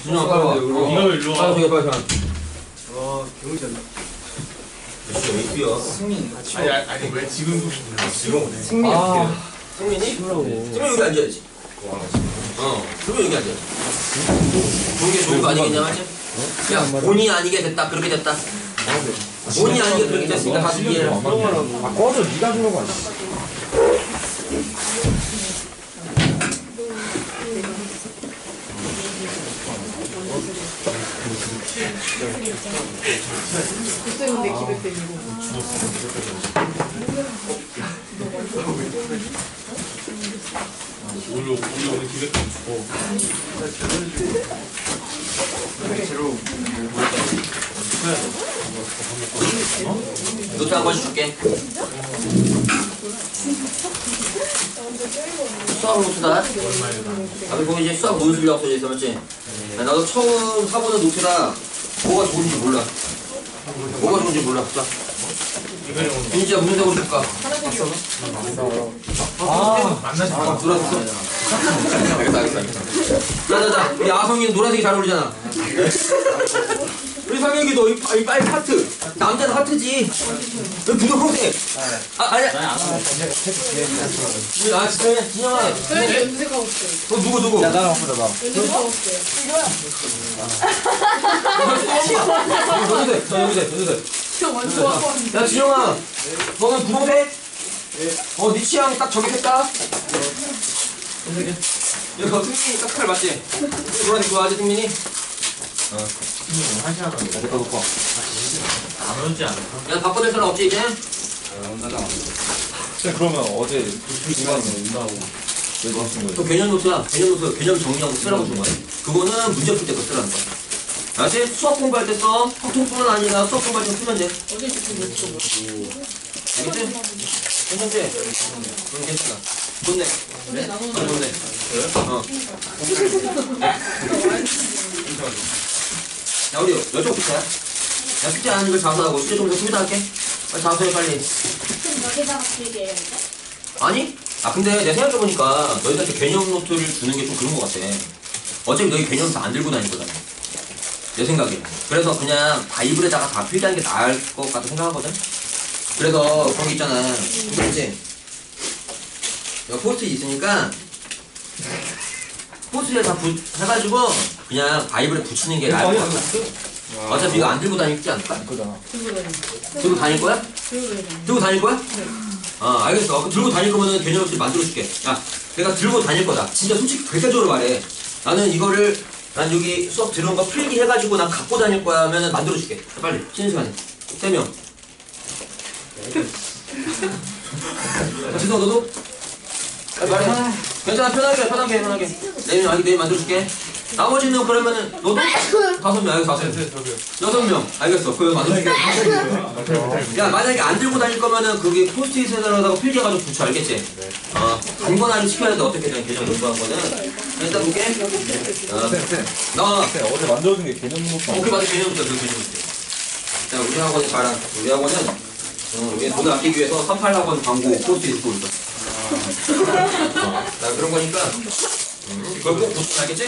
준영아 빨리 와. 네가 왜 일로 와? 빨리 가. 경이 졌나? 왜 뛰어? 승민. 아니 왜 지금도 지금 승민. 승민이? 승민이 여기 앉아야지. 승민이 여기 앉아야지. 좋은 게 좋은 거 아니겠냐 맞지? 야 본의 아니게 됐다 그렇게 됐다. 본의 아니게 그렇게 됐으니까 다시 이해를. 아 꺼져 네가 주는 거 아니야? 그때 근데 기백 때리고 오늘 기획도 주고 노트 한 번씩 줄게. 수학 노트다. 그리고 이제 수학 논술이 없어져 있어 맞지? 나도 처음 사보는 노트라 뭐가 좋은지 몰라. 뭐가 좋은지 몰라. 자, 진짜 무슨 색으로 줄까? 만나지 마. 노란색. 알겠어. 자. 우리 아성이는 노란색이 잘 어울리잖아. 우리 상혁이도 이 빨리 하트. 남자는 하트지. 왜 분홍색? 아니야. 아 진짜 진영아. 그래서 연습하고 있어요. 누구? 야 나랑 한번 봐. 연습하고 있어요. 여기서. 저 완전 좋아하는데. 야 진영아, 너는 분홍색? 네 취향 딱 저격했다. 이거 승민이 딱 칼 맞지? 노란색 좋아하지 승민이? 한 시간 반. 내가 놓고. 안 오지 않을까? 야 바꿔낼 사람 없지 이제? 그러면 어제 그 시간에 운다고 왜 하신 거예요? 그 개념 노트야. 개념 정리하고 쓰라고 준 거야. 그거는 문제 풀 때 거 쓰라는 거야. 알았지? 수학 공부할 때 써. 학통뿐만 아니라 수학 공부할 때 쓰면 돼. 어제 지금 못 찍어. 알겠지? 괜찮지? 응, 괜찮아. 좋네. 근데 나는 좋네. 야, 우리 여쭤 볼까요? 야, 숙제 안 하는 걸 자수하고, 숙제 좀 더 수비다 할게. 빨리 자수해, 빨리. 그럼 여기다가 들게요, 이제? 아니? 근데 내가 생각해보니까 너희한테 개념 노트를 주는 게 좀 그런 것 같아. 어차피 너희 개념 다 안 들고 다닐 거잖아. 내 생각에. 그래서 그냥 바이블에다가 다 필기하는 게 나을 것 같다 생각하거든? 그래서 그런 게 있잖아. 그렇지? 여기 포스트잇 있으니까 포스트잇에 다 해가지고 그냥 바이블에 붙이는 게 나을 것 같아. 어차피 이거 안 들고 다니지 않을까? 그거잖아. 들고 다니고. 들고 다닐 거야? 들고 다니고. 들고 다닐 거야? 네. 알겠어. 그럼 들고 다닐 거면은 개념을 만들어줄게. 야, 내가 들고 다닐 거다. 진짜 솔직히 객관적으로 말해. 나는 이거를, 난 여기 수업 들은 거 필기 해가지고 난 갖고 다닐 거야 하면은 만들어줄게. 빨리, 쉬는 시간에. 3명. 지성, 너도? 빨리 말해. 괜찮아, 편하게. 4명, 내일 만들어줄게. 나머지는 그러면은, 너도? 5명, 알겠어, 6명. 알겠어. 그거 만들어줄게. 야, 만약에 안 들고 다닐 거면은 그게 포스트잇에다가 필기해가지고 붙여, 알겠지? 단권화를 시켜야 돼, 어떻게든 개념 공부한 거는. 일단 볼게. 나와. 어제 만들어준 게 개념 노트. 오케이, 맞아, 개념부터, 그 개념부터. 자, 우리 학원이 잘한, 우리 학원은, 우리 돈을 아끼기 위해서 38학원 광고 포스트잇 쓰고 있어. 나 그런 거니까, 그걸 꼭 붙여, 알겠지?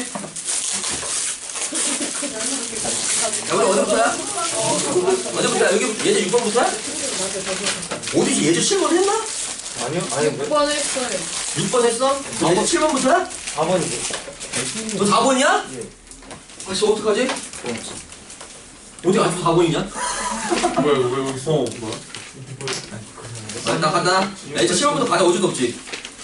야, 우리 어제부터야? 어제부터야? 여기 예제 6번부터야? 어디지? 예제 7번 했나? 아니요? 6번 했어요. 6번 했어? 너 7번부터야? 4번이죠. 너 4번이야? 예. 씨, 어떡하지? 어디 아직도 4번이냐? 왜 여기 있어? 간다. 야, 이제 7번부터 가자. 어쩔 수 없지.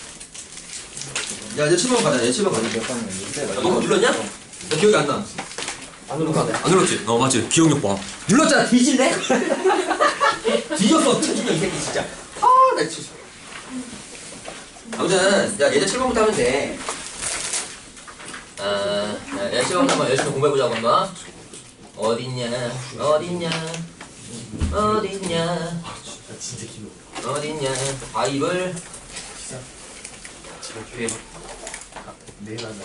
야, 이제 7번 가자. 이제 7번 가자. 몇 번이었는데? 야, 너가 눌렀냐? 나 기억이 안 나. 안 눌렀어. 안 눌렀지? 맞지? 기억력 봐. 눌렀잖아. 뒤질래? 뒤졌어. 뒤질래, 이 새끼 진짜. 나 진짜. 아무튼, 야, 예제 7번부터 하면 돼. 예제 7번부터 한번 열심히 공부해보자고, 엄마. 어딨냐? 진짜 길어. 어딨냐? 바이블. 내일 한다.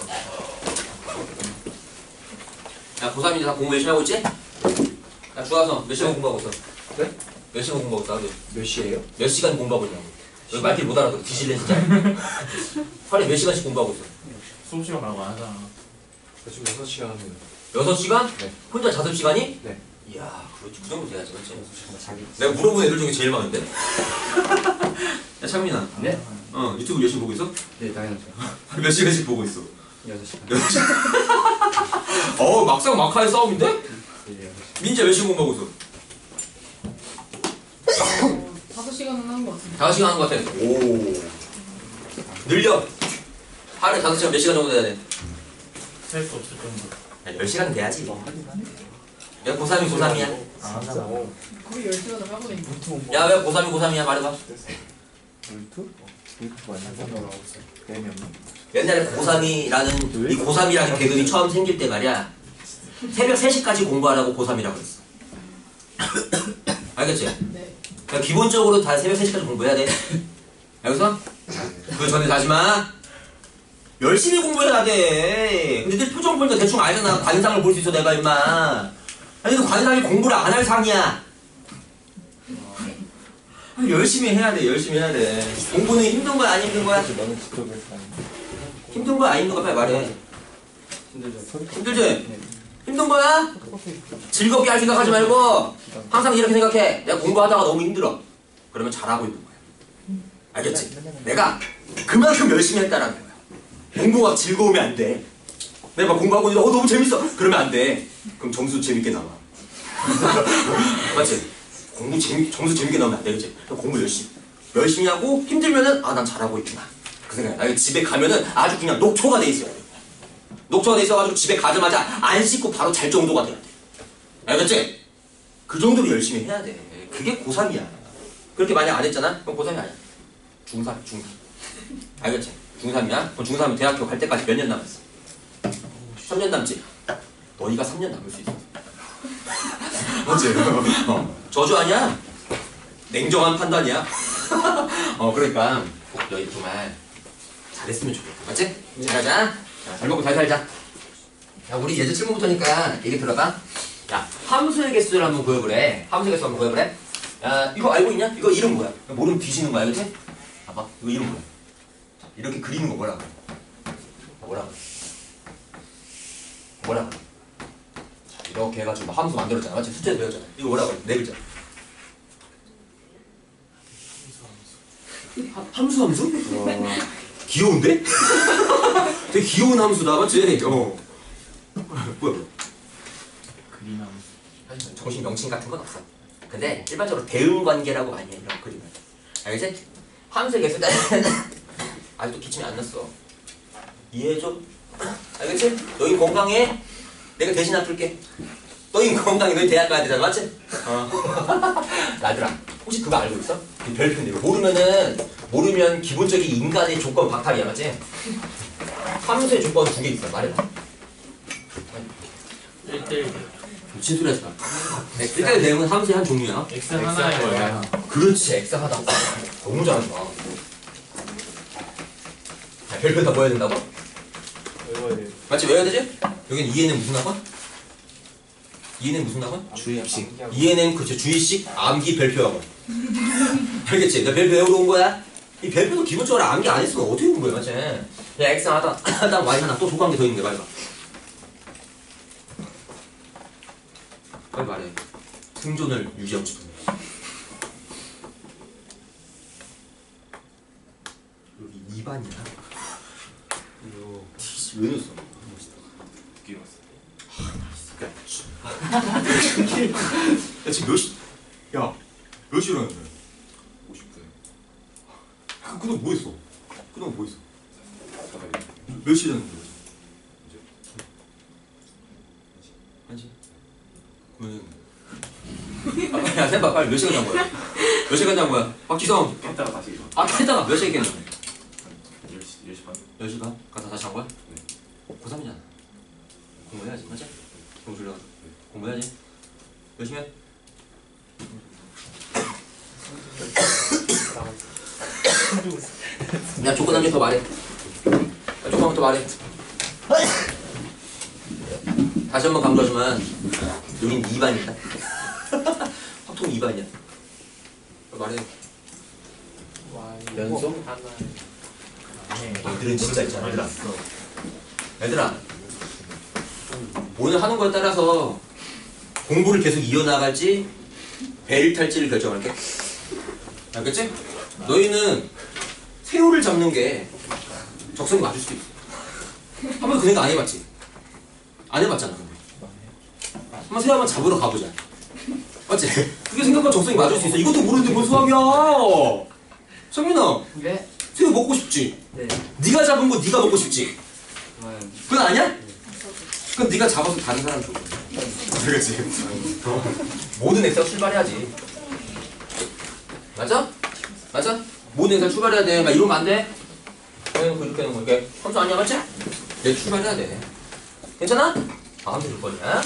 야, 고3 이제 다 공부 열심히 하고 있지? 야, 주아서 몇 시간 공부하고 있어? 네? 몇 시간 공부하고 있어? 하루에? 몇 시에요? 몇 시간 공부하고 있냐고. 왜 말귀 못 알아들어? 뒤질래, 진짜. 하루에 몇 시간씩 공부하고 있어? 수업 시간 말고 안 하잖아. 지금 6시간 합니다. 6시간? 네. 혼자 5시간이? 네. 이야, 그렇지. 그 정도 돼야지, 그렇지? 자기. 내가 물어본 애들 중에 제일 많은데? 야, 창민아. 네? 유튜브 열심히 보고 있어? 네, 당연하죠. 몇 시간씩 보고 있어? 6시간. 막상 막하의 싸움인데? 네, 민재 몇 시간 공부하고 있어? 5시간은 하는 것 같은데. 5시간 하는 것 같아. 오. 늘려. 하루에 5시간 몇 시간 정도 돼야 돼? 셀 수 없을 정도. 야, 10시간은 돼야지. 야, 고3이 고3이야. 아, 진짜. 거의 10시간을 하고 있는 거. 야, 왜 고3이 고3이야? 말해봐. 물투? 이거 뭐야? 4명. 옛날에 고3이라는, 이 고3이라는 계급이 처음 생길 때 말이야. 새벽 3시까지 공부하라고 고3이라고 그랬어. 알겠지? 네. 그러니까 기본적으로 다 새벽 3시까지 공부해야 돼. 알겠어? 그 전에 자지 마. 열심히 공부해야 돼. 근데 내 표정 보니까 대충 알잖아. 관상을 볼 수 있어, 내가 임마. 아니, 그 관상이 공부를 안 할 상이야. 열심히 해야 돼, 열심히 해야 돼. 공부는 힘든 거야, 안 힘든 거야? 너는 직접 했어. 힘든 거야, 안 힘든 거야? 빨리 말해. 힘들죠. 힘들지? 힘든 거야? 즐겁게 할 생각하지 말고 항상 이렇게 생각해. 내가 공부하다가 너무 힘들어. 그러면 잘하고 있는 거야. 알겠지? 내가 그만큼 열심히 했다라는 거야. 공부가 즐거우면 안 돼. 내가 막 공부하고 있는데 너무 재밌어. 그러면 안 돼. 그럼 점수 재밌게 나와. 맞지? 점수 재밌게 나오면 안 되겠지? 공부 열심히 하고 힘들면은 난 잘하고 있구나. 그 생각이야. 나 집에 가면은 아주 그냥 녹초가 돼 있어야 돼. 녹초가 돼 있어가지고 집에 가자마자 안 씻고 바로 잘 정도가 돼야 돼. 알겠지? 그 정도로 열심히 해야 돼. 그게 고3이야. 그렇게 만약 안 했잖아? 그럼 고3이 아니야. 중3. 알겠지? 중3이야? 그럼 중3은 대학교 갈 때까지 몇 년 남았어? 3년 남지? 너희가 3년 남을 수 있어. 맞지? 저주 아니야? 냉정한 판단이야. 그러니까 꼭 너희 정말 잘했으면 좋겠다. 맞지? 잘하자. 자, 잘 먹고 잘 살자. 자, 우리 예제 7문부터니까 얘기 들어봐. 야, 함수의 개수를 한번 구해보래. 함수의 개수 한번 구해보래. 야, 이거 알고 있냐? 이거 이름 뭐야? 모르면 뒤지는 거야, 그치? 봐봐, 이거 이름 뭐야? 이렇게 그리는 거 뭐라 그래? 뭐라 그래? 뭐라 그래? 자, 이렇게 해가지고 함수 만들었잖아. 맞지? 숫자에 배웠잖아. 이거 뭐라 그래? 네 글자. 함수? 귀여운데? 되게 귀여운 함수다, 맞지? 뭐야? 그린 함수. 정식 명칭 같은 건 없어. 근데 일반적으로 대응 관계라고 많이 해, 이런 그림을. 알겠지? 함수의 개수 아직도 기침이 안 났어. 이해해줘? 알겠지? 너희 건강해. 내가 대신 아플게. 너희 건강해. 너희 대학 가야 되잖아, 맞지? 나들아, 혹시 그거 알고 있어? 그 별표인데 이거 모르면 기본적인 인간의 조건 박탈이야, 맞지? 함수의 조건 2개 있어. 말해봐. 1대1. 미친 소리 하지 마. 일단 내용은 함수의 한 종류야. X 하나에 그렇지, X 하나. 너무 잘하지 마. 자, 별표 다 뭐해야 된다고? 외워야 돼. 맞지? 외워야 되지? 여긴 EN은 무슨 학원? EN은 무슨 학원? 주입식. EN은 그치, 주의식 암기 별표 학원. 알겠지? 나 별표 외우러 온 거야? 이 별표도 기본적으로 암기 안 했으면 어떻게 온 거야, 맞지? 야, X 하나, Y 하나, 또 조각한 게 더 있는데, 말해봐. 빨리 말해. 생존을 유지하고 싶은데. 여기 2반이야. 왜 넣었어? 야, 지금 몇 시? 야, 몇 시로 했는데? 50분. 그동안 뭐 했어? 그동안 뭐 했어? 몇 시에 잤는데? 한시? 그러면 야, 해봐, 빨리 몇 시간 잔 거야? 몇 시간 잔 거야? 박지성! 깼다가 다시 일어. 깼다가 몇 시에 깼는데? 10시 반. 10시 반? 갔다 다시 잔 거야? 네. 고3이잖아. 공부해야지, 맞지? 공부 줄여가지고. 공부해야지. 열심히 해. 야, 조건 한 개 더 말해. 야, 조건 한 번 더 말해. 다시 한번 강조하지만, 여긴 2반이다. 확통 2반이야. 말해. 연속? 너희들은 진짜 있잖아, 얘들아. 얘들아. 오늘 하는 거에 따라서 공부를 계속 이어나갈지 배를 탈지를 결정할게. 알겠지? 너희는 새우를 잡는 게 적성이 맞을 수도 있어. 한 번도 그 생각 안 해봤지? 안 해봤잖아. 근데. 한번 새우 한번 잡으러 가보자. 맞지? 그게 생각보다 적성이 맞을 수 있어. 이것도 모르는데 뭔 수학이야? 성민아, 네. 새우 먹고 싶지? 네. 네가 잡은 거 네가 먹고 싶지? 저는 그건 아니야? 그럼 네가 잡아서 다른 사람 줘. 그렇지. 모든 X가 출발해야지. 맞아? 맞아? 모든 X가 출발해야 돼. 막 이러면 안 돼. 이렇게 해놓고 이렇게. 함수 아니야, 맞지? 얘 출발해야 돼. 괜찮아? 함수 줄 거냐?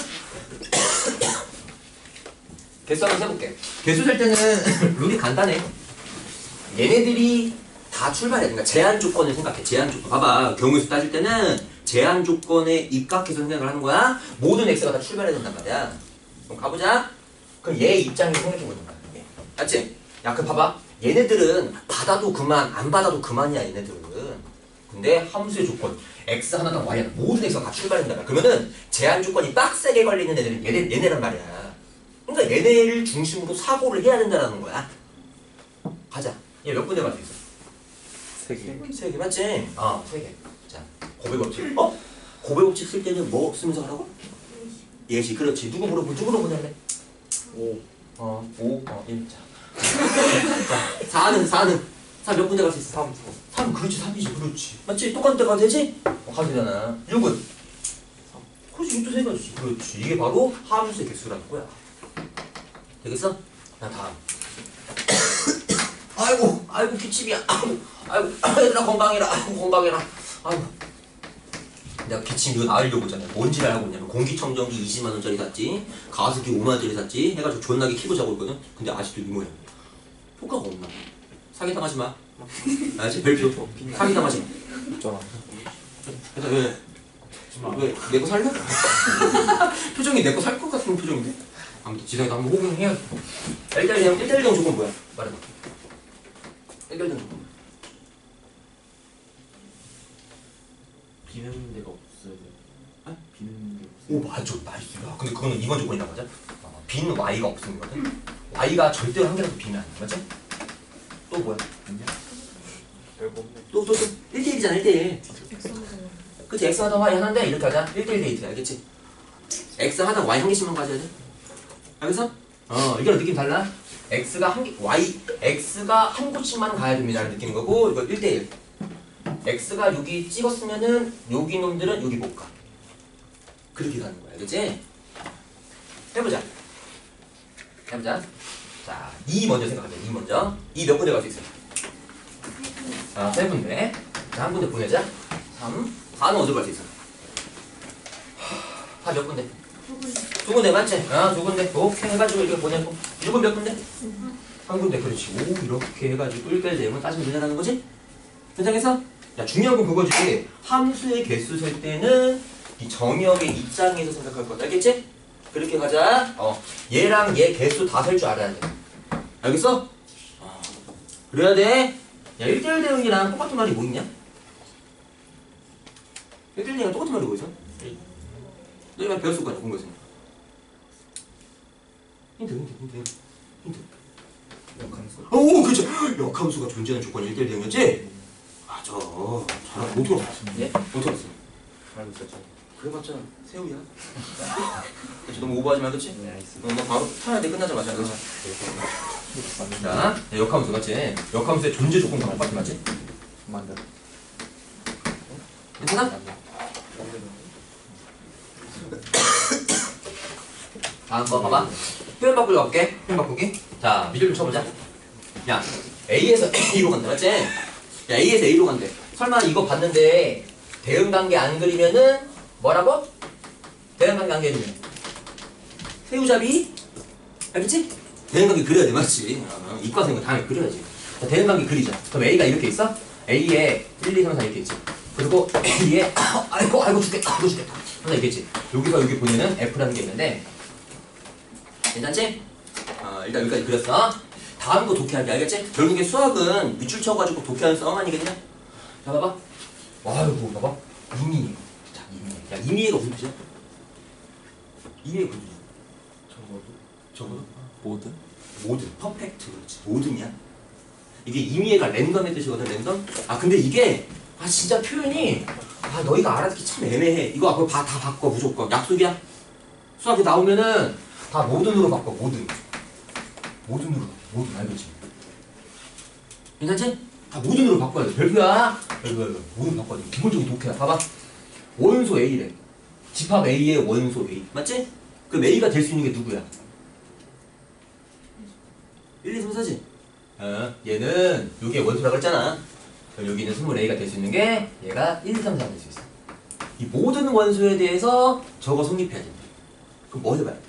개수 한번 해볼게. 개수 셀 때는 룰이 간단해. 얘네들이 다 출발해. 그러니까 제한 조건을 생각해. 제한 조건. 봐봐. 경우에서 따질 때는 제한 조건에 입각해서 생각을 하는 거야. 모든 X가 다 출발해야 된단 말이야. 그럼 가보자. 그럼 얘 입장에서 생각해보는 거야. 얘. 맞지? 야, 그 봐봐. 얘네들은 받아도 그만, 안 받아도 그만이야, 얘네들은. 근데 함수의 조건. X 하나당 Y 하나. 모든 X가 다 출발한다 말이야. 그러면은 제한 조건이 빡세게 걸리는 애들은 얘네란 말이야. 그러니까 얘네를 중심으로 사고를 해야 된다는 거야. 가자. 얘 몇 분에 갈 수 있어? 3개. 3개 맞지? 어, 3개. 자, 고백 법칙. 어? 고백 법칙 쓸 때는 뭐 쓰면서 하라고? 예시, 그렇지. 누구로 보낼래? 5. 5, 1. 자, 4는 4 몇 군데 갈 수 있어? 3, 그렇지, 3이지, 그렇지. 맞지? 똑같은 데 가도 되지? 가도 되잖아. 6은? 그렇지, 이것도 3 가지지. 그렇지. 이게 바로 함수의 개수라는 거야. 되겠어? 자, 다음. 아이고, 기침이야. 아이고, 얘들아, 건강해라. 아이고. 내가 기침 이거 나으려고 했잖아. 뭔지를 알고 있냐면 공기청정기 20만원짜리 샀지, 가습기 5만원짜리 샀지 해가지고 존나게 키고 자고 있거든. 근데 아직도 이 모양이야. 효과가 없나? 사기당하지 마. 알지? 별표. 사기당하지 마. 있잖아. 그래서 왜 내 거 살래? 표정이 내 거 살 것 같은 표정인데? 아무튼 지성이도 한번 호응해야지. 1대1 형 조건 뭐야? 말해봐. 1대1 형 조건. 비는 데가 없어야 돼. 아? 비는 데 없어야 오, 맞아. 나이스. 야, 근데 그거는 2번 조건이라고 하자. B는 Y가 없는 거거든. Y가 절대로 한 개라도 B는 아니야. 맞지? 또 뭐야? 아니야? 별거 없네. 또 1대1이잖아. 1대1. 그치? X 하나 Y 하나인데 이렇게 하자. 1대1 데이트야. 알겠지? X 하나 Y 한 개씩만 가져야 돼. 알겠어? 이거랑 느낌 달라. X가 한 개, X가 한 곳씩만 가야 됩니다. 느끼는 거고, 이거 1대1. X가 여기 찍었으면은 여기 놈들은 여기 못 가. 그렇게 가는 거야. 알겠지? 해보자. 자, 2 먼저 생각하자. 2 먼저. 2 몇 군데 갈 수 있어요? 3군데. 자, 한 군데 보내자. 3. 4는 어디로 갈 수 있어? 4 몇 군데? 2군데 맞지? 2군데. 오케이 해가지고 이렇게 보내고. 6은 몇 군데? 1군데. 그렇지. 오, 이렇게 해가지고 1까지 되면 따지면 되냐는 거지? 괜찮겠어? 야, 중요한 건 그거지. 함수의 개수 셀 때는 이 정역의 입장에서 생각할 거다. 알겠지? 그렇게 가자. 얘랑 얘 개수 다 셀 줄 알아야 돼. 알겠어? 그래야 돼. 야, 1대1 대응이랑 똑같은 말이 뭐 있냐? 1대1 대응이랑 똑같은 말이 뭐 있어? 너희 말 배웠을 거 아니야, 공부에서. 힌트. 역함수. 오, 그렇지. 역함수가 존재하는 조건이 1대1 대응이었지? 맞아. 잘하고 어떻게 알았어? 예? 어떻게 알았어? 알고 있었죠. 그래봤자 새우야. 그렇지, 너무 오버하지 마, 그렇지? 네, 알겠습니다. 너 바로 타야 돼, 끝나자마자, 그렇지? 맞는 자, 역함수 맞지? 역함수의 존재 조건과 맞지, 맞지? 맞는. 괜찮아? 다음 거 봐봐. 표현 바꾸기 가볼게. 표현 바꾸기. 자, 미들 좀 쳐보자. 야, A에서 A로 간다, 맞지? 야, A에서 A로 간대. 설마 이거 봤는데 대응 관계 안 그리면은 뭐라고? 대응 관계 안 그리면 새우잡이? 알겠지? 대응 관계 그려야 돼, 맞지? 이과생은 당연히 그려야지. 자, 대응 관계 그리자. 그럼 A가 이렇게 있어? A에 1, 2, 3, 4 이렇게 있지. 그리고 A에 아이고 죽겠다. 하나 있겠지. 여기가 여기 보면은 F라는 게 있는데 괜찮지? 일단 여기까지 그렸어. 다음 거 독해할게. 알겠지? 결국에 수학은 밑줄 쳐가지고 독해하는 싸움 아니겠냐? 자, 봐봐. 아이고, 봐봐. 이미. 자, 이미. 야, 이미가 무슨 뜻이야? 2의 구조. 적어도 모든? 모든. 퍼펙트. 그렇지. 모든이야. 이게 임의가 랜덤의 뜻이거든. 랜덤. 아 근데 이게 진짜 표현이 너희가 알아듣기 참 애매해. 이거 앞으로 다 바꿔 무조건. 약속이야. 수학에 나오면은 다 모든으로 바꿔. 모든으로. 모든 알겠지? 괜찮지? 다 모든으로 바꿔야 돼. 별표야. 모든 바꿔야 돼. 기본적인 독해야. 봐봐. 원소 A래. 집합 A의 원소 A. 맞지? 그럼 A가 될 수 있는 게 누구야? 1, 2, 3, 4지? 얘는 여기에 원소라고 했잖아. 그럼 여기 있는 스몰 A가 될 수 있는 게 얘가 1, 2, 3, 4가 될 수 있어. 이 모든 원소에 대해서 저거 성립해야 된다. 그럼 뭐 해봐야 돼?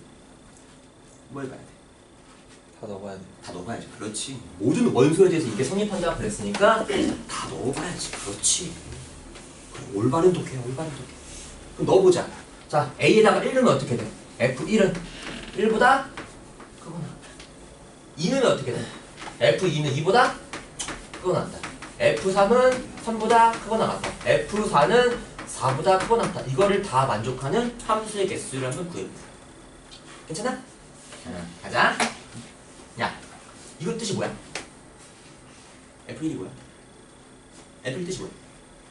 뭐 해봐야 돼? 다 넣어봐야 돼. 다 넣어봐야지. 그렇지. 모든 원소에 대해서 이게 성립한다 그랬으니까 다 넣어봐야지. 그렇지. 그래, 올바른 독해야. 올바른 독해. 그럼 넣어보자. 자, A에다가 1 넣으면 어떻게 돼? F1은 1보다 크고 나왔다. 2는 어떻게 돼? F2는 2보다 크고 나왔다. F3은 3보다 크고 나왔다. F4는 4보다 크고 나왔다. 이거를 다 만족하는 함수의 개수를 한번 구해보자. 괜찮아? 가자. 야, 이거 뜻이 뭐야? F1이 뭐야? F1 뜻이 뭐야?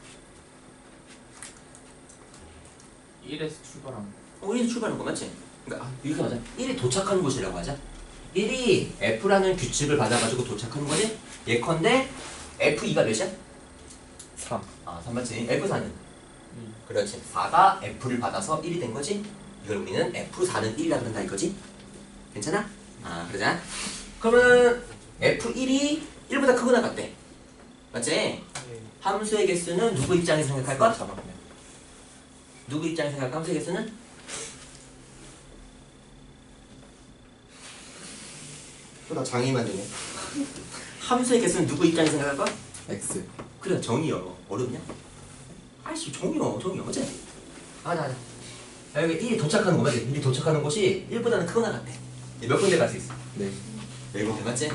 1에서 출발한 1이 출발하는 거 맞지? 그러니까 이렇게 하자. 1이 도착하는 곳이라고 하자. 1이 F라는 규칙을 받아가지고 도착하는 거지? 예컨대 F2가 몇이야? 3. 3 맞지? F4는? 그렇지. 4가 F를 받아서 1이 된 거지? 이걸 우리는 F4는 1이라 그런다 이거지? 괜찮아? 그러자. 그러면 F1이 1보다 크고 나갔대. 맞지? 함수의 개수는 누구 입장에서 생각할 것? 잡았네. 누구 입장에서 생각할 함수의 개수는? 나 장애 만드네. 함수의 개수는 누구 입장에서 생각할 것? X. 그래 정의요. 어렵냐? 아이씨 정의요. 어째? 자. 여기 1이 도착하는 거 맞지? 1이 도착하는 곳이 1보다는 크고 나갔대. 몇 군데 갈 수 있어? 네. 4군데 맞지?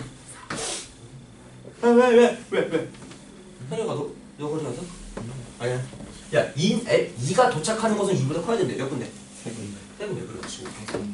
왜? 현이가 너 거기 가서? 아니야. 야, 2가 도착하는 곳은 2보다 커야 된대. 몇 군데? 3군데. 3군데. 그렇지.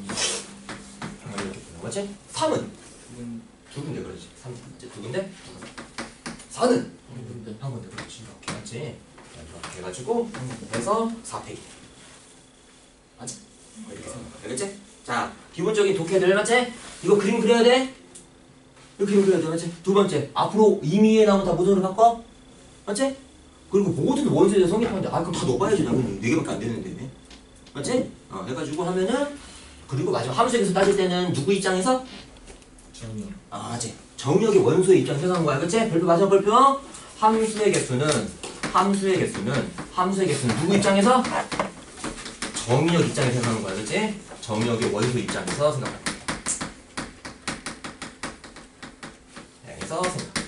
맞지? 3은? 2군데. 그렇지. 3, 2군데? 4는? 1군데. 그렇지. 이렇게 맞지? 이렇게 해가지고 해서 4팩이 맞지? 이렇게 생각. 알겠지? 자, 기본적인 독해들 맞지? 이거 그림 그려야 돼? 이거 그림 그려야 돼. 맞지? 두 번째, 앞으로 임의에 나오면 다 모든으로 바꿔? 맞지? 그리고 모든 원소에 대해서 성립하는데 그럼 다 넣어봐야지. 나는 4개밖에 안 되는데. 맞지? 해가지고 하면은 그리고 마지막 함수에서 따질 때는 누구 입장에서? 정의 맞지? 정역의 원소의 입장에서 하는 거야. 그치? 별표 마지막 별표. 함수의 개수는 누구 입장에서? 정역 입장에서 하는 거야. 그치? 정역의 원소 입장에서 생각하는 거야. 여기서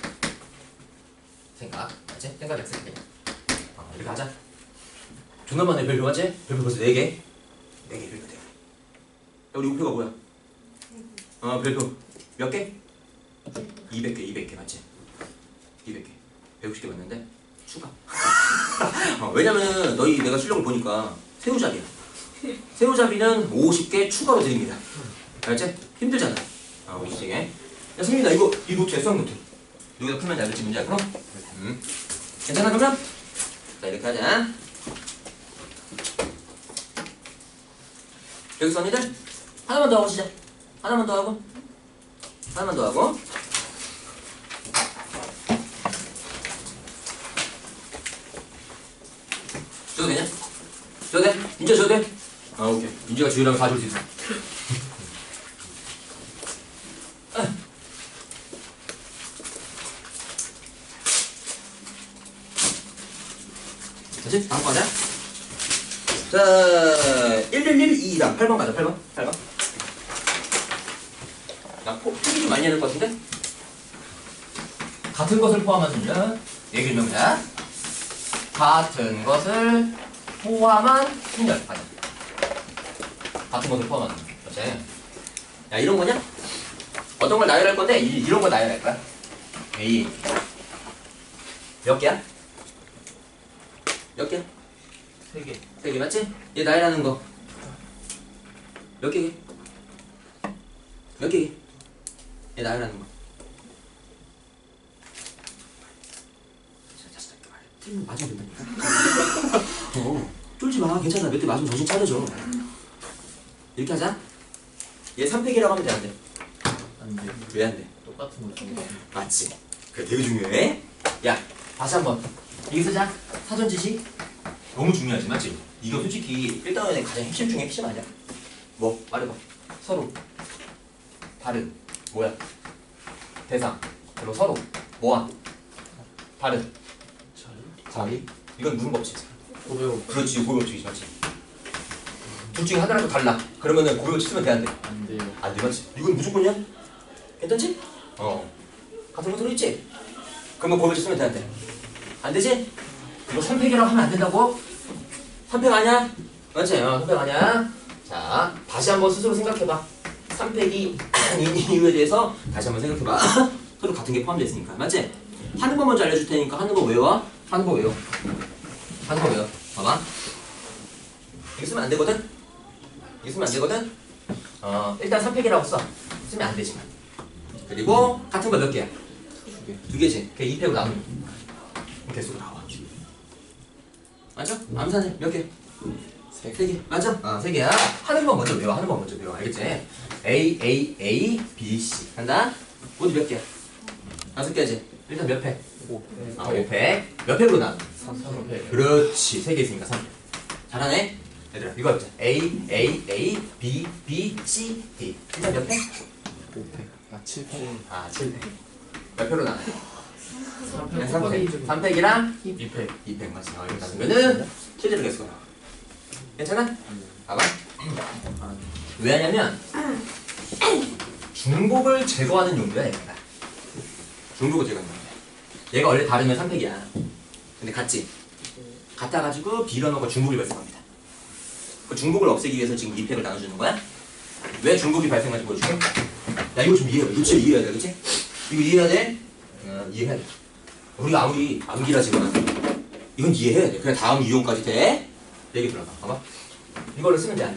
생각. 맞지? 생각 X게. 이렇게 하자. 존나 많네 별표 맞지? 별표 벌써 4개. 4개 별표 4개. 야, 우리 우표가 뭐야? 별표 몇 개? 200개 맞지? 200개 160개 맞는데 추가. 왜냐면은 내가 실력을 보니까 새우잡이야. 새우잡이는 50개 추가로 드립니다. 알았지? 힘들잖아. 50개. 야 승민아 이 노트야. 수학 노트. 여기다 풀면 잘 될지 문제 알고? 괜찮아 그러면? 자 이렇게 하자. 여기서 언니들 하나만 더 하고 시작. 하나만 더 하고 줘도 되냐? 줘도 돼? 인제 줘도 돼? 오케이. 인제가 주유라면 가져올 수 있어. 됐지? 다음 거 하자. 자, 1112랑 8번 가자. 8번. 나 풀이 좀 많이 해야 될 것 같은데? 같은 것을 포함한 순열. 예길명자. 같은 것을 포함한 순열. 가자. 같은 것을 포함한 순열. 그렇지? 야, 이런 거냐? 어떤 걸 나열할 건데, 이런 걸 나열할 거야. A. 몇 개야? 몇 개야? 3개 3개 맞지? 얘 나열하는 거. 몇 개? 몇 개? 얘 나열하는 거. 틀리면 맞으면 된다니까. 쫄지 마. 괜찮아. 몇 개 맞으면 정신 차려져. 이렇게 하자. 얘 3팩이라고 하면 돼, 안 돼? 안 돼. 왜 안 돼? 똑같은 거 중에. 맞지? 그게 되게 중요해. 야, 다시 한번. 이거 쓰자. 사전 지식. 너무 중요하지, 맞지? 이거 솔직히 1단원의 가장 핵심 중에 핵심 아니야? 뭐? 말해봐. 서로. 다른. 뭐야? 대상. 그리고 서로. 뭐야? 다른. 자리. 이건 무슨 법칙? 고배우. 그렇지, 고백법칙이지, 맞지? 둘 중에 하나라도 달라. 그러면은 고백법칙 쓰면 돼, 안 돼? 안 돼요. 안 돼, 맞지? 이건 무조건이야? 괜찮지? 같은 거 들어있지? 그러면 고백법칙 쓰면 돼, 안 돼? 안 되지? 이거 3팩이라고 하면 안 된다고? 3팩 아니야? 맞지? 3팩 아니야? 자, 다시 한번 스스로 생각해봐. 3팩이 아닌 이유에 대해서 다시 한번 생각해봐. 서로 같은 게 포함되어 있으니까, 맞지? 하는 거 먼저 알려줄 테니까 하는 거 외워. 하는 거 외워. 하는 거 외워. 봐봐. 이거 쓰면 안 되거든? 이거 쓰면 안 되거든? 일단 3팩이라고 써. 쓰면 안 되지만. 그리고 같은 거 몇 개야? 두 개지. 걔 2팩으로 나누면 개수가 나와. 맞죠? 암산해. 몇 개? 세 개. 맞죠? 3개야. 하는 거 먼저 외워. 하는 거 먼저 외워. 알겠지? A, B, C. 한다? 모두 몇 개야? 5개지? 일단 몇 팩? 5팩. 5팩. 몇 팩으로 나눠? 3팩. 그렇지. 3개 있으니까 3팩. 잘하네? 얘들아, 이거 해보자. A, B, C, D. 일단 몇 팩? 5팩. 7팩. 7팩. 몇 팩으로 나눠? 3팩. 3팩이랑 2팩. 2팩 맞지? 이거 나누면은 실제로 개수가 나와. 괜찮아? 봐봐. 왜 하냐면 중복을 제거하는 용도야, 얘가. 중복을 제거하는 용도야. 얘가 원래 다르면 3팩이야. 근데 같지? 같아가지고 비례하고 중복이 발생합니다. 그 중복을 없애기 위해서 지금 2팩을 나눠주는 거야. 왜 중복이 발생하는지 보여줄게. 야, 이거 좀 이해해. 이거 진짜 이해해야 돼, 그치? 이거 이해해야 돼? 이해해야 돼. 우리가 아무리 암기라지만 이건 이해해야 돼. 그냥 다음 이용까지 돼. 얘기 들어봐. 봐봐. 이거를 쓰면 돼, 안 돼?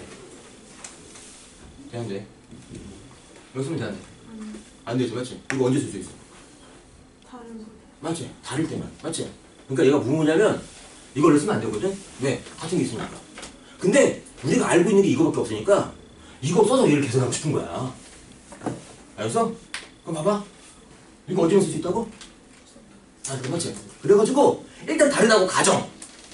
돼, 안 돼? 이거 쓰면 돼, 안 돼? 안 되지, 맞지? 이거 언제 쓸 수 있어? 다른 거. 맞지? 다를 때만. 맞지? 그러니까 얘가 뭐냐면 이걸로 쓰면 안 되거든? 왜? 같은 게 있으니까. 근데 우리가 알고 있는 게 이거밖에 없으니까 이거 써서 얘를 계산하고 싶은 거야. 알았어? 그럼 봐봐. 이거 어디에 쓸 수 있다고? 그래, 맞지? 그래가지고 일단 다르다고 가정.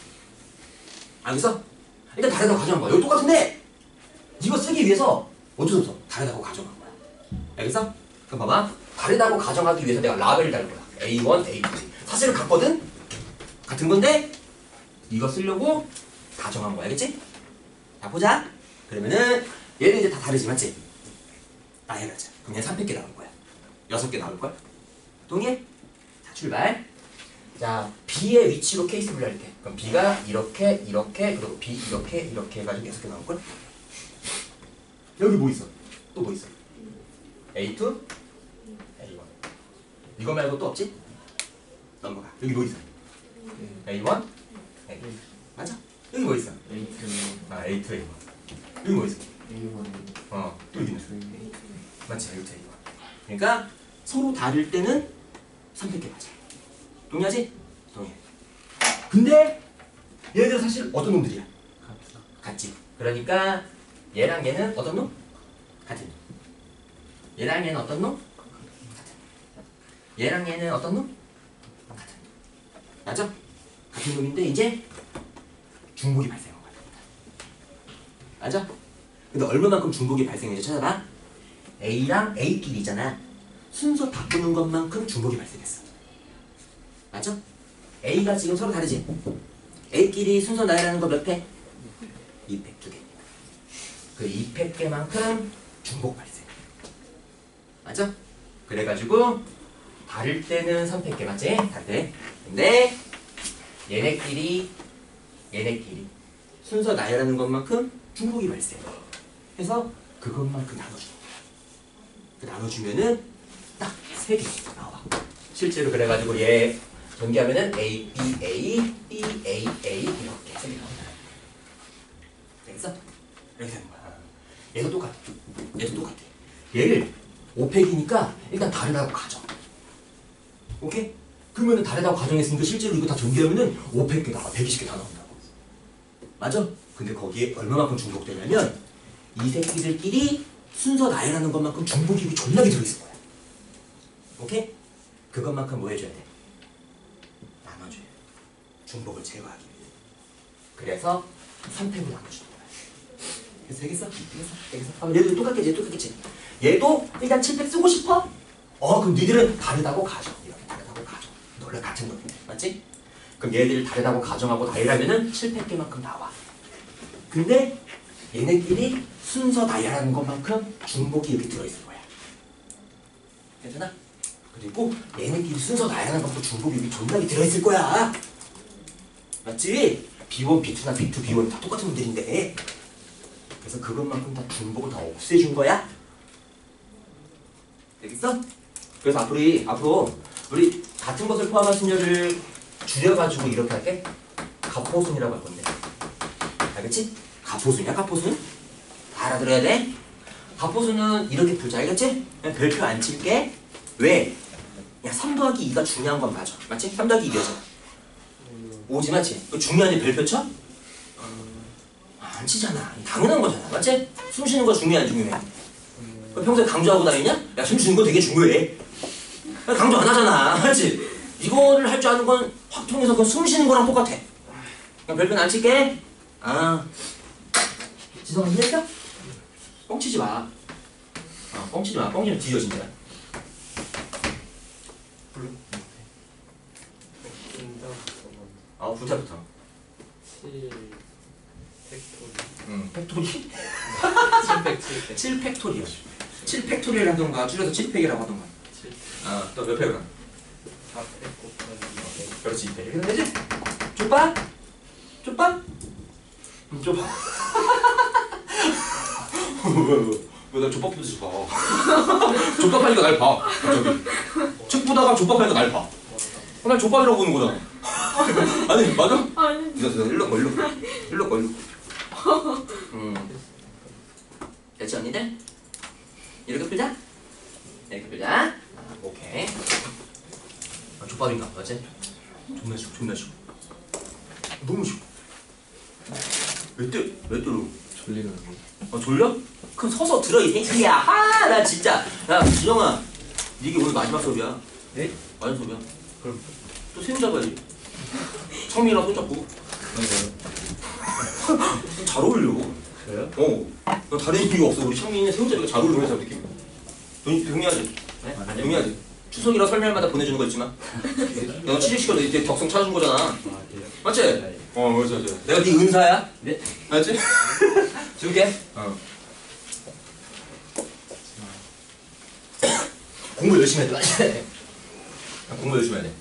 알겠어? 일단 다르다고 가정한 거야. 여기 똑같은데 이거 쓰기 위해서 어쩔 수 없어. 다르다고 가정한 거야. 알겠어? 그럼 봐봐. 다르다고 가정하기 위해서 내가 라벨을 달은 거야. A1, A2. 사실은 같거든? 같은 건데 이거 쓰려고 가정한 거야. 알겠지? 자, 보자. 그러면은 얘는 이제 다 다르지, 맞지? 해가자. 그럼 얘 300개 나올 거야. 6개 나올 거야. 동의해? 자, 출발. 자, B의 위치로 케이스 분리할게. 그럼 B가 이렇게, 이렇게, 그리고 B 이렇게, 이렇게 해가지고 6개 나올 걸? 여기 뭐 있어? 또 뭐 있어? A2, A1. 이거 말고 또 없지? 넘어가. 여기 뭐 있어? A1, A2. 맞아? 여기 뭐 있어? A2. A2, A1. 여기 뭐 있어? A1. 또 여기 있네. 맞지? A2, A1. 그러니까 서로 다를 때는 300개 맞아. 동의하지? 동의해. 근데 얘네들 사실 어떤 놈들이야? 같지. 그러니까 얘랑 얘는 어떤 놈? 같은 놈. 얘랑 얘는 어떤 놈? 같은 놈. 얘랑 얘는 어떤 놈? 같은 놈. 맞아? 같은 놈인데 이제 중복이 발생한 거야. 맞아? 근데 얼마만큼 중복이 발생했는지 찾아봐. A랑 A끼리 있잖아. 순서 바꾸는 것만큼 중복이 발생했어. 맞아? A가 지금 서로 다르지? A끼리 순서 나열하는 거 몇 팩? 2팩 2개. 그 2팩 개만큼 중복 발생. 맞아? 그래가지고 다를 때는 3팩 개 맞지? 다를 때. 근데 얘네끼리 순서 나열하는 것만큼 중복이 발생. 해서 그것만큼 나눠주는 거야. 그 나눠주면은 딱 3개 나와. 실제로 그래가지고 얘 전개하면은 A, B, A, B, A, A 이렇게 3개 나온다. 됐어? 이렇게 되는 거야. 얘도 똑같아. 얘도 똑같아. 얘를 5팩이니까 일단 다르다고 가정. 오케이? 그러면은 다르다고 가정했으니까 실제로 이거 다 전개하면은 500개 나와. 120개 다 나온다고. 맞아? 근데 거기에 얼마만큼 중복되냐면 이 새끼들끼리 순서 나열하는 것만큼 중복이 존나게 들어있을 거야. 오케이? 그것만큼 뭐 해줘야 돼? 나눠줘야 돼. 중복을 제거하기 위해. 그래서 3팩으로 나눠주는 거야. 그래서 되겠어? 되겠어? 얘도 똑같겠지? 얘도 똑같겠지? 얘도 일단 7팩 쓰고 싶어? 그럼 니들은 다르다고 가정. 이렇게 다르다고 가정. 원래 같은 놈인데. 맞지? 그럼 얘들을 다르다고 가정하고 나열하면은 7팩개만큼 나와. 근데 얘네끼리 순서 나열하는 것만큼 중복이 여기 들어있을 거야. 괜찮아? 그리고 얘네끼리 순서 나열하는 것도 중복이 여기 존나게 들어있을 거야. 맞지? B1, B2나 B2, B1 다 똑같은 놈들인데 그래서 그것만큼 다 중복을 다 없애준 거야. 되겠어? 그래서 앞으로 우리 같은 것을 포함한 순열을 줄여가지고 이렇게 할게. 갑포순이라고 할 건데. 알겠지? 갑포순이야, 갑포순? 알아들어야 돼? 갑포순은 이렇게 풀자, 알겠지? 그냥 별표 안 칠게. 왜? 야, 3 더하기 2가 중요한 건 맞아. 맞지? 3 더하기 2죠. 5지, 맞지? 그 중요한데 별표 쳐? 안 치잖아. 당연한 거잖아. 맞지? 숨 쉬는 거 중요해, 안 중요해? 평소에 강조하고 다니냐? 야, 숨 쉬는 거 되게 중요해. 강조 안 하잖아. 맞지? 이거를 할 줄 아는 건 확통해서 그 숨 쉬는 거랑 똑같아. 그냥 별표는 안 칠게. 지성아, 이해했어? 뻥치지 마. 뻥치지 마. 뻥치면 뒤져, 진짜. 부자부터. 7팩토리. 팩토리? 7팩. 7팩토리요. 7팩토리를 하던가, 줄여서 7팩이라고 하던가. 또 몇 팩을? 4팩 곱하기 그렇지, 2팩. 이렇게 되지? 좁아? 좁아? 좁아. 왜나 족밥부터 봐. 족밥하니까 날 봐. 저기 책 보다가 족밥하니까 날 봐. 날 족밥이라고 보는 거잖아. 아니 맞아? 아니. 기다려 일로 거. 됐지 언니들? 이렇게 풀자? 이렇게 풀자. 오케이. 족밥인가? 맞지? 존나 쉬워. 너무 쉬워. 왜 때려? 졸리는 거. 졸려? 그럼 서서 들어 이 새끼야. 나 진짜. 야 지정아, 이게 오늘 마지막 수업이야. 네? 마지막 수업이야. 그럼 또 세훈 잡아야지. 성민이랑 손 잡고. 잘 어울려. 그래요? 너 다른 이유가 없어. 우리 창민이는 세훈 잡기가 잘 어울려. 느낌. 동의하지? 네? 동의하지? 추석이라 설날마다 보내주는 거 있지만. 너 취직시켜서 이제 격성 찾아준 거잖아. 맞지? 네. 맞아. 내가 네 은사야? 네? 알지? 줄게. 공부 열심히 해야 돼. 공부 열심히 해야 돼.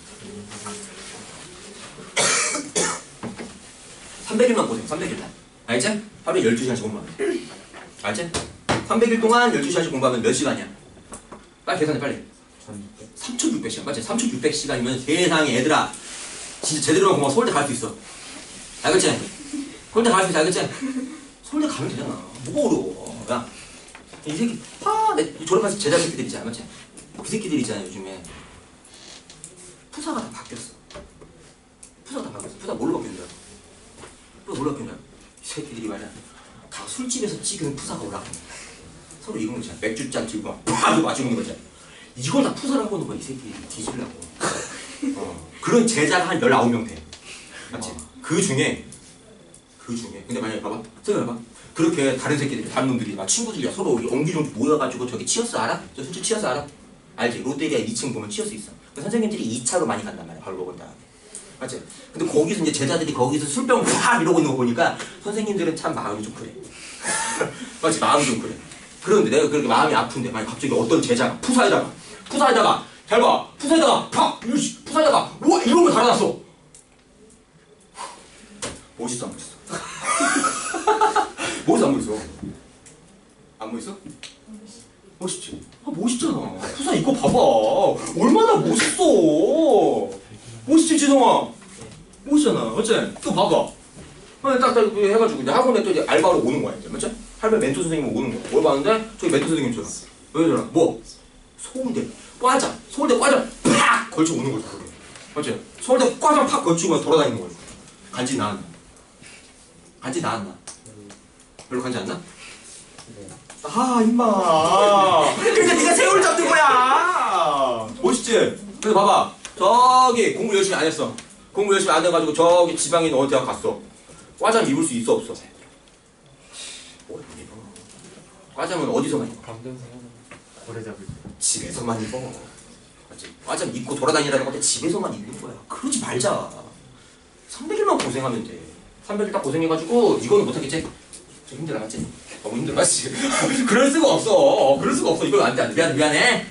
300일만 고생, 300일만. 알지? 하루에 12시간씩 공부하면. 알지? 300일 동안 12시간씩 공부하면 몇 시간이야? 빨리 계산해, 빨리. 3,600시간, 맞지? 3,600시간이면 세상에 얘들아. 진짜 제대로 한 공부 서울대 갈 수 있어. 알겠지? 서울대 갈 수 있어, 알겠지? 서울대 가면 되잖아. 뭐가 어려워. 야, 이 새끼, 내 졸업해서 제자 새끼들 있잖아, 맞지? 그 새끼들 있잖아, 요즘에. 푸사가 다 바뀌었어. 푸사 뭘로 바뀌는 거야? 이 새끼들이 말이야. 다 술집에서 찍은 푸사가 올라갑니다. 서로 이런 거 있잖아. 맥주잔 들고 막 팍 마시는 거 있잖아. 이걸 다 푸사라고 하는 거야, 이 새끼들이. 뒤질라고. 그런 제자가 한 19명 돼. 맞지? 그 중에 근데 만약에 봐봐. 생각해봐. 그렇게 다른 새끼들이, 다른 놈들이 막 친구들이 서로 옹기종기 모여가지고 저기 치어스 알아? 저 술집 치어스 알아? 알지? 롯데리아 2층 보면 치어스 있어. 그 선생님들이 2차로 많이 간단 말이야. 바로 먹은 다음에. 맞지? 근데 거기서 이제 제자들이 거기서 술병 팍 이러고 있는 거 보니까 선생님들은 참 마음이 좀 그래. 맞지? 마음이 좀 그래. 그런데 내가 그렇게 마음이 아픈데 만약 갑자기 어떤 제자가 푸사에다가 잘 봐. 푸사에다가 팍! 푸사에다가 우와! 이런 걸 달아놨어. 멋있어 안 멋있어? 멋있어 안 멋있어? 안 멋있어? 멋있지? 멋있잖아. 푸사 이거 봐봐. 얼마나 멋있어. 멋있지 지성아? 멋있잖아. 맞지? 또 봐봐. 딱 해가지고 이제 학원에 또 이제 알바로 오는 거야 이제 맞지? 할머니 멘토 선생님 오는 거야. 뭘 봤는데 저기 멘토 선생님 있잖아. 왜 저러나? 뭐? 서울대 과장, 서울대 과장 팍 걸쳐 오는 거지. 맞지? 서울대 과장 팍 걸치고 돌아다니는 거야. 간지 나왔나? 간지 나왔나? 별로 간지 안 나? 아 임마. 그러니까 네가 세월 잡는 거야. 멋있지? 그래서 봐봐. 저기 공부 열심히 안 했어. 공부 열심히 안 해가지고 저기 지방인 어디 대학 갔어. 과장 입을 수 있어 없어? 과장은 어디서만 입어? 오래 잡을 때. 집에서만 입어. 맞지? 과장 입고 돌아다니라는 건데 집에서만 입는 거야. 그러지 말자. 300일만 고생하면 돼. 300일 딱 고생해가지고 이거는 못하겠지? 좀 힘들어 맞지? 너무 힘들어 맞지? 그럴 수가 없어. 그럴 수가 없어. 이거 안 돼. 미안해.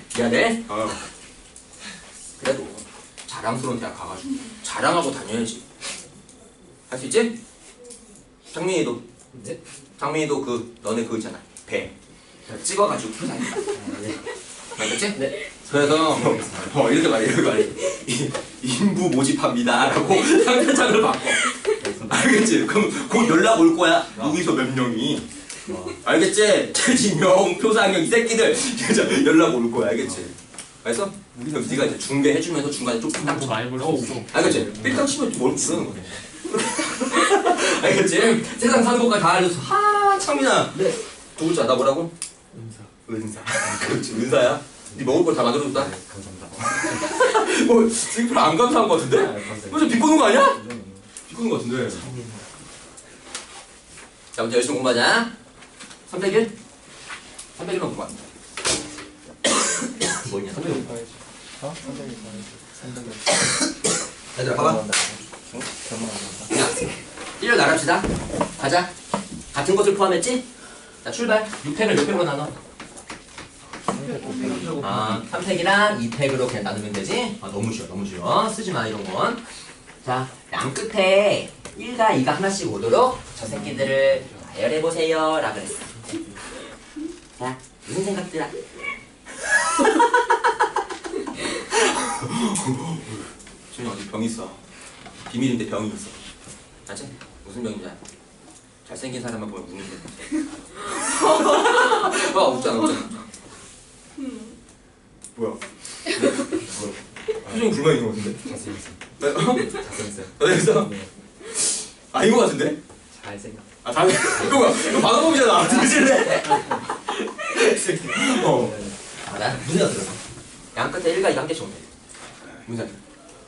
그래도 자랑스러운 대학 가가지고 자랑하고 다녀야지. 할 수 있지? 장민이도. 네? 장민이도 그 너네 그거 있잖아. 배. 찍어가지고 풀다닌다. 알겠지? 네. 그래서 이렇게 말해. 인부 모집합니다라고 상대장을 바꿔. 알겠지? 그럼 곧 연락 올 거야. 여기서 몇 명이. 알겠지? 최진영, 표상영 이 새끼들 진짜 연락 올 거야. 알겠지? 그래서 그럼 네가 이제 중개해주면서 중간에 좀 너무 많이 벌었어. 알겠지? 삐딱 치면 뭘 부르는 거야. 알겠지? 세상 사는 것까지 다 알려서 창민아. 네. 두 글자 나 뭐라고? 은사. 그렇지 은사야. 네 먹을 걸 다 만들어줬다. 네, 감사합니다. 뭐 지금 별로 안 감사한 거 같은데? 감사합니다. 뭐 비꼬는 거 아니야? 비꼬는 거 같은데. 자 먼저 열심히 공부하자. 300일? 300일만 공부한다. 뭐냐 300일. 어? 300일. 얘들아 봐봐. 야 1을 나갑시다. 가자. 같은 것을 포함했지? 자 출발. 6팩을 몇 팩으로 나눠? 3팩이랑 2팩으로 그냥 나누면 되지? 너무 쉬워. 쓰지 마, 이런 건. 자, 양 끝에 1과 2가 하나씩 오도록 저 새끼들을 나열해보세요. 라고 그랬어. 자, 무슨 생각들아? 저기 어디 병 있어. 비밀인데 병이 있어. 알지? 무슨 병인지 알아? 잘생긴 사람만 보면 웃는데. 웃잖아. 뭐야? 표정이 불만 있는 것 같은데? 잘생겼어요. 잘생겼어? 아닌 것 같은데? 잘생겼어. 이거 반어범이잖아. 들으실래? 알아? 무슨 생각 들었어? 양 끝에 1과 2가 한 개씩 오면 돼. 무슨 생각?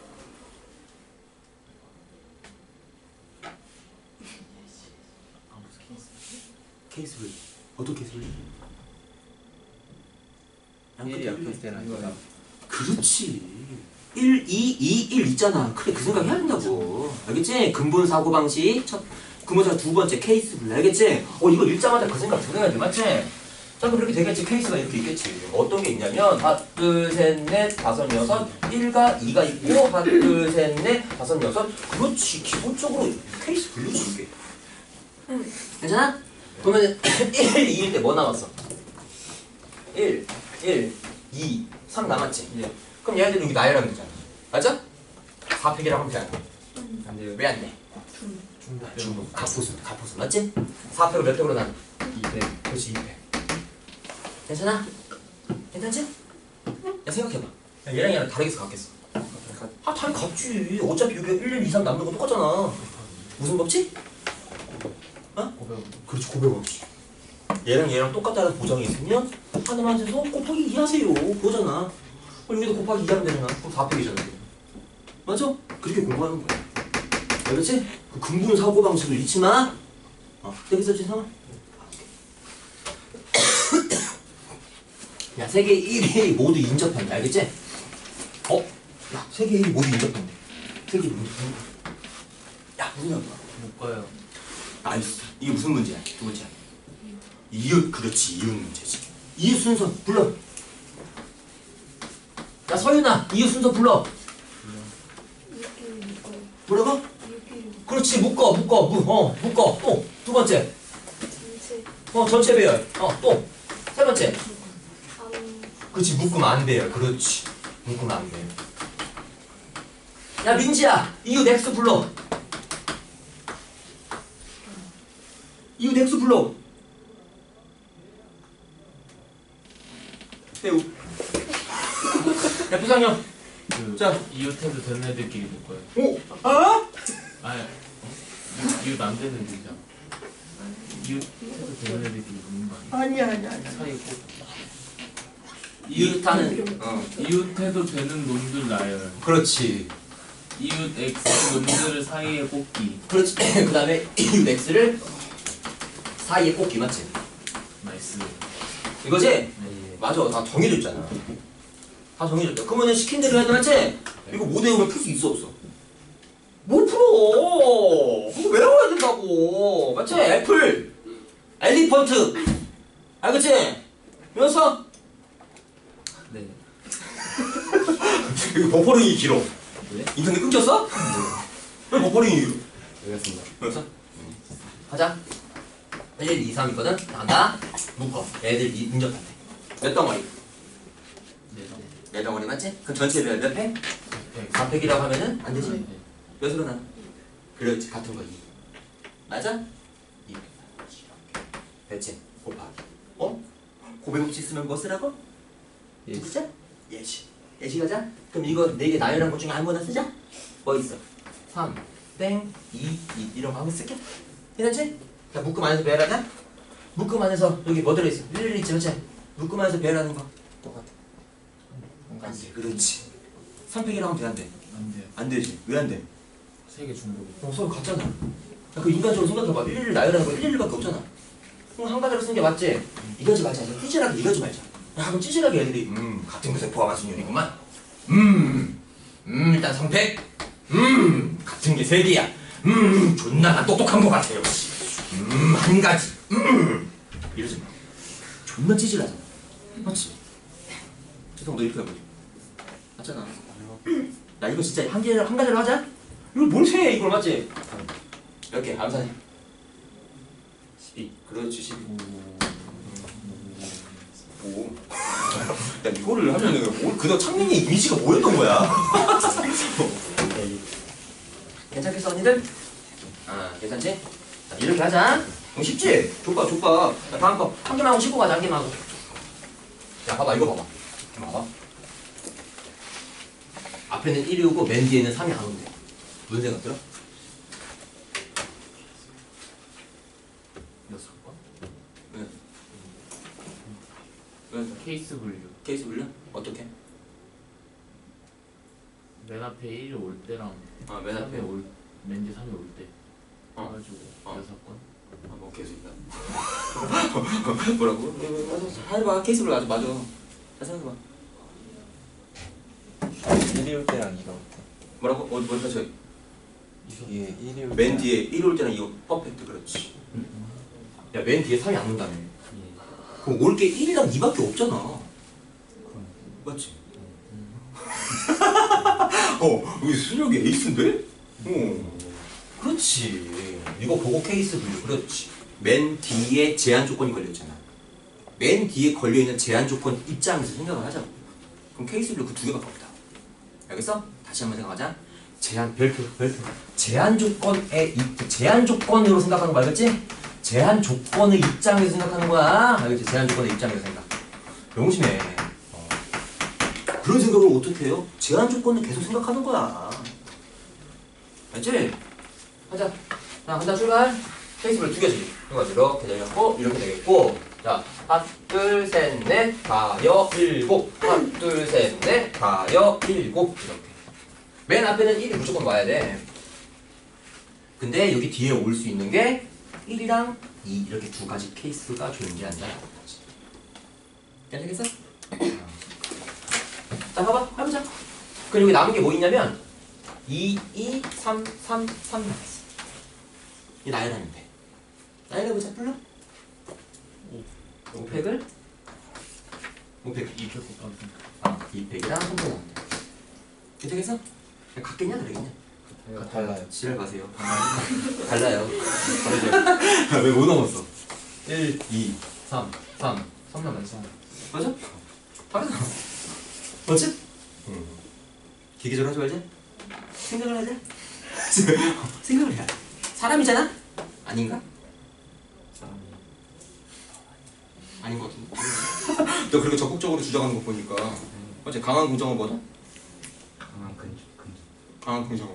케이스를 어떤 케이스를? 1이 앞에 때는 아니까. 그렇지. 1, 2, 1 있잖아. 그래 그 생각 해야 된다고. 알겠지? 근본 사고 방식 근본 사고 두 번째 케이스를 알겠지? 이거 읽자마자 그 생각 들어야 돼 맞지? 자 그럼 이렇게 되겠지. 케이스가 이렇게 있겠지. 어떤 게 있냐면 하나 둘셋넷 다섯 여섯 1과 2가 있고 하나 둘셋넷 다섯 여섯 그렇지. 기본적으로 케이스 분류지 이게. 괜찮아? 그러면 1, 2일 때 뭐 남았어? 1, 2, 3 남았지? 예. 그럼 얘네들 여기 나열하면 되잖아. 맞아? 4팩이라고 하면 돼. 안 돼요. 왜 안 돼? 중복. 가포수 맞지? 4팩을 몇 팩으로 나눠? 200. 그렇지 2팩. 괜찮아? 괜찮지? 야 생각해봐. 야, 얘랑 다르게 해서 같겠어. 다르게 같지. 어차피 여기 1, 2, 3 남는 거 똑같잖아. 무슨 법칙? 그렇지 900원씩. 얘랑 똑같다는 보장이 있으면 하나만 해서 곱하기 2 하세요. 그거잖아. 여기도 곱하기 2 하면 되잖아. 그럼 4팩이잖아. 맞아? 그렇게 공부하는 거야. 알겠지? 그 근본 사고 방식을 잊지 마. 여기서 지성아. 야, 세계 1위 모두 인접한다. 알겠지? 야, 세계 1위 모두 인접한대. 세계 1위 모두. 야, 무슨 소리야? 못 봐요. 나이스. 이게 무슨 문제야? 두 번째. 이웃, 그렇지. 이웃 문제지. 이웃 순서 불러. 야, 서윤아. 이웃 순서 불러. 뭐라고? 그렇지. 묶어. 묶어. 또. 두 번째. 전체 배열. 또. 세 번째. 그렇지. 묶으면 안 돼요. 그렇지. 묶으면 안 돼요. 야, 민지야. 이웃 X 불러. 이웃 X 불러. 해우. 야 부상형. 그 자. 이웃해도 되는 애들끼리 놀 거예요. 오. 아? 아니 이웃 안 되는 애들이잖아. 이웃해도 되는 애들끼리 노는 거 아니야? 아니야. 사이 꼭 이웃하는. 이웃해도 되는 놈들 나열. 그렇지. 이웃 X 놈들을 사이에 꼽기. 그렇지. 그 다음에 이웃 X를 사이에 꼽기 맞지? 나이스. 이거지? 네. 맞아. 다 정해져 있잖아. 다 정해졌다. 그러면은 시킨 대로 해야 돼 맞지? 이거 못 외우면 풀 수 있어 없어? 못 풀어. 그거 외워야 된다고. 맞지? 애플, 엘리펀트. 알겠지? 외웠어? 네. 이거 버퍼링이 길어. 그래? 인터넷 끊겼어? 왜 버퍼링이 길어? 알겠습니다. 외웠어? 가자. 1, 2, 3 있거든? 나간다. 묶어. 애들 인정한테. 몇 덩어리? 네 덩어리 맞지? 그럼 전체 몇 팩? 4팩이라고 하면은 안 되지? 몇으로 나? 그렇지. 같은 거 2. 맞아? 2. 대체 곱하기. 고백업지 쓰면 뭐 쓰라고? 예. 쓰자? 예시. 예시 가자. 그럼 이거 4개 나열한 것 중에 아무거나 쓰자? 뭐 있어? 3, 땡, 2, 2 이런 거 한번 쓸게. 괜찮지? 자, 묶음 안에서 배열하자. 묶음 안에서 여기 뭐 들어있어? 1 있지, 맞지? 묶음 안에서 배열하는 거 똑같아. 안 돼. 그렇지. 3팩이라고 하면 돼, 안 돼? 안 돼요. 안 되지. 왜 안 돼? 세개 중복이. 서로 같잖아. 야, 그 인간적으로 생각해봐. 1 나열하는 거 1밖에 없잖아. 그럼 한 가지로 쓴 게 맞지? 이거지 말자. 찌질하게 이거지 말자. 야, 그럼 찌질하게 애들이 같은 것에 포함한 순열이구만. 일단 3팩. 같은 게 3개야. 존나 나 똑똑한 것 같아요. 한 가지. 이러지 마. 존나 찌질하잖아. 맞지? 지성 너 이렇게 해보지. 맞잖아. 야 이거 진짜 한 가지로 하자. 이거 뭘 세? 이걸 맞지? 몇 개? 암산해. 12. 그렇지 12. 오. 야 이거를 하면은 그다음 창민이 이미지가 뭐였던 거야? 괜찮겠어 언니들? 아 괜찮지? 자, 이렇게 하자. 쉽지? 족봐. 자, 다음 거 한 개만 하고 씻고 가자. 한 개만 하고. 야 봐봐 이거 봐봐. 봐봐. 앞에는 1이 오고 맨 뒤에는 3이 안 온대. 무슨 생각 들어? 6번? 왜? 케이스 분류. 케이스 불려? 어떻게? 맨 앞에 1이 올 때랑 맨 앞에 맨 뒤에 3이 올 때. 해가지고 6건? 뭐 계속이다. 뭐라고? 맞아. 해봐. 케이스 불려. 맞아. 잘 생각해봐. 1이 올 때랑 2가 올 때. 뭐라고? 뭐 다시 뒤에 1이 올 맨 뒤에 1 올 때는 이거 퍼펙트. 그렇지. 야 맨 뒤에 3이 안 온다며. 그럼 올 게 1이랑 2밖에 없잖아. 맞지? 여기 순혁이 에이스인데? 그렇지. 이거 보고 케이스 분류. 그렇지. 맨 뒤에 제한 조건이 걸려있잖아. 맨 뒤에 걸려있는 제한 조건 입장에서 생각을 하자고. 그럼 케이스 분류 그 2개밖에 없다. 알겠어? 다시 한번 생각하자. 별표. 제한 조건으로 생각하는 거 알겠지? 제한 조건의 입장에서 생각하는 거야. 알겠지? 제한 조건의 입장에서 생각. 명심해. 그런 생각을 어떻게 해요? 제한 조건을 계속 생각하는 거야. 알지? 하자. 자, 간다 출발. 케이스를 2개씩. 이렇게 되겠고, 이렇게 되겠고. 자, 하나, 둘, 셋, 넷, 가여, 7. 하나, 둘, 셋, 넷, 가여, 7. 이렇게. 맨 앞에는 1이 무조건 와야 돼. 근데 여기 뒤에 올 수 있는 게 1이랑 2 이렇게 2가지 케이스가 존재한다. 괜찮겠어? 자, 봐봐. 해보자. 그럼 여기 남은 게 뭐 있냐면 2, 2, 3, 3, 3 남았어. 이 나열하면 돼. 나열해보자. 불러. 5팩을 5팩 2팩 곱하기 2팩이랑 3팩 나온다. 되겠어? 같겠냐? 다르겠냐? 달라요. 지랄 마세요. 달라요. 왜 못 넘었어? 1, 2, 3, 3 남았어. 맞아? 다르잖아. 맞지? 기계적으로 하지 말자. 생각을 하자. 생각을 해야 돼. 사람이잖아? 아닌가? 아닌 것 같은데? 너 그렇게 적극적으로 주장하는 거 보니까 어째 강한 긍정어 뭐다? 강한 긍정어.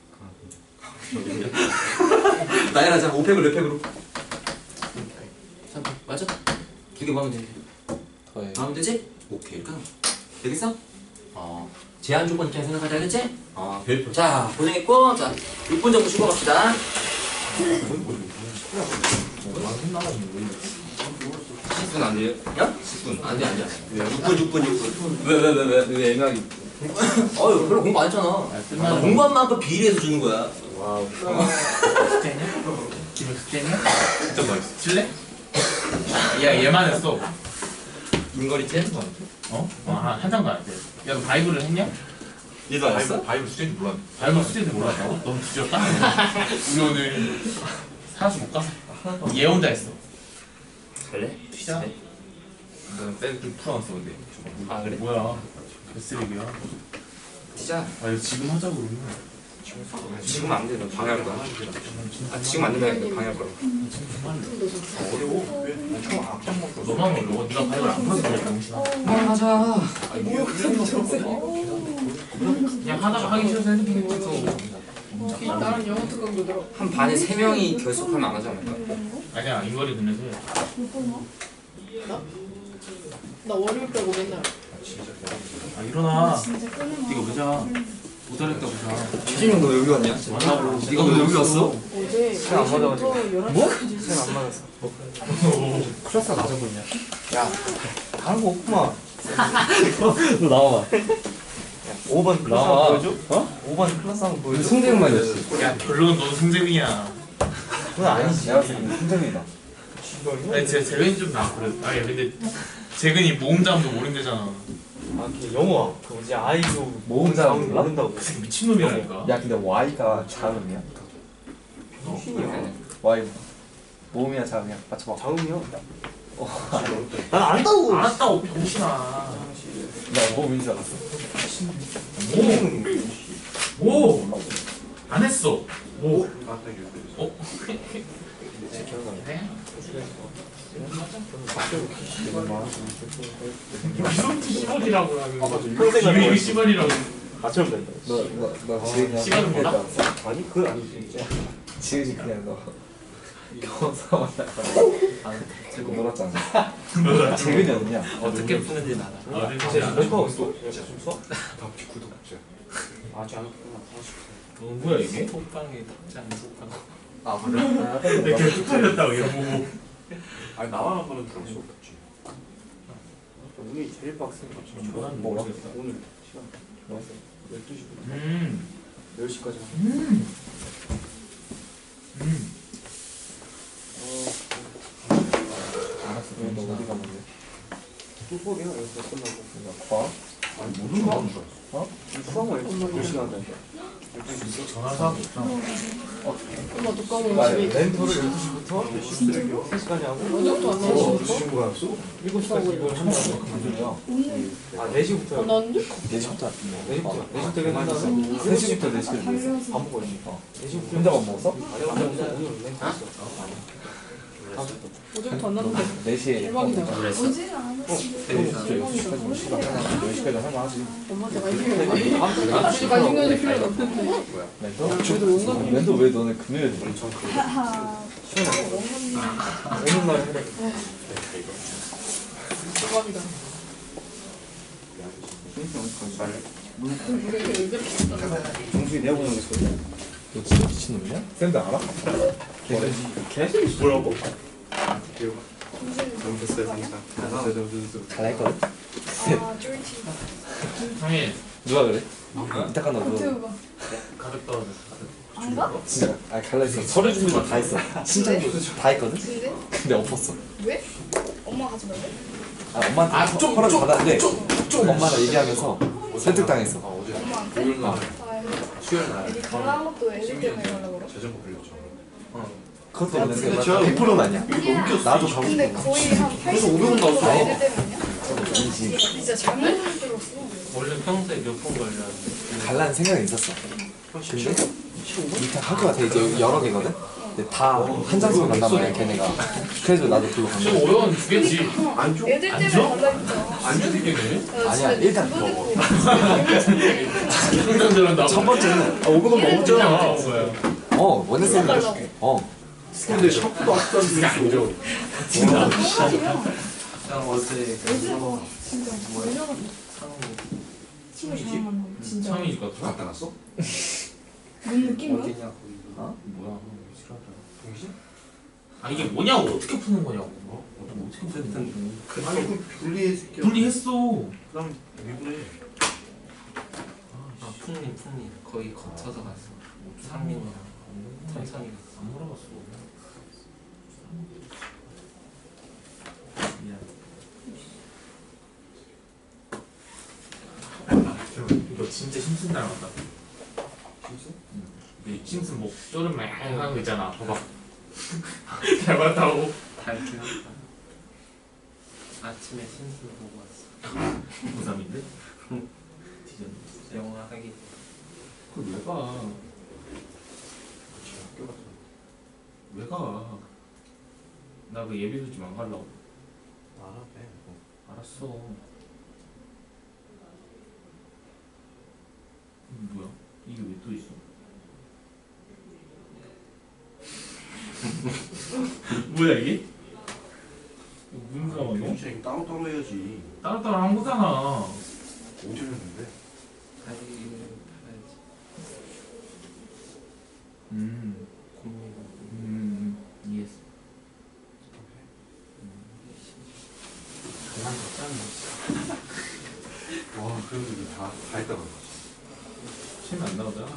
나열하자. 5팩을 몇 팩으로? 3팩 맞아? 2개 뭐 하면 되지? 더해. 하면 되지? 오케이 이렇게 하면 되겠어? 제한 조건 있게 생각하자 그랬지? 별표. 자 고생했고 자 6분 정도 쉬고 갑시다. 시순 안 돼요? 야? 10분. 안 돼, 안 돼. 6분. 왜 애각이? 어휴, 별로 공부 안 했잖아. 끝나는 공부한 만큼 비례해서 주는 거야. 와우. 숙제냐? 기분 숙제냐? 진짜 맛있어. 칠래? 야 얘만 했어. 인거리 째? 어? 한 장도 안 돼. 야 너 바이블을 했냐? 니도 안 했어? 바이블 숙제인지 몰랐. 바이블 숙제인지 몰랐다고? 너무 뒤졌다. 우리 오늘 사수 못 가서 얘 혼자 했어. 잘래? 튀자. 나는 좀 풀어놨어 근데. 아 그래? 뭐야? 몇 쓰레기야? 진짜 이거 지금 하자고 그러면. 지금 안 돼. 너 방해할 거야. 지금 안 된다니까 방해할 거야. 어려워. 너만 어려워. 네가 바이블 안 풀어서 그래 병신아. 하자. 그냥 하다가 하기 싫어서 해도 되겠어. 나랑 영어 특강도 들어. 한 반에 3명이 결속하면 안 하지 않을까? 아니야 인거리 근해서 나 월요일 빼고 맨날. 아 일어나. 진짜 끊으면 네가 보자. 모자랬다 보자. 최진영 너 여기 왔냐? 네가 왜 여기 왔어? 어제 안 맞아가지고. 10시부터 11시까지 쌤 안 맞았어. 클래스가 낮아 보이냐? 야, 다른 거 없구만. 너 나와봐. 5번 클래스 한번 보여줘? 어? 5번 클래스 한번 보여줘? 승재형만 있어. 야 결론은 너도 승재민이야. 그건 아니지. 내가 봤을 때는 승재형이다. 아니 재근이 좀 나. 그래. 아니 근데 재근이 모음자음도 모른대잖아. 아, 걔 영어. 그 뭐지? 아이도 모음자음 몰라? 모른다고. 그 새끼 미친놈이라니까. 야 근데 Y가 자음이야? Y 모음이야 자음이야? 맞춰봐. 자음이요? 난 안다고. 알았다고 병신아. 나 모음인 줄 알았어. 오! 안 했어. 오. 어? 미소티 시벌이라고 하는 거. 기획이 시벌이라고. 맞춰면 된다. 너 지금 그냥 시간은 몰라? 했다. 아니, 그건 아니지. 지금 그냥 너 경사 만났다. 지금 놀았잖아. 재근이 어딨냐? 어떻게 푸는지 알아. 아, 근데 몇 진짜 번 했어? 좀 써? 아직 안 뭐야 이게? 톡방에 탁장 톡방. 아, 그래? 내가 계속 살렸다고 이거 보고. 아니 나만 한 번은 들을 수 없지. 운이 제일 빡센 거 지금. 저는 뭐야? 모르겠다. 오늘 시간 12시부터 10시까지. 알았어. 너 어디 갔는데? 수업이야? 여기서 끝나고. 과? 아니, 모르는 거 아니야? 어? 수학을 10시간 한다니까. 전화사 엄마 독감으로 집에 있어. 렌터를 12시부터 3시까지 하고. 어제부터 안 나왔어. 무슨 거야? 7시까지 이걸 한다고? 아, 4시부터. 안 나왔는데? 4시부터 4시부터. 4시부터 끝나서 3시부터 4시까지 밥 먹어야지. 4시부터. 혼자 밥 먹었어? 아니, 오늘 렌터 했어. 어제부터 안 나왔는데. 4시에 대박이다. 오지는 않았어. 10시까지 할만하지. 엄마한테 많이 필요해. 아직까지 생각이 필요가 없는데. 렌터? 그래도 온갖 렌터 왜 너네 금요일에 해? 하하. 오는 날 해라. 대박이다. 우리 왜 이렇게 정수이 내가 보는 게 소리야. 너 진짜 미친놈이야? 쌤도 알아? 계속 뭐라고? 잘못했어요 항상. 잘했거든? 아, 쫄티. 형이 누가 그래? 이따 간다 너 유튜브. 가볍다. 안 가? 진짜 아 갈라있어 서류 준비도 다 했어 신청도 다 했거든? 근데? 근데 엎었어 왜? 엄마 가지 말래? 아 엄마한테 허락 받았는데 엄마랑 얘기하면서 설득당했어 엄마한테? 어. 수요일 날 애기 갈라 한 것도 애들 때문에 가려고 그래? 자전거 빌렸죠. 그것도 있는데 100%는 아니야 나도 가고 근데 싶어 거의 한 80% 정도가 애들 때문이야? 아니지 진짜 잘못 들었어. 원래 평소에 몇 번 걸렸는데. 갈라는 생각이 있었어 근데 일단 학교가 되게 여러 개거든? 근데 다 한 장씩 간단 말이야 걔네가. 그래서 나도 그거 간 지금 거야. 어려운 주겠지. 안 줘? 애들 때문에 달라졌죠. 안 주겠네. 아니야, 일단 상상들은 나. 첫 번째는 5분은 먹었잖아. 원래 쌤이 해줄게. 근데 샤프도 앞선 안 줘. 진짜. 진짜 상이지 같아. 갖다 놨어? 뭔 느낌이야? 뭐야? 동신? 아 이게 뭐냐고 어떻게 푸는 거냐고. 어떻게 푸는 거냐고. 아니 그 분리했을 게. 분리했어. 그다음 미분해. 아 풍림 거의 거쳐서 갔어. 상민이랑 천천히 갔어. 안 물어봤어. 미안. 너 진짜 심슨 닮았다. 심슨? 응. 심슨 뭐 쪼름 막 하는 거 있잖아. 봐봐. 닮았다고. 닮긴 했다. 아침에 신수 보고 왔어. 고3인데? 뒤졌네. 영화 하기. 그걸 왜 가? 학교 같은. 왜 가? 나 그 예비술 좀 안 가려고. 알아 배. 알았어. 뭐야? 이게 왜 또 있어? 뭐야 이게? 무슨 상황이야? 병신이 따로따로 해야지. 따로따로 한 거잖아. 어제 했는데. 가야지. 이해했어. 그만 뒀잖아. 와 그래도 이거 다 했다고. 침 안 나오잖아.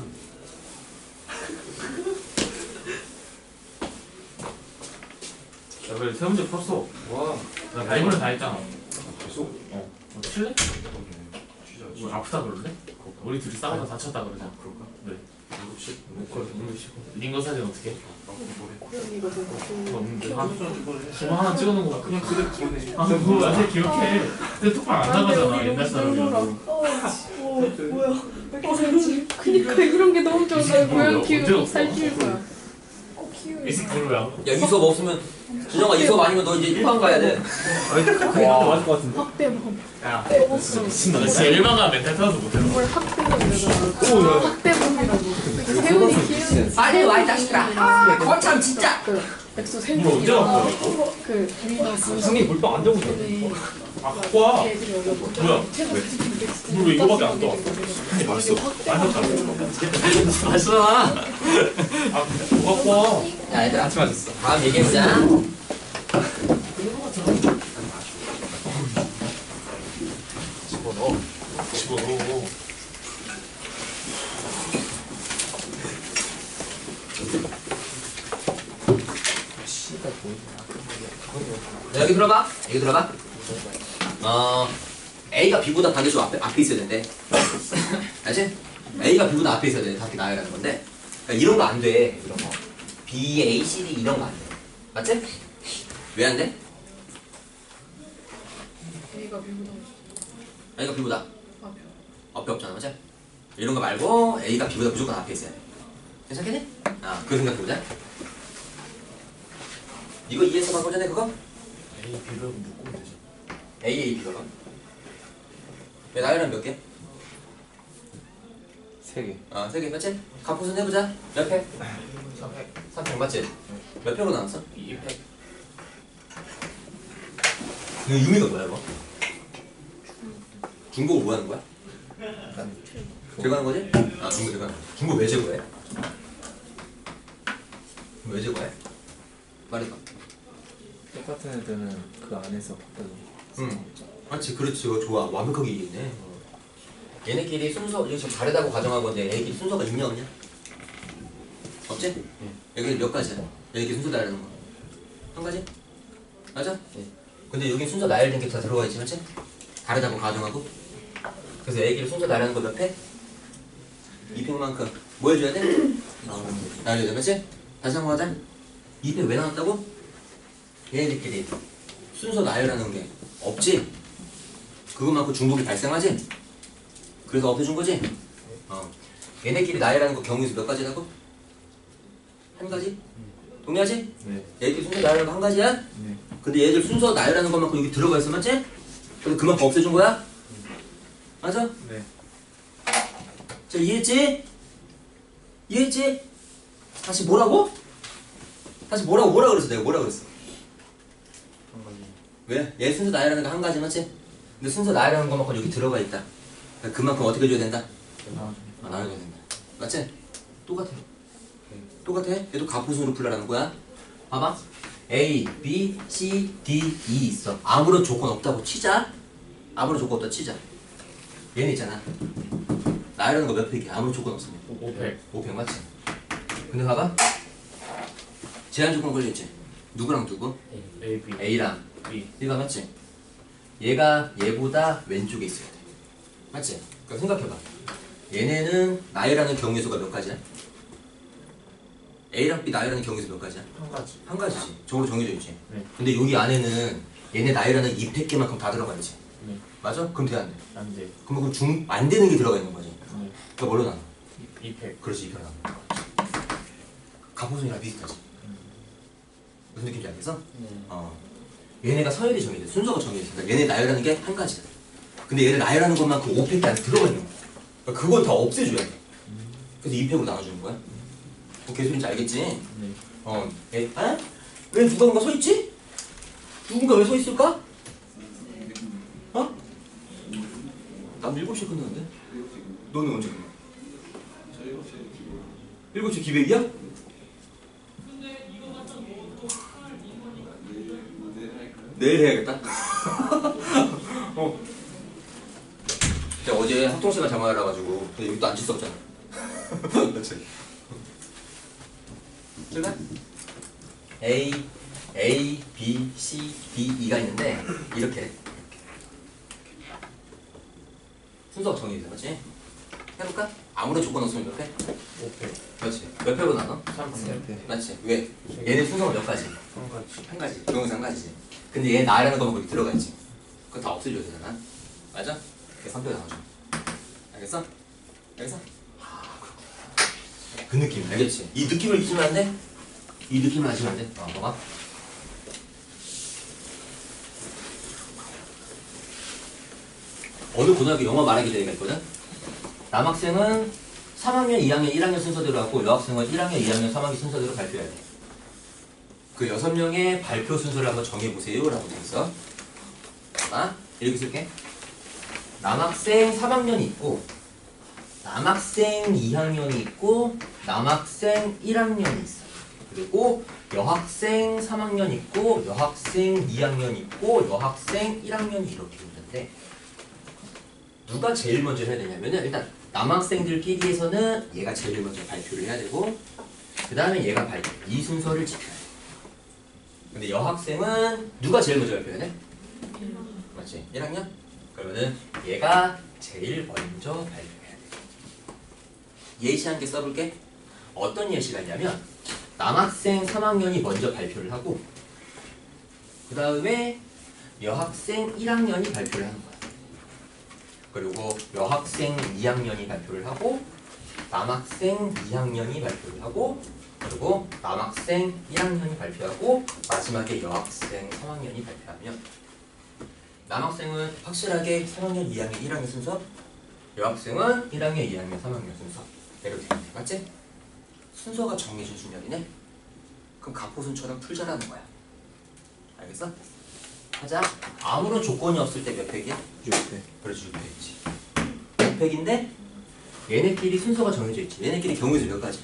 야 그래 세 문제 풀었어. 와. 나 라이브를 다 했잖아. 계속? 칠래? 진짜. 뭐 아프다 그러는데? 우리 둘이 싸우다 다쳤다 그러자. 그럴까? 네. 응급실? 링거 사진 어떻게? 이거 보고 없는데. 한 저거 하나 찍어놓은 거 그냥 그대로 보내. 아 그거 완전 기억해. 근데 톡방 안 나가잖아 옛날 사람이랑. 뭐야? 왜 이렇게 살지? 그니까 이런 게 너무 좋아. 나 고양 키우고 살 키울 거야. 꼭 키우고. 이 새끼 별로야. 야 이 수업 없으면 준영아 이 수업 아니면 너 이제 1반 가야 돼. 그게 맞을 것 같은데. 학대범. 야, 먹었어. 너 진짜 일반가 멘탈 터져서 못해. 뭘 학대범이라고. 학대범이라고. 세훈이 키우는. 빨리 와 이 자식들아. 거참 진짜. 백수 이거 언제 갖고 세훈이랑 그 위너스. 성이 물병 안 적은데. 네. 아 갖고 와. 애들이 어려워. 뭐야? 물 왜 이거밖에 안 떠? 맛있어. 맛있어. 아 갖고 와. 야 얘들아 아침 맞았어. 다음 얘기해보자. 집어넣어. 자, 여기 들어봐. 여기 들어봐. A가 B보다 반드시 앞에 있어야 된대. 알지? A가 B보다 앞에 있어야 돼. 답이 나야라는 건데. 그러니까 이런 거 안 돼. 이런 거. B, A, C, D 이런 거 안 돼. 맞지? 왜 안 돼? A가 비보다 A가 B보다 앞에. 앞에 없잖아. 맞지? 이런 거 말고 A가 B보다 무조건 앞에 있어야 돼. 괜찮겠니? 아, 그거 생각해보자. 이거 이해해서 방금 전에 그거? 에이 비를 묶으면 되지. A, A, B가 왜 나열은 몇 개? 3개. 아, 3개 맞지? 갑부순 해보자. 몇 팩? 3팩 맞지? 몇 팩으로 나눴어? 2팩. 이거 의미가 뭐야 이거? 중복을 뭐 하는 거야? 제거하는 거지? 아, 중복 제거. 중복 왜 제거해? 왜 제거해? 말해봐. 똑같은 애들은 그 안에서 바꿔줘. 응. 맞지, 그렇지. 이거 좋아. 완벽하게 이해했네. 얘네끼리 순서, 이거 지금 다르다고 가정한 건데 얘네끼리 순서가 있냐 없냐? 없지? 여기 몇 가지야? 얘네끼리 순서 나열하는 거. 한 가지? 맞아? 근데 여기 순서 나열된 게 다 들어가 있지, 맞지? 다르다고 가정하고. 그래서 얘네끼리 순서 나열하는 거 몇 팩? 2팩만큼 뭐 해줘야 돼? 나열해야 돼, 맞지? 다시 한 번 하자. 2팩 왜 나왔다고? 얘네들끼리 순서 나열하는 게 없지? 그것만큼 중복이 발생하지? 그래서 없애준 거지? 얘네끼리 나열하는 거 경우에서 몇 가지라고? 한 가지? 동의하지? 네. 얘들 순서 나열하는 거 한 가지야? 네. 근데 얘들 순서 나열하는 것만큼 여기 들어가 있어, 맞지? 그래서 그만큼 없애준 거야? 맞아? 네. 자, 이해했지? 이해했지? 다시 뭐라고? 다시 뭐라 그랬어? 내가 뭐라 그랬어? 왜? 얘 순서 나열하는 거 한 가지, 맞지? 근데 순서 나열하는 것만큼 여기 들어가 있다. 그러니까 그만큼 어떻게 줘야 된다? 나눠줘야 된다. 맞지? 똑같아. 똑같아? 얘도 가포순으로 풀라라는 거야. 봐봐. A, B, C, D, E 있어. 아무런 조건 없다고 치자. 아무런 조건 없다 치자. 얘는 있잖아. 나열하는 거 몇 팩이야? 아무런 조건 없으면. 500. 5팩 맞지? 근데 봐봐. 제한 조건 걸려있지? 누구랑 누구? A, B. A랑 B. B가 맞지? 얘가 얘보다 왼쪽에 있어야 돼. 맞지? 그러니까 생각해봐. 얘네는 나열하는 경우의 수가 몇 가지야? A랑 B 나열하는 경우의 수 몇 가지야? 한 가지. 한 가지지. 저걸로 정해져 있지. 네. 근데 여기 안에는 얘네 나열하는 2팩계만큼 다 들어가 있지. 네. 맞아? 그럼 돼, 안 돼? 안 돼. 그럼 안 되는 게 들어가 있는 거지. 네. 그러니까 뭘로 나눠? 2팩. 그렇지, 2팩 나눠. 가포순이랑 비슷하지. 무슨 느낌인지 알겠어? 얘네가 서열이 정해져. 순서가 정해져. 그러니까 얘네 나열하는 게 한 가지야. 근데 얘를 나열하는 것만큼 5팩이 안에 들어가 있는 거야. 그러니까 그건 다 없애줘야 돼. 그래서 2팩으로 나눠주는 거야. 뭐 개소리인지 알겠지? 네. 왜 누군가 서 있지? 누군가 왜 서 있을까? 어? 난 7시에 끝나는데? 너는 언제 끝나? 7시 기백이야? 내일 해야겠다. 제가 어제 합동시간 장마라 가지고 근데 여기 또 앉을 수 없잖아. 그렇지. 출발. A, B, C, D, E가 있는데 이렇게 순서가 정해져, 맞지? 해볼까? 아무런 조건 없으면 몇 회? 5팩. 그렇지. 몇 회로 나눠? 3팩. 맞지? 왜? 얘네 순서가 몇 가지? 한 가지. 한 가지. 경우에서 한 가지지. 근데 얘 나열하는 거만 거기 들어가 있지. 그거 다 없애줘야 되잖아. 맞아? 그래서 3표 나눠줘. 알겠어? 알겠어? 그 느낌 알겠지? 이 느낌을 잊으면 안 돼? 이 느낌을 잊으면 안 돼? 봐봐. 어느 고등학교 영어 말하기 대회가 있거든? 남학생은 3학년, 2학년, 1학년 순서대로 하고 여학생은 1학년, 2학년, 3학년 순서대로 발표해야 돼. 그 6명의 발표 순서를 한번 정해보세요 라고 돼 있어. 이렇게 쓸게. 남학생 3학년이 있고 남학생 2학년이 있고 남학생 1학년이 있어. 그리고 여학생 3학년 있고 여학생 2학년 있고 여학생 1학년이 이렇게 있는데 누가 제일 먼저 해야 되냐면은 일단 남학생들끼리에서는 얘가 제일 먼저 발표를 해야 되고 그 다음에 얘가 발표. 이 순서를 지켜야 돼. 근데 여학생은 누가 제일 먼저 발표해야 돼? 맞지? 1학년? 그러면은 얘가 제일 먼저 발표해야 돼. 예시 한 개 써볼게. 어떤 예시가 있냐면 남학생 3학년이 먼저 발표를 하고 그 다음에 여학생 1학년이 발표를 하는 거야. 그리고 여학생 2학년이 발표를 하고 남학생 2학년이 발표를 하고 그리고 남학생 1학년이 발표하고 마지막에 여학생 3학년이 발표하면 남학생은 확실하게 3학년, 2학년, 1학년 순서 여학생은 1학년, 2학년, 3학년 순서 이렇게 되면 돼. 맞지? 순서가 정해진 순열이네? 그럼 가포순처럼 풀자라는 거야. 알겠어? 하자. 아무런 조건이 없을 때 몇 팩이야? 6팩. 그렇지 6팩이지 6팩인데 얘네끼리 순서가 정해져 있지. 얘네끼리 경우의 수 몇 가지?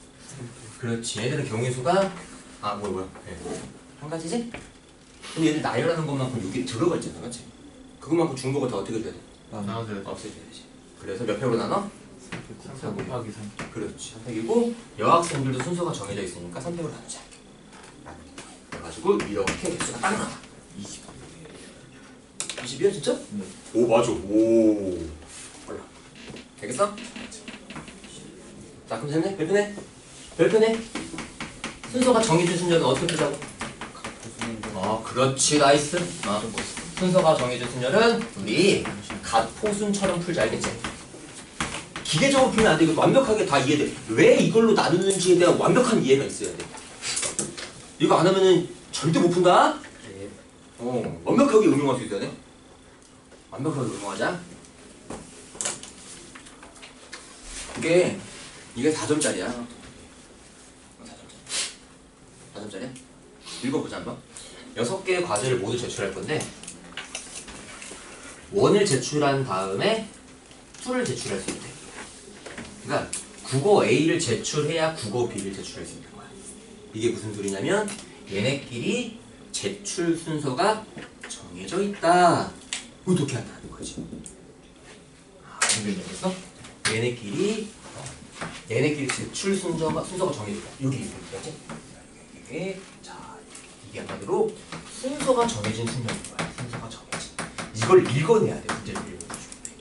그렇지. 얘들은 경우의 수가 뭐야 네. 한 가지지? 근데 얘들 나열하는 것만큼 여기 들어가 있잖아. 맞지? 그것만큼 중복을 다 어떻게 줘야 돼? 나눠줘야 돼. 없애줘야지. 그래서 몇 팩으로 나눠? 3 곱하기 3. 그렇지. 3팩이고 여학생들도 순서가 정해져 있으니까 3팩으로 나누자. 그래가지고 이렇게 개수가 딱 나와. 20이야 진짜? 네. 오 맞아. 오. 몰라. 알겠어? 자 그럼 됐네? 별표네? 별표네? 순서가 정해진 순서는 어떻게 풀자고? 그렇지 나이스. 순서가 정해진 순서는 우리 갓포순처럼 풀자. 알겠지? 기계적으로 풀면 안 돼. 이거 완벽하게 다 이해돼. 왜 이걸로 나누는지에 대한 완벽한 이해가 있어야 돼. 이거 안 하면은 절대 못 푼다. 네. 완벽하게 응용할 수 있어야 돼. 완벽하게 응용하자. 이게 4점짜리야. 4점짜리야? 읽어보자 한번. 6개의 과제를 모두 제출할 건데 원을 제출한 다음에 투를 제출할 수 있대. 그러니까 국어 A를 제출해야 국어 B를 제출할 수 있는 거야. 이게 무슨 소리냐면 얘네끼리 제출 순서가 정해져 있다. 어떻게 한다는 거지? 준비되겠어? 얘네끼리 제출 순서가 정해져 있다. 여기 있겠지? 이게 이게 한마디로 순서가 정해진 순서인 거야. 순서가 정해진. 이걸 읽어내야 돼. 문제를 읽어주면 돼.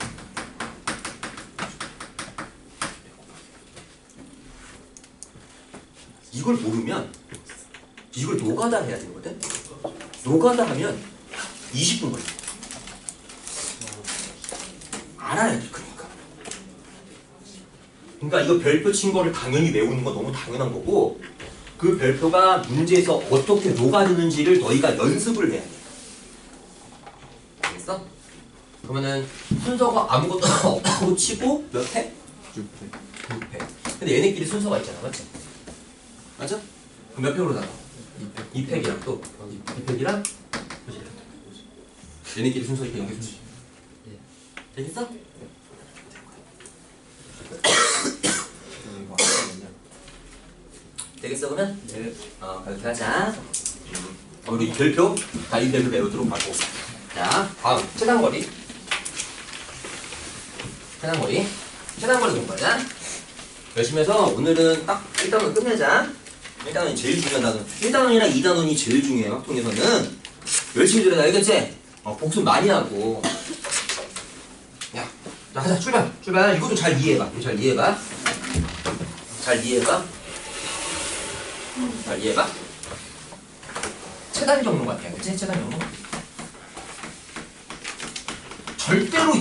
이걸 모르면 이걸 노가다 해야 되거든. 노가다 하면 20분 걸려. 알아야 돼. 그러니까 이거 별표 친 거를 당연히 외우는 건 너무 당연한 거고 그 별표가 문제에서 어떻게 녹아드는지를 너희가 연습을 해야 돼. 알겠어? 그러면은 순서가 아무것도 없다고 치고 몇 회? 6회. 근데 얘네끼리 순서가 있잖아. 맞지? 맞아? 그럼 몇 팩으로 나눠? 2팩이랑 또 2팩이랑 그지? 얘네끼리 순서 이렇게 연결해. 되겠어? 되겠어 그러면? 네. 그렇게 하자. 우리 별표 이 별표 외우도록 하고. 자, 다음 최단거리. 최단거리 공부하자. 열심히 해서 오늘은 딱 1단원 끝내자. 1단원이 제일 중요한 단원. 1단원이랑 2단원이 제일 중요해요. 학통에서는. 열심히 들어야 알겠지? 복습 많이 하고. 야, 자 가자. 출발. 이것도 잘 이해해봐. 잘 이해해봐. 최단 경로 같아. 그치? 최단 경로. 절대로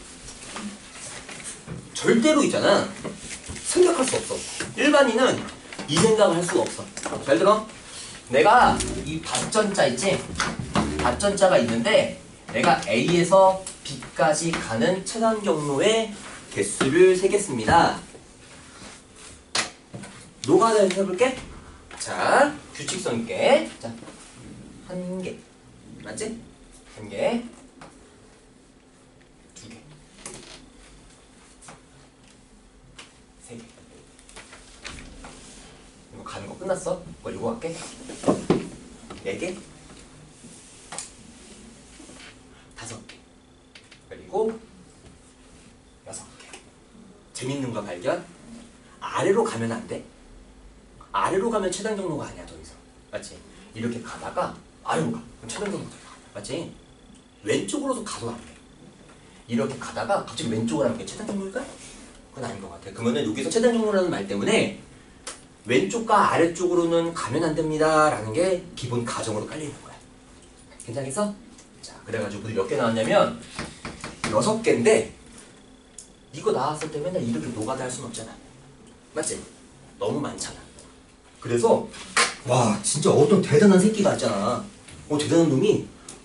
있잖아. 생각할 수 없어. 일반인은 이 생각을 할 수가 없어. 잘 들어? 내가 이 밭전자 있지? 밭전자가 있는데 내가 A에서 B까지 가는 최단 경로의 개수를 세겠습니다. 노가다에서 해볼게. 자, 규칙성 있게. 자, 1개. 맞지? 1개. 2개. 3개. 이거 가는 거 끝났어? 이거 이거 할게. 4개. 5개. 그리고 6개. 재밌는 거 발견. 아래로 가면 안 돼. 아래로 가면 최단 경로가 아니야. 더 이상. 맞지? 이렇게 가다가 아래로 가. 그럼 최단 경로가 돼. 맞지? 왼쪽으로도 가도 안 돼. 이렇게 가다가 갑자기 왼쪽으로 하는 게 최단 경로일까? 그건 아닌 것 같아. 그러면은 여기서 최단 경로라는 말 때문에 왼쪽과 아래쪽으로는 가면 안 됩니다 라는 게 기본 가정으로 깔려있는 거야. 괜찮겠어? 자, 그래가지고 우리 몇 개 나왔냐면 6개인데 이거 나왔을 때 맨날 이렇게 노가다 할 순 없잖아. 맞지? 너무 많잖아. 그래서 와 진짜 어떤 대단한 새끼가 있잖아. 대단한 놈이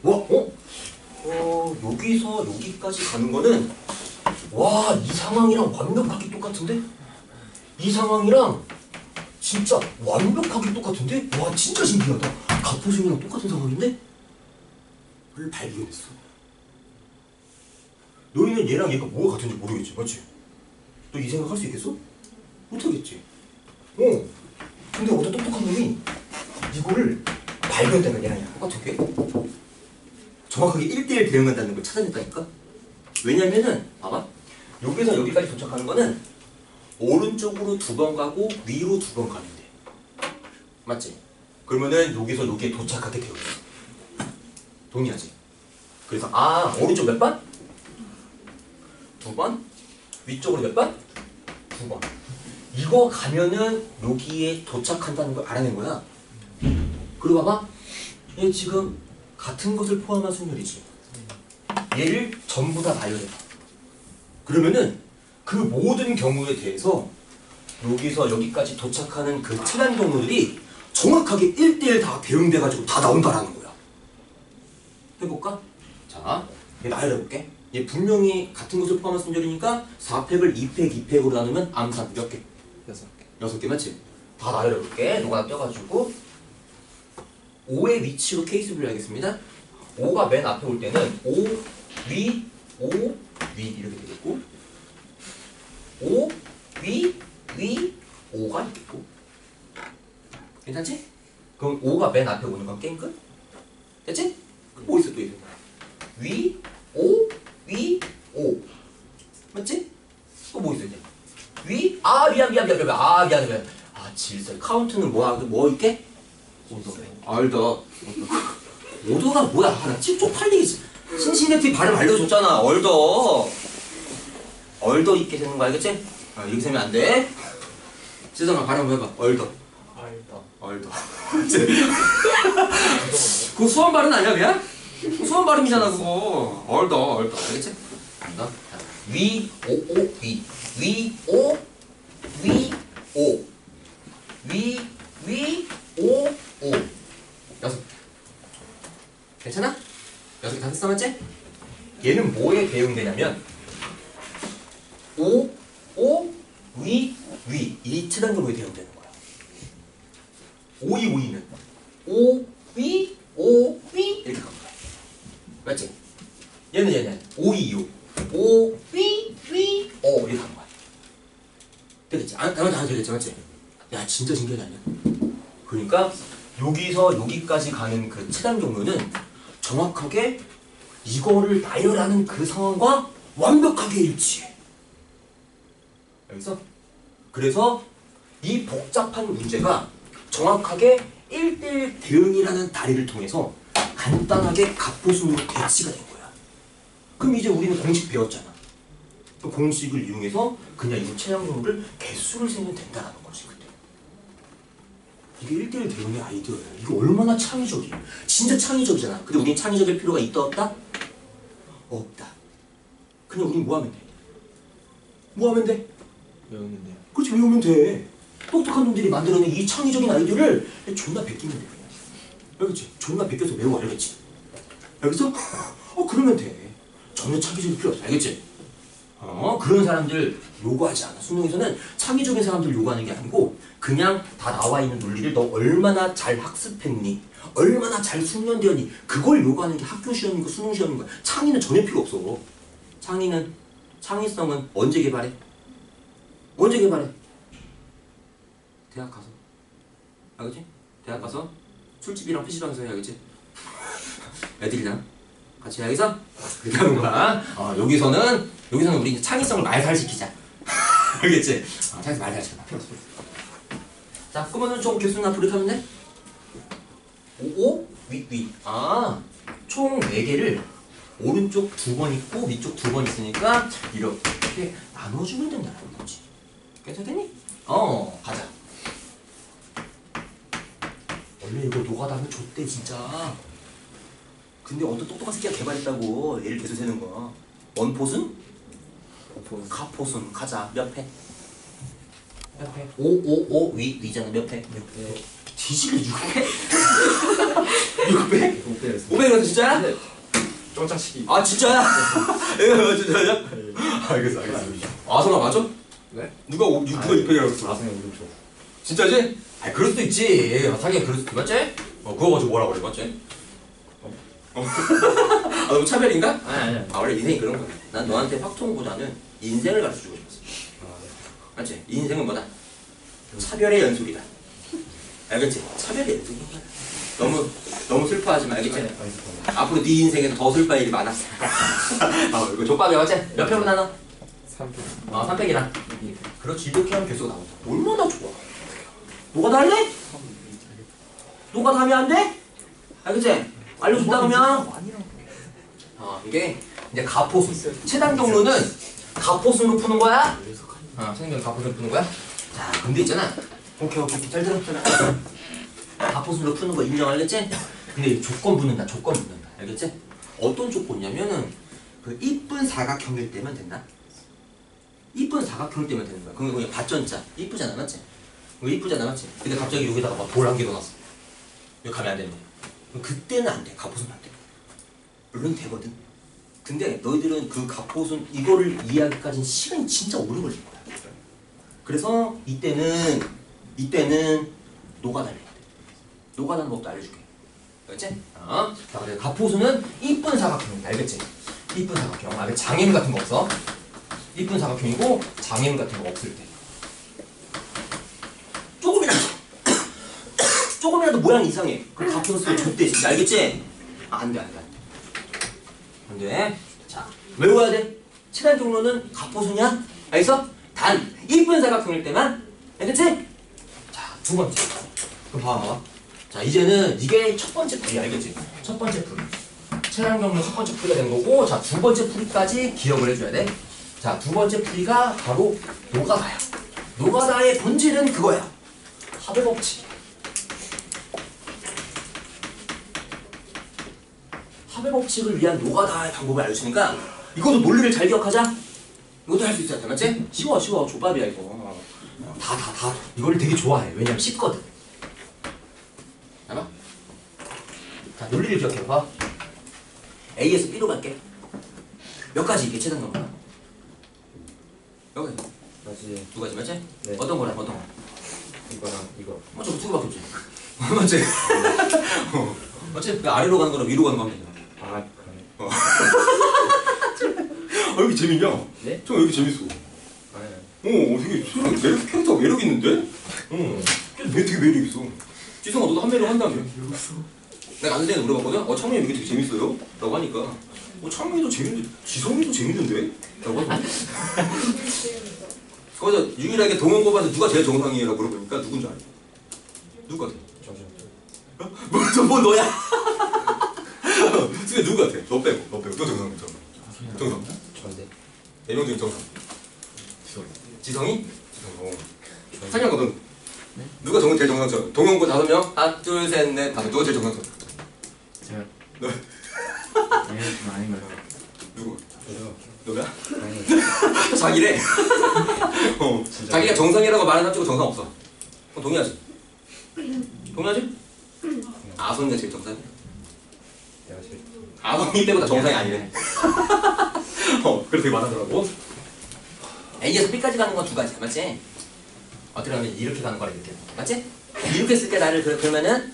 여기서 여기까지 가는 거는 와 이 상황이랑 완벽하게 똑같은데? 이 상황이랑 진짜 완벽하게 똑같은데? 와 진짜 신기하다. 갑포심이랑 똑같은 상황인데? 를 발견했어. 너희는 얘랑 얘가 뭐가 같은지 모르겠지, 맞지? 너 이 생각 할 수 있겠어? 못하겠지. 근데 어떤 똑똑한 놈이 이거를 발견했다는 얘랑 얘랑 똑같은 게 정확하게 1대1 대응한다는 걸 찾아냈다니까? 왜냐면은 봐봐. 여기서 여기까지 도착하는 거는 오른쪽으로 2번 가고 위로 2번 가면 돼. 맞지? 그러면은 여기서 여기에 도착하게 되어 있어. 동의하지? 그래서 오른쪽 몇 번? 2번? 위쪽으로 몇 번? 2번. 이거 가면은 여기에 도착한다는 걸 알아낸 거야. 그리고 봐봐. 얘 지금 같은 것을 포함한 순열이지. 얘를 전부 다 발견해봐. 그러면은 그 모든 경우에 대해서 여기서 여기까지 도착하는 그 최단 경로들이 정확하게 1대1 다 대응돼가지고 다 나온다라는 거야. 해볼까? 자, 얘 나열해 볼게. 얘 분명히 같은 것을 포함한 순절이니까 4팩을 2팩, 2팩으로 나누면 암산 몇 개? 6개. 6개 맞지? 다 나열해 볼게. 노가 떼가지고 5의 위치로 케이스 분류하겠습니다. 5가 맨 앞에 올 때는 5, 위, 5, 위 이렇게 되겠고 5, 위, 5가 있겠고 괜찮지? 그럼 5가 맨 앞에 오는 건 게임 끝? 됐지? 뭐 있어 또 있어? 위, 5, 위, 5 맞지? 또 뭐 있어 이제? 위, 미안해 아 질서 카운트는 뭐 있게? 얼더 오더가 뭐야? 나 쪽팔리겠지. 신시네티 발음 알려줬잖아. 얼더 있게 되는 거 알겠지? 이렇게 세면 안 돼. 지성아 발음 한번 해봐. 얼더. 그거 수원 발음 아니야 그냥? 수원 발음이잖아 그거. 얼더 알겠지? 얼더. 위, 오, 위, 오, 위, 오. 6. 괜찮아? 6개 다 됐어 맞지? 얘는 뭐에 대응되냐면 오, 위 이 최단적으로 대응되는 거야. 5는 오, 위 이렇게 가는 거야. 맞지? 얘는 5, 위, 이렇게 가는 거야. 되겠지? 다 되겠지 맞지? 야 진짜 신기하지 않냐? 그러니까 여기서 여기까지 가는 그 최단 종류는 정확하게 이거를 나열하는 그 상황과 완벽하게 일치해. 여기서 그래서 이 복잡한 문제가 정확하게 1대1 대응이라는 다리를 통해서 간단하게 갑보순으로 대치가 된 거야. 그럼 이제 우리는 공식 배웠잖아. 그 공식을 이용해서 그냥 이 최단 종류를 개수를 세면 된다는 거지. 이게 1대1 대응의 아이디어야. 이거 얼마나 창의적이야. 진짜 창의적이잖아. 근데 우린 창의적일 필요가 있다 없다? 없다. 그냥 우린 뭐 하면 돼? 외우면 돼요. 그렇지 외우면 돼. 똑똑한 놈들이 만들어낸 이 창의적인 아이디어를 존나 베끼면 돼. 알겠지? 존나 베껴서 외워 알겠지? 알겠어? 그러면 돼. 전혀 창의적일 필요 없어. 알겠지? 그런 사람들 요구하지 않아. 수능에서는 창의적인 사람들 요구하는 게 아니고 그냥 다 나와 있는 논리를 너 얼마나 잘 학습했니? 얼마나 잘 숙련되었니? 그걸 요구하는 게 학교 시험이고 수능 시험인 거야. 창의는 전혀 필요 없어. 창의성은 언제 개발해? 대학 가서. 알겠지? 대학 가서 술집이랑 PC방에서 해야겠지? 애들이랑 같이 해야겠어? 그렇게 하는 거야. 여기서는 우리 창의성을 말살시키자. 알겠지? 창의성 말살시켜. 필요 없어. 자, 그러면은 저 개수는 앞으로 이렇게 하면 돼? 5, 위. 총 4개를 오른쪽 2번 있고 위쪽 2번 있으니까 이렇게 나눠주면 된다는 거지. 괜찮니? 가자. 원래 이거 노가다면 좆대 진짜. 근데 어떤 똑똑한 새끼가 개발했다고 얘를 계속 세는 거야. 원포순? 가포순 가자. 몇 회? 5 위잖아. 몇 회? 뒤지게 6회? 6회? 500이라도 진짜야? 네. 쫑짜시기. 진짜야? 진짜야? 알겠어. 아성아 맞아? 네? 누가 600이라고 했어? 아성이 오른쪽. 진짜지? 그럴 수도 있지. 자기가 그럴 수도 있지. 맞지? 그거 가지고 뭐라 그래. 맞지? 너무 차별인가? 아니. 원래 인생이 그런 거야. 난 너한테 확통보다는 인생을 가르쳐주고 싶었어. 맞지? 이 인생은 뭐다? 차별의 연속이다. 알겠지? 차별의 연속이야. 너무 슬퍼하지 마. 알겠지? 앞으로 네 인생에는 더 슬퍼할 일이 많았어. 이거 족밥이야. 맞지? 몇 표로 나눠? 3팩. 3팩이랑. 그렇지. 이렇게 하면 개수가 나온다. 얼마나 좋아. 노가다 할래? 노가다 하면 안 돼? 알겠지? 알려준다 그러면 이게 이제 가포순 최단 경로는 가포순으로 푸는 거야. 최단 가포순으로 푸는 거야. 자 근데 있잖아. 오케이 잘 들었잖아. 가포순으로 푸는 거 인정할랬지? 근데 조건 붙는다. 알겠지? 어떤 조건이냐면은 그 이쁜 사각형일 때면 된다. 이쁜 사각형일 때면 되는 거야. 그럼 그냥 밭전자 이쁘잖아 맞지? 이거 이쁘잖아, 맞지? 근데 갑자기 여기다가 막 돌 한 개 넣어놨어. 여기 가면 안 되는데. 그럼 그때는 안 돼. 갑옷은 안 돼. 물론 되거든. 근데 너희들은 그 갑옷은 이거를 이해하기까지는 시간이 진짜 오래 걸릴 거야. 그래서 이때는 노가다를 해야 돼. 노가다는 법도 알려줄게. 알겠지? 자, 그래 갑옷은 이쁜 사각형이야. 알겠지? 이쁜 사각형. 아, 장애물 같은 거 없어. 이쁜 사각형이고 장애물 같은 거 없을 때. 조금이라도 모양이 이상해. 그럼 갑옷을 쓰면 좋대. 진짜 알겠지? 아, 안 돼. 안 돼. 자, 외워야 돼. 칠한 경로는 갑보수냐? 알겠어? 단 이쁜 사각형일 때만. 알겠지? 자, 두 번째. 그럼 봐봐. 자, 이제는 이게 첫 번째 풀이 알겠지? 첫 번째 풀이. 칠한 경로 첫 번째 풀이가 되는 거고, 자, 두 번째 풀이까지 기억을 해줘야 돼. 자, 두 번째 풀이가 바로 노가다야. 노가다의 본질은 그거야. 합의 법칙. 합의 법칙을 위한 노가다의 방법을 알려주니까 이것도 논리를 잘 기억하자. 이것도 할 수 있어야 돼. 맞지? 쉬워. 족밥이야 이거. 다. 이거를 되게 좋아해. 왜냐면 쉽거든. 알아? 자, 논리를 기억해봐. A에서 B로 갈게. 몇 가지 이게 최단 넘어가? 몇 가지? 다시 두 가지 맞지? 네. 어떤 거랑 어떤 거? 이거랑 이거. 저거 두 개밖에 없지. 맞지? 맞지? 그 아래로 가는 거랑 위로 가는 거 하면 되잖아. 아 그러네. 왜 이렇게 재밌냐? 네? 왜 이렇게 재밌어? 아니. 되게 캐릭터가 매력 있는데? 되게 매력 있어. 지성아 너도 한 매력 한다며? 내가 아는 데는 물어봤거든? 창민이 이게 되게 재밌어요? 라고 하니까 창민이도 재밌는데 지성이도 재밌는데? 라고 하더라고. 거기서 유일하게 동원 뽑아서 누가 제일 정상이에요? 라고 물어보니까 누군지 알아? 누구 같아? 뭐 너야? 근데 누구 같아? 너 빼고 너 정상. 전데. 4명 중에 정상. 지성이? 상현거든. 누가 제일 정상처럼? 동영고 5명? 하나, 둘, 셋, 넷, 다섯. 누가 제일 정상처럼? 제가 너. 아니 좀 아닌 것 같아요. 누구? 저요. 너야? 아니. 자기래. 자기가 정상이라고 말하는 사람 정상 없어. 그럼 동의하지? 동의하지? 아성이가 제일 정상이야. 내가 제일. 아성이 때보다 정상이 아니래. 그래 되게 많아더라고. A에서 B까지 가는 건 두 가지야, 맞지? 어떻게 하면 이렇게 가는 거라 이렇게, 맞지? 이렇게 했을 때 나를 그러면은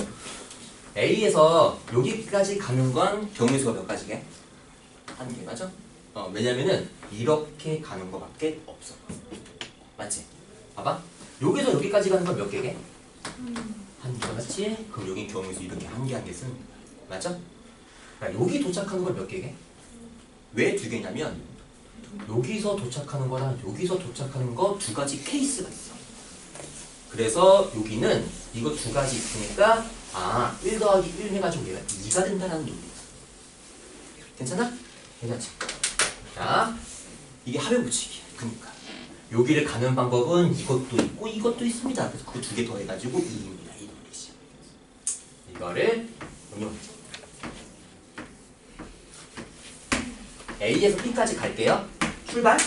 A에서 여기까지 가는 건 경우의 수가 몇 가지게? 한 개, 맞아? 왜냐면은 이렇게 가는 거밖에 없어, 맞지? 봐봐, 여기서 여기까지 가는 건 몇 개게? 한 개, 맞지? 그럼 여기 경우의 수 이렇게 한 개 쓰는 거야, 맞죠? 여기 도착하는 건 몇 개게? 왜 두 개냐면 여기서 도착하는 거랑 여기서 도착하는 거 두 가지 케이스가 있어. 그래서 여기는 이거 두 가지 있으니까 1 더하기 1 해가지고 얘가 2가 된다는 논리. 괜찮아? 괜찮지? 자, 이게 합의 법칙이야. 그러니까 여기를 가는 방법은 이것도 있고 이것도 있습니다. 그래서 그 두 개 더해가지고 2입니다. 이 논리지. 이거를 응용하자. A에서 B까지 갈게요. 출발.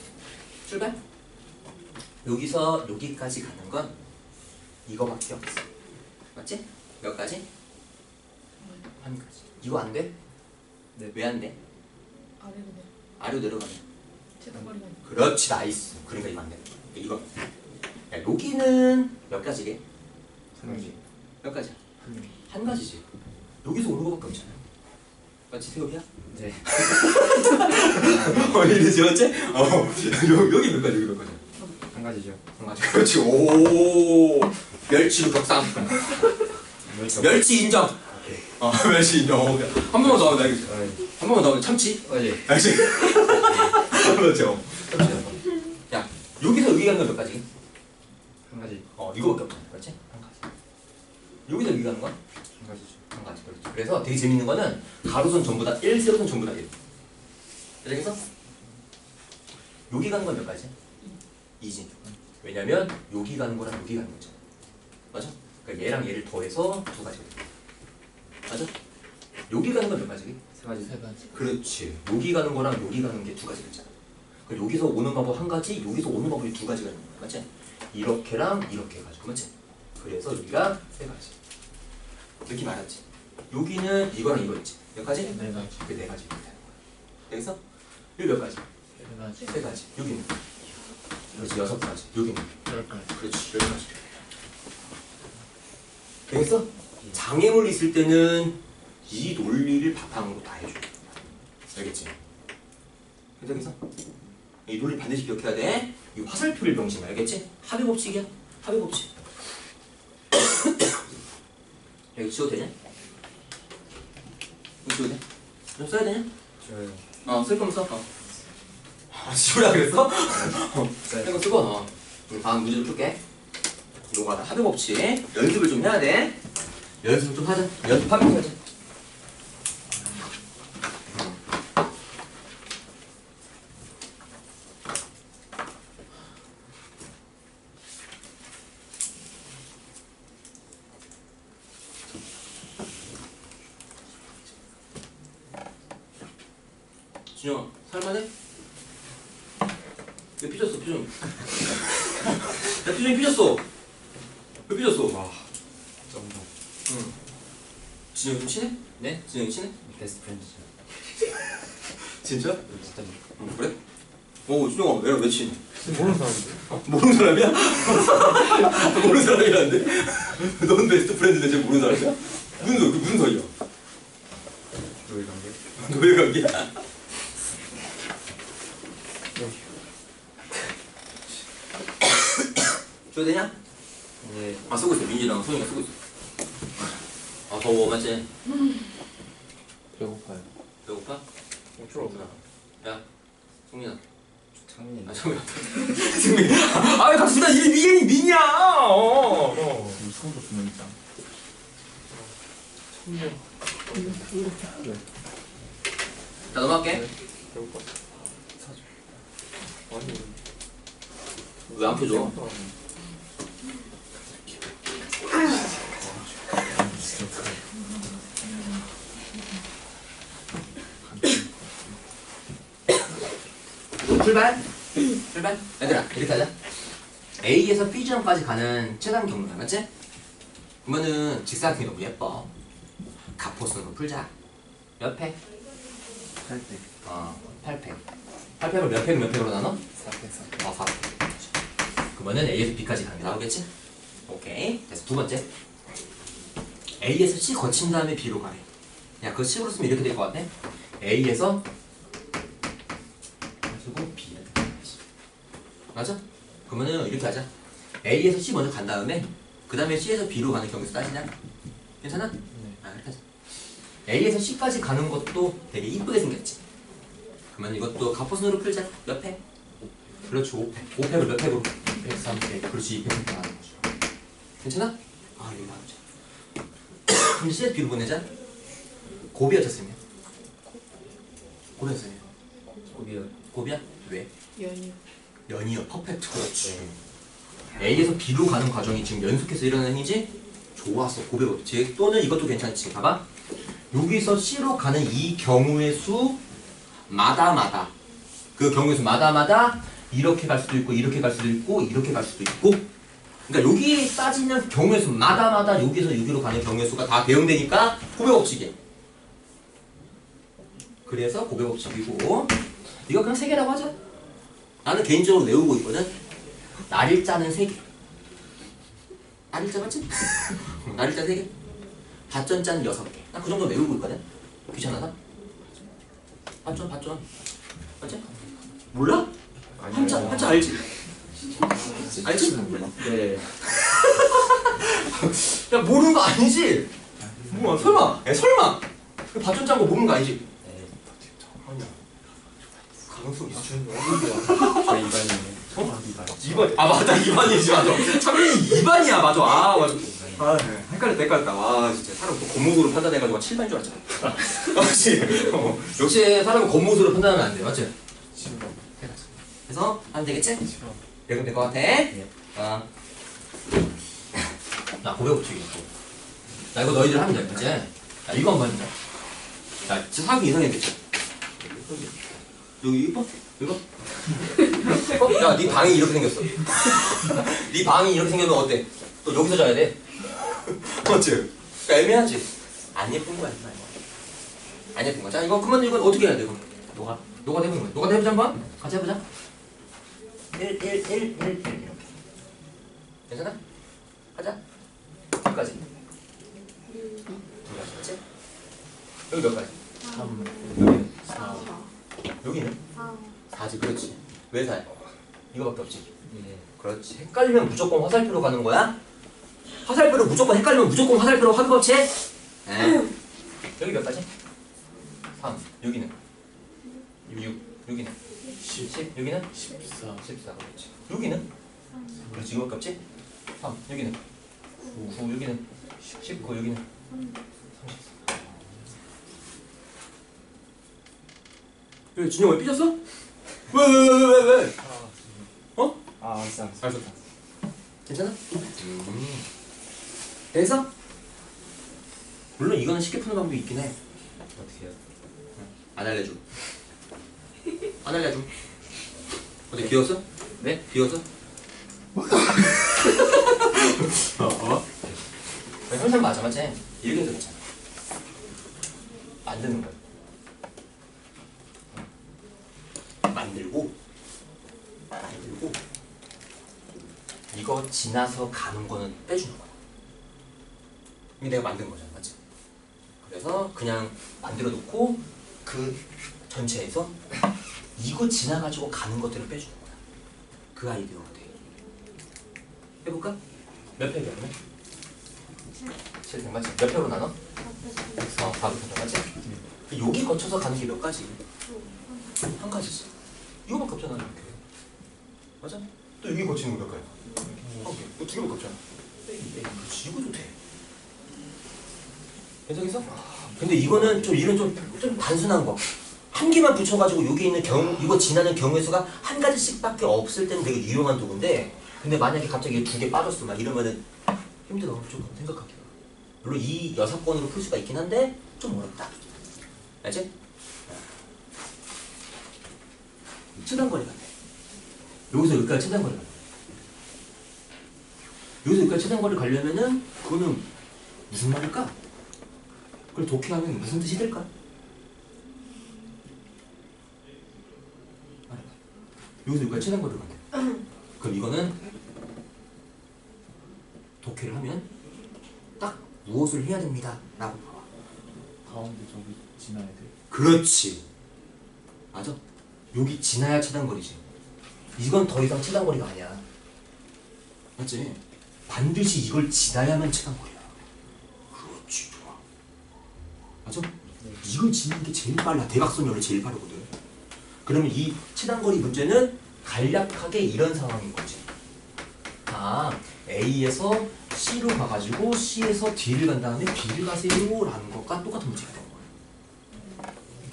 여기서 여기까지 가는 건 이거밖에 없어. 맞지? 몇 가지? 한 가지. 이거 안 돼? 네. 왜 안 돼? 아래로 내. 아래로 내려가면. 제다버리가. 그렇지, 나이스. 그러니까 이거 안 돼. 이거. 야, 여기는 몇 가지게? 한 가지. 몇 가지야? 한 개. 한 가지지. 여기서 오는 거밖에 없잖아. 맞지, 세우야? 네. 이러지, 맞지? 여기 몇 가지, 여기 몇 가지? 한 가지죠. 한 가지. 그렇지, 오. 멸치로 격상. 멸치 인정. 오케이. 멸치 인정. 한 번만 더 하면 알겠어. 아니. 한 번만 더 하면 참치. 네. 알지? 그렇죠. 야, 여기서 여기 가는 건 몇 가지? 한 가지. 이거밖에 없잖아. 그렇지? 한 가지. 여기서 여기 가는 건? 한 가지죠. 한 가지. 그렇지. 그래서 되게 재밌는 거는 가로선 전부 다 1, 세로선 전부 다 1. 알겠어? 여기 가는 건 몇 가지? 2지. 왜냐면 여기 가는 거랑 여기 가는 거잖아. 맞아? 그러니까 얘랑 얘를 더해서 두 가지가 돼. 맞아? 여기 가는 건 몇 가지? 세 가지. 그렇지. 여기 가는 거랑 여기 가는 게 두 가지가 있잖아. 그러니까 여기서 오는 방법 한 가지, 여기서 오는 방법이 두 가지가 있는 거야. 맞지? 이렇게랑 이렇게 가지고 맞지? 그래서 여기가 세 가지. 이렇게 말했지. 여기는 이거랑 이거 있지. 몇 가지? 네 가지. 그 네 가지 이렇게 되는 거야. 여기서 여기 몇 가지? 네 가지. 세 가지. 여기는 그렇지 여섯 가지. 여기는 10가지. 그렇지 열 가지. 되겠어? 장애물 있을 때는 이 논리를 바탕으로 다 해줘. 알겠지? 되겠어? 이 논리 반드시 기억해야 돼. 이 화살표를 명심 알겠지? 합의 법칙이야. 합의 법칙. 여기 지워도 되냐? 이거 지워도 돼? 좀 써야 되냐? 쓸 거면 써. 지우라 그랬어? 이거 쓰고 다음 문제 좀 풀게. 요거다 합의 법칙. 연습을 좀 해야 돼. 연습을 좀 하자. 연습하면 하자. 준영아, 살만해? 왜 삐졌어, 표정? 야, 표정이 삐졌어. 왜 삐졌어? 와 쩐다. 응. 진영이 좀 친해? 네? 진영이 친해? 베스트 프렌드죠. 진짜? 진짜 응, 그래? 오, 준영아, 왜 친해? 모르는 사람인데. 모르는 사람이야? 모르는 사람이라는데? 넌 베스트 프렌드인데 쟤 모르는 사람이야? 무슨 사이야? 교회 관계? 너왜 관계야? 줘야 되냐? 네. 쓰고 있어. 민지랑 소영이가 쓰고 있어. 더워, 맞지? 배고파요. 배고파? 없더라. 야, 성민아. 창민이. 성민아. 승민. 왜 갑자기 나 이름이 민이야! 무서워서 두명 있잖아. 자, 넘어갈게. 배고파. 사줘. 아니. 왜 안 펴줘? 출발! 출발! 얘들아, 이렇게 하자. A에서 B 지점까지 가는 최단 경로야, 맞지? 그러면은 직사각형이 너무 예뻐. 가포선으로 풀자. 몇 팩? 8대. 8팩. 8팩을 몇 팩, 몇 팩으로 나눠? 4대 4. 4팩. 그러면은 A에서 B까지 가는 게 나오겠지? 오케이. 그래서 두 번째. A에서 C 거친 다음에 B로 가래. 야, 그거 식으로 쓰면 이렇게 될 것 같네? A에서 그리고 B. 맞아? 그러면은 이렇게 하자. A에서 C 먼저 간 다음에 그 다음에 C에서 B로 가는 경우에서 따지냐? 괜찮아? 네. 이렇게 하자. A에서 C까지 가는 것도 되게 이쁘게 생겼지? 그러면 이것도 가포선으로 풀자. 몇 팩? 그렇지, 5팩. 5팩을 몇 팩으로? 103팩. 그렇지, 2팩 나가는 거죠. 괜찮아? 이거 나오자. 그럼 C에서 B로 보내자. 곱이었으면 곱이었으면 곱이야? 왜? 연유. 연이어. 퍼펙트. 그렇지. A에서 B로 가는 과정이 지금 연속해서 일어나는 행위지? 좋았어. 곱의 법칙. 또는 이것도 괜찮지. 봐봐. 여기서 C로 가는 이 경우의 수 마다마다 그 경우의 수 마다마다 이렇게 갈 수도 있고 이렇게 갈 수도 있고 이렇게 갈 수도 있고 그러니까 여기 따지는 경우의 수 마다마다 여기서 여기로 가는 경우의 수가 다 대응되니까 곱의 법칙이야. 그래서 곱의 법칙이고 이거 그냥 3개라고 하자. 나는 개인적으로 외우고 있거든. 날일자는 3개. 날일자 맞지? 날일자 3개. 받전자는 6개. 나 그 정도 외우고 있거든. 귀찮아서? 받전. 맞지? 몰라? 한자 알지? 알지? 네. 야 모르는 거 아니지? 뭐야 설마? 야 설마? 그 받전자인 거 모르는 거 아니지? 네. 아니야. 가능성이 있어. 저희 이반이에요. 이반. 2번. 맞아 2번이지 맞아. 창민이 2번이야 맞아. 맞아. 헷갈렸다. 와 진짜 사람 또 겉모습으로 판단해가지고 7번인 줄 알았잖아. 맞지? 역시 사람은 겉모습으로 판단하면 안 돼. 맞지? 그래서 하면 되겠지? 이렇게 될 것 같아? 나 고백 법칙이 있고. 나 이거 너희들 하면 돼. 그치? 자 이거 한번 해보자. 자 지금 사기 이상했겠지? 여기 이뻐? 이거? 야, 네 방이 이렇게 생겼어. 네 방이 이렇게 생기면 어때? 또 여기서 자야 돼. 맞지? 그러니까 애매하지? 안 예쁜 거야, 임마. 안 예쁜 거야. 자, 이거 그러면 이건 어떻게 해야 돼? 이거? 노가 해보는 거야. 노가 해보자 한번. 같이 해보자. 1 이렇게. 괜찮아? 가자. 여기까지. 맞지? 여기 몇 가지? 3, 여기는? 4, 여기는? 4지, 그렇지. 왜 4야? 이거밖에 없지. 예. 그렇지. 헷갈리면 무조건 화살표로 가는 거야. 화살표로 무조건 헷갈리면 무조건 화살표로 하는 거지. 여기 몇 가지? 3. 여기는? 6. 여기는? 10. 여기는? 14, 14. 그렇지. 여기는? 그렇지. 이거밖에 없지? 3. 여기는? 9. 여기는? 19. 여기는? 34. 왜 진영 왜 삐졌어? 왜? 어? 아 알았어. 알았어. 괜찮아? 됐어? 물론 이거는 쉽게 푸는 방법이 있긴 해. 어떻게 해요? 안 알려줘. 안 알려줘. 어때 귀여웠어? 네? 귀여웠어? 현상 맞아 맞지? 이렇게 해서 괜찮아. 만드는 거야. 만들고 이거 지나서 가는 거는 빼주는 거야. 이게 내가 만든 거잖아, 맞지? 그래서 그냥 만들어 놓고 그 전체에서 이거 지나가지고 가는 것들을 빼주는 거야. 그 아이디어가 돼. 해볼까? 몇 팩이야 그러면? 7팩 맞지? 몇 팩으로 나눠? 4팩 맞지? 여기 거쳐서 가는 게 몇 가지? 한 가지지. 이거밖에 없잖아 이렇게. 맞아? 또 여기 거치는 거 몇 가지? 한 개. 이거 두 개밖에 없잖아. 그렇지, 이거도 돼. 괜찮겠어? 근데 이거는 좀 단순한 거. 한 개만 붙여가지고 여기 있는 이거 지나는 경우의 수가 한 가지씩밖에 없을 때는 되게 유용한 도구인데, 근데 만약에 갑자기 2개 빠졌어 막 이러면은 힘들어 조금 생각하기가. 물론 이 6번으로 풀 수가 있긴 한데 좀 어렵다. 알지? 최단거리가 돼. 여기서 여기까지 최단거리가 돼. 여기서 여기까지 최단거리 가려면은 그거는 무슨 말일까? 그걸 독해하면 무슨 뜻이 될까? 말해봐. 여기서 여기까지 최단거리가 돼. 그럼 이거는 독해를 하면 딱 무엇을 해야 됩니다 라고 봐봐. 가운데 저기 지나야 돼. 그렇지. 맞아. 여기 지나야 최단거리지. 이건 더 이상 최단거리가 아니야. 맞지? 반드시 이걸 지나야만 최단거리야. 그렇지, 좋아. 맞아? 이걸 지나는 게 제일 빨라. 대각선열이 제일 빠르거든. 그러면 이 최단거리 문제는 간략하게 이런 상황인 거지. 아, A에서 C로 가가지고 C에서 D를 간 다음에 B를 가세요 라는 것과 똑같은 문제가 되는 거야.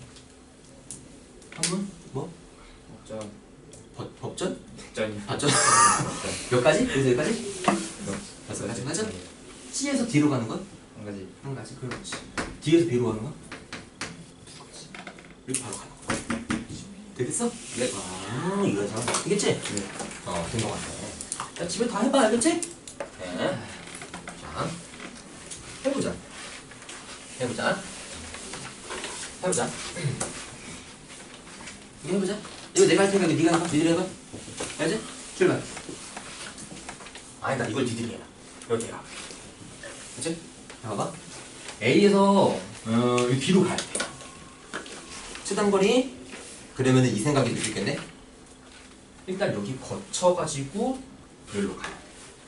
한번 뭐? 법전. 법전? 법전이. 법전? 몇 가지? 그래서 여기까지? 5가지 맞아? C에서 D로 가는 건? 한 가지. 한 가지. 그렇지. D에서 B로 가는 건? 2가지. 이렇게 바로 가는 거야. 되겠어? 네. 아, 이거 잘 되겠지? 네. 된 것 같아. 자, 집에 다 해봐, 알겠지? 네. 자, 해보자. 이거 해보자. 이거 내가 할 테니까 네가 해봐. 니들이 해봐. 알지? 출발. 아니다, 이걸 니들이 해라. 이렇게 해라. 그치? 자, 봐봐. A에서 이 B로 가야 돼. 최단거리. 그러면은 이 생각이 들 수 있겠네? 일단 여기 거쳐가지고 여기로 가요.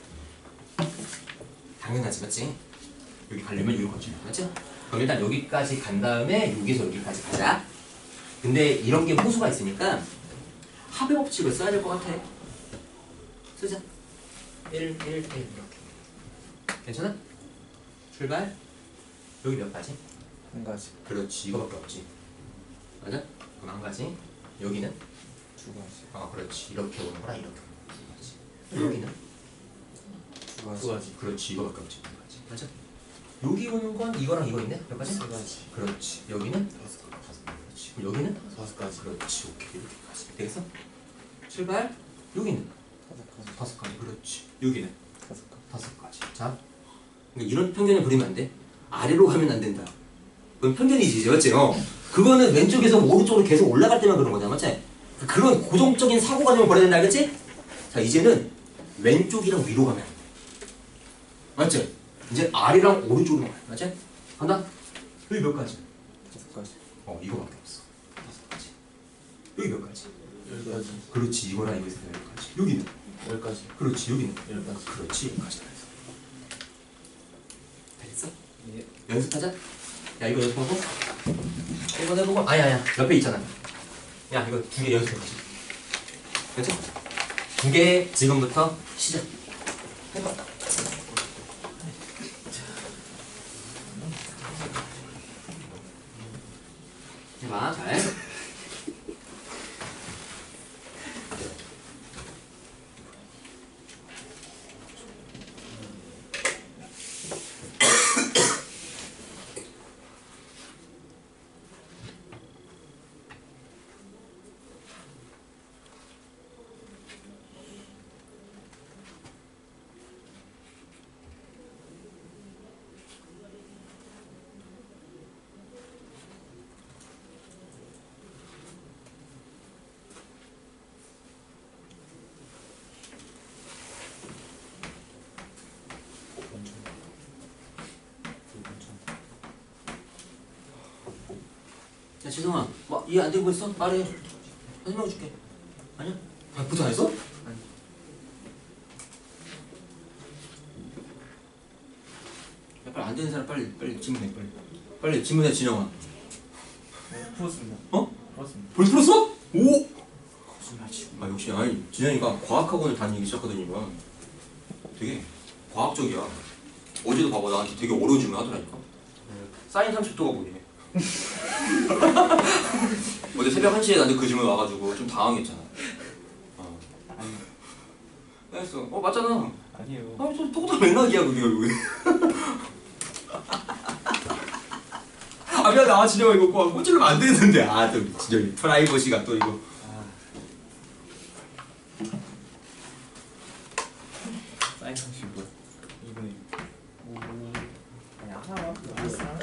당연하지, 맞지? 여기 가려면 여기 거쳐야 돼, 맞지? 그럼 일단 여기까지 간 다음에 여기서 여기까지 가자. 근데 이런 게 호수가 있으니까 합의 법칙을 써야 될 것 같아. 쓰자. 1 이렇게. 괜찮아? 출발. 여기 몇 가지? 한 가지. 그렇지, 이거밖에 없지. 맞아? 그럼 한 가지. 여기는? 2가지. 그렇지. 이렇게 오는 거랑 이렇게 오는 거지. 여기는? 2가지. 그렇지. 이거밖에 없지. 2가지. 맞아? 여기 오는 건 이거랑 이거 있네? 몇 가지? 3가지. 그렇지. 여기는? 5가지. 그렇지. 그럼 여기는? 5가지. 5가지. 그렇지. 오케이. 이렇게까지. 되겠어? 출발. 여기는 5가지. 그렇지. 여기는 5가지. 자, 그러니까 이런 편견을 부리면 안 돼. 아래로 가면 안 된다. 그건 편견이지, 맞지? 그거는 왼쪽에서 오른쪽으로 계속 올라갈 때만 그런 거잖아, 맞지? 그런 고정적인 사고과정을 벌여야 된다, 알겠지? 자, 이제는 왼쪽이랑 위로 가면 안 돼. 맞지? 이제 아래랑 오른쪽으로 가면 돼, 맞지? 간다? 여기 몇 가지? 5가지. 이거밖에 없어. 5가지. 여기 몇 가지? 10가지. 그렇지, 이거랑 이거 있으면 10가지. 여기는? 10가지. 그렇지, 여기는? 10가지. 그렇지, 여기까지 다 했어. 됐어? 예. 연습하자. 야, 이거 연습하고 1번 해보고 아야 옆에 있잖아. 야, 이거 2개 연습해보자. 그렇지? 2개 지금부터 시작. 해봐. 해봐, 잘. 야, 지성아, 뭐 이해 안 되고 있어? 말해. 설명해 줄게. 아니야? 부터 안 했어? 아니. 야, 빨리 안 되는 사람 빨리 질문해, 빨리 질문해, 진영아. 풀었습니다. 어? 풀었습니다. 벌써 풀었어? 오! 거짓말치고. 아, 역시 아니 진영이가 과학학원을 다니기 시작하더니만 되게 과학적이야. 어제도 봐봐, 나한테 되게 어려운 질문 하더라니까. 사인 30도가 뭐니? 어제 새벽 1시에 나한테 그 질문 와가지고 좀 당황했잖아. 했어. 맞잖아. 아니에요. 저 똑같은 맥락이야 그게 결국에. 미안해. 진영아 이거 꽂으려면 안 되는데. 또 진영이 프라이버시가 또 이거. 사인 35. 2분의 6. 아니 하나. 알았어.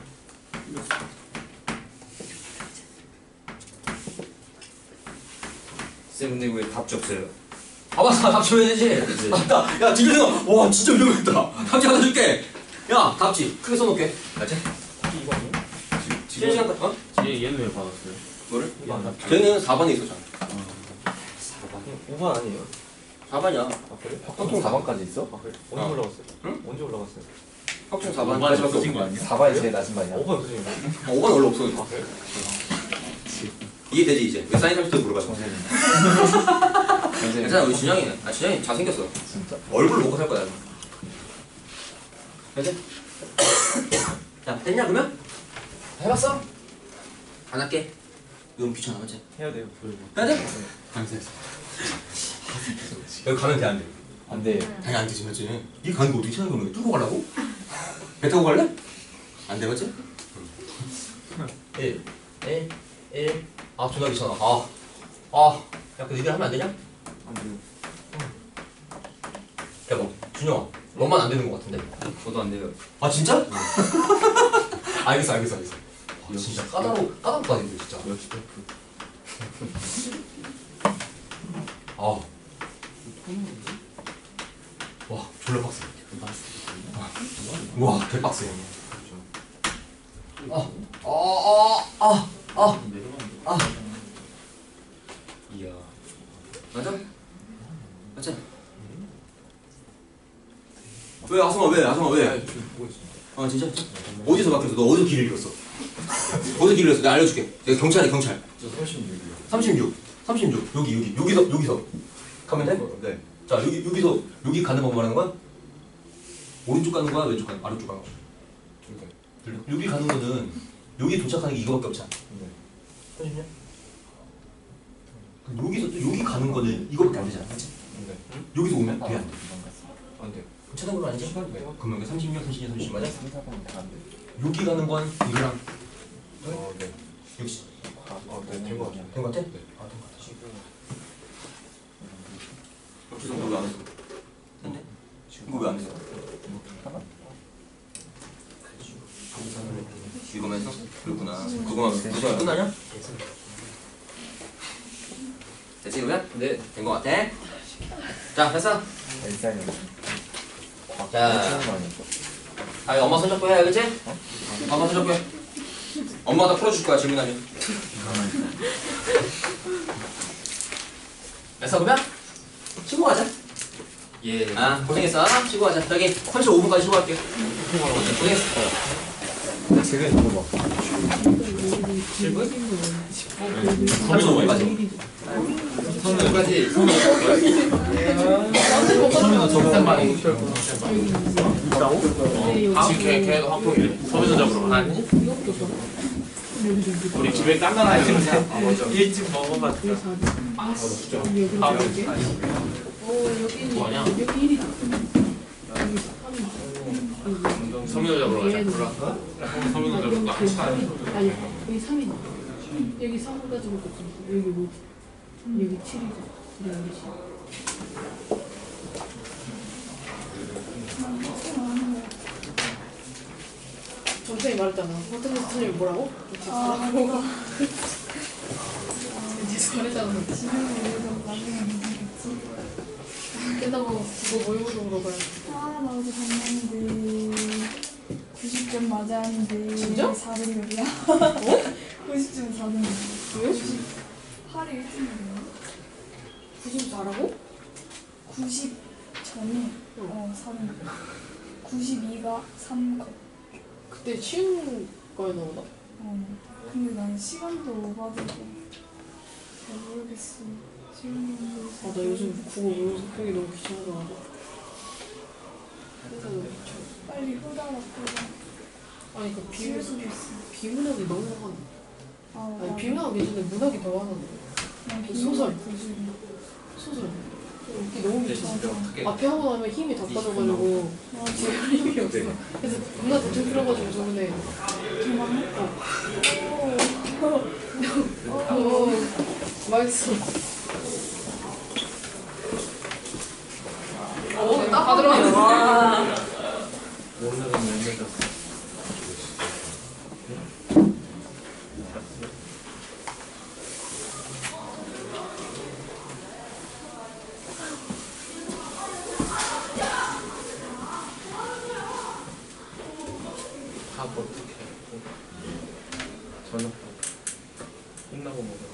쌤 근데 왜 답지 없어요? 맞다. 답지 줘야 되지. 맞다. 야 진영아. 와 진짜 위험했다. 답지 하나 줄게. 야 답지 크게 써놓게. 알지? 이거는? 쉬는 시간 어? 얘는 왜 받았어요? 뭐를? 이거 안 답지. 쟤는 4번에 있었잖아. 5번 아니에요? 4번이야. 아 그래? 확정 4번까지 있어? 아 그래? 언제 어. 올라갔어요? 응? 언제 올라갔어요? 확정 4번 4번까지밖에 쓰신 없고. 거 아니야? 4번이 제일 낮은 반이야? 5번 그중에 5번 원래 없어. 아 그래? 이해되지 이제. 왜 사인 30도 물어봐줘. 괜찮아. 우리 준영이. 준영이 잘생겼어. 진짜? 얼굴 먹고 살 거야. 알지? 자 됐냐 그러면? 해봤어? 안 할게. 이건 귀찮아 맞지? 해야 돼요. 해야 돼? 알겠어. 여기 가면 돼 안 돼? 안 돼. 당연히 안 되지 맞지? 이 가는 거 어떻게 찾는 거야? 뚫고 가려고? 배 타고 갈래? 안 돼 맞지? 1 존나 귀찮아. 야, 그 얘기를 하면 안 되냐? 안 돼요. 대박. 준영아, 너만 안 되는 거 같은데? 저도 안 돼요. 진짜? 알겠어. 진짜 까다롭다, 니들 진짜. 역시 테프. 와, 졸라 빡세. 와, 개빡세. 이야. 맞아? 맞지? 왜, 아성아, 왜? 진짜? 어디서 바뀌었어? 너 어디서 길을 잃었어? 어디서 길을 잃었어? 내가 알려줄게. 내가 경찰이야, 경찰. 저 36이요. 36. 여기서. 가면 돼? 네. 자, 여기서, 여기 가는 법 말하는 거야? 오른쪽 가는 거야? 왼쪽 가는 거야? 아래쪽 가는 거야? 들려? 여기 가는 거는, 여기 도착하는 게 이거밖에 없잖아. 네. 현실이야? 여기서 또 여기 가는 거는 이거밖에 안 되잖아. 그치? 네. 여기서 오면 돼, 안 돼? 안 돼요. 찾아본 거 아니지? 그러면 36, 30 맞아? 3, 4번은 다안 돼요. 여기 가는 건 이거랑 네. 60. 네. 된거 같아. 된 거 같아? 아, 된 거 같아. 주성 너왜안 했어? 됐네? 이거 왜 안 했어? 이거만 했어? 그렇구나. 그거만 끝나냐? 됐지 그러면? 네, 된 거 같아. 자, 됐어. 일상이 자, 엄마 손잡고 해, 그치? 엄마 손잡고 해. 엄마가 다 풀어줄 거야, 질문하면. 됐어, 그러면? 쉬고 가자. 예. 아, 고생했어. 쉬고 가자. 저기 35분까지 쉬고 갈게요. 고생했어. 지금 이거 봐. 7분? 35분까지. 35분까지. 서민은 정상반이 지금 걔도 확통이래. 서민은 잡으러 아니? 우리 집에 깐깐하게 그러자. 일찍 먹어봤자. 뭐하냐? 서민을 잡으러 가자. 서민을 잡으러 가. 아니 여기 3이다. 여기 3까지 먹고 여기 뭐지? 여기 7이다. 여기 10. 선생님이 말했잖아. 어떤 선생님이 뭐라고? 뭐라고? 이제 잘했잖아. 끝나고 그거 모의고사 물어봐야 돼. 아, 나도 봤는데 90점 맞았는데 진짜? 4등급이야. 90점 4등급. 왜? 8이 1등급이야. 94라고? 90점이 4등급. 92가 3급. 그때 쉬운 거에 나오나? 근데 난 시간도 오바되고 잘 모르겠어. 시간도 아, 나 요즘 국어 외워서 그게 너무 귀찮아서 그래서 너무 귀찮아. 빨리 후다닥고 아니 그 지울 수도 있어. 비문학이 너무 하나. 아니 맞아. 비문학 예전에 문학이 더 하는데. 난 소설. 구슬이. 소설. 읽기 너무 귀찮아. 맞아. 앞에 하고 나면 힘이 다 빠져가지고 뒤에 힘이 없어. 그래서 겁나 대충 풀어가지고 저번에 정말? 맛있어. 다 들어가. 밥 어떻게 하고 저녁 밥 끝나고 먹어.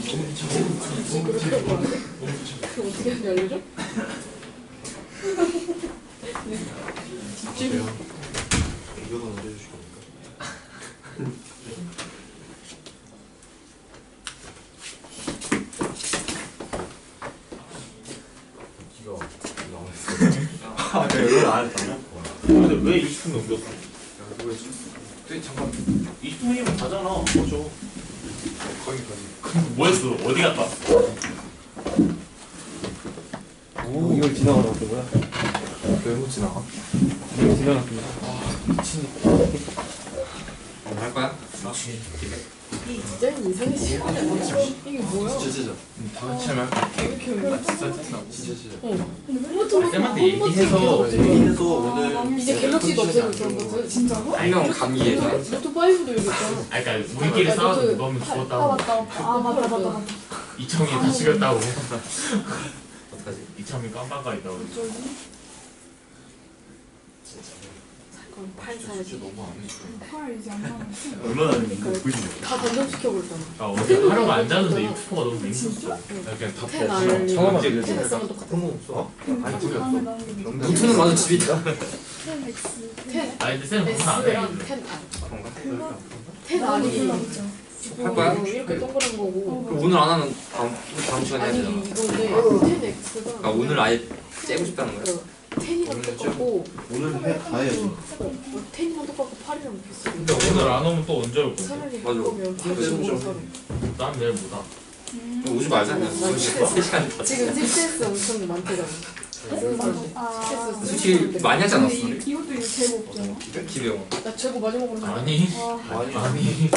그렇게 하고 안 돼? 그거 어떻게 하는지 알려줘? 네. 집중. 이거는 언제 주실 겁니까? 이거 나왔어. 이걸 안 했다고? 근데 왜 20분 넘겼어? 누가 했지? 잠깐 20분이면 가잖아. 뭐죠? 거기 뭐 했어? 어디 갔다 왔어? 오, 이걸 지나가라고 한 거야? 왜못 지나가? 이걸 지나갔구나. 오늘 할 거야? 이 디자인 이상해지. 이게 뭐야? 진짜 다 같이 하면 왜 이렇게 왜? 진짜 짠나. 진짜 쌤한테 얘기해서 얘기해서 오늘 이제 갤럭시도 없애고 그런 거지. 진짜로? 한명 감기에 노트 5도 여기 있잖아. 아 그러니까 우리끼리 싸워서 누가면 죽었다고. 맞다. 이청이 다 죽였다고. 어떡하지? 이청이 깜빡가 있다고. 잠깐 팔 사야지. 너무 안 해줘. 팔 이제 안 남았어. 얼마나 다 단정시켜버렸잖아. 아 어제 하루가 안 자는데 육수가 너무 재밌었어. 그냥 다 텐 알리. 잠깐만. 텐 X랑 똑같아. 그런 거 없어? 아니 그게 다음에 없어. 나오는 게 노트는 와도 집에 있다. 텐 X. 텐 아니 근데 쌤 무슨 안 해. S랑 텐 R. 그런가? 그거 텐 나도 R이 불렀죠. 할 거야? 이렇게 동그란 거고. 그럼 오늘 안 하면 다음 시간에 해야 아니 되잖아. 이건데 텐 X가. 아 오늘 아예 째고 싶다는 거야? 텐이랑 똑같고 오늘 다 해야지. 텐이랑 똑같고 팔이랑 비슷해. 근데 오늘 안 오면 또 언제 올 건데? 차라리 맞아. 그거면 팔을 그래서 주고 좀- 사러. 난 내일 못 와. 오지 말자 그냥. 3시간 지금 CCS 엄청 많대잖아. 쓰는 사람들. 아. CCS 솔직히 많이 하지 않았어? 근데 이것도 이거 재고 없잖아. 기대요. 나 최고 마지막으로 산 아니 아니.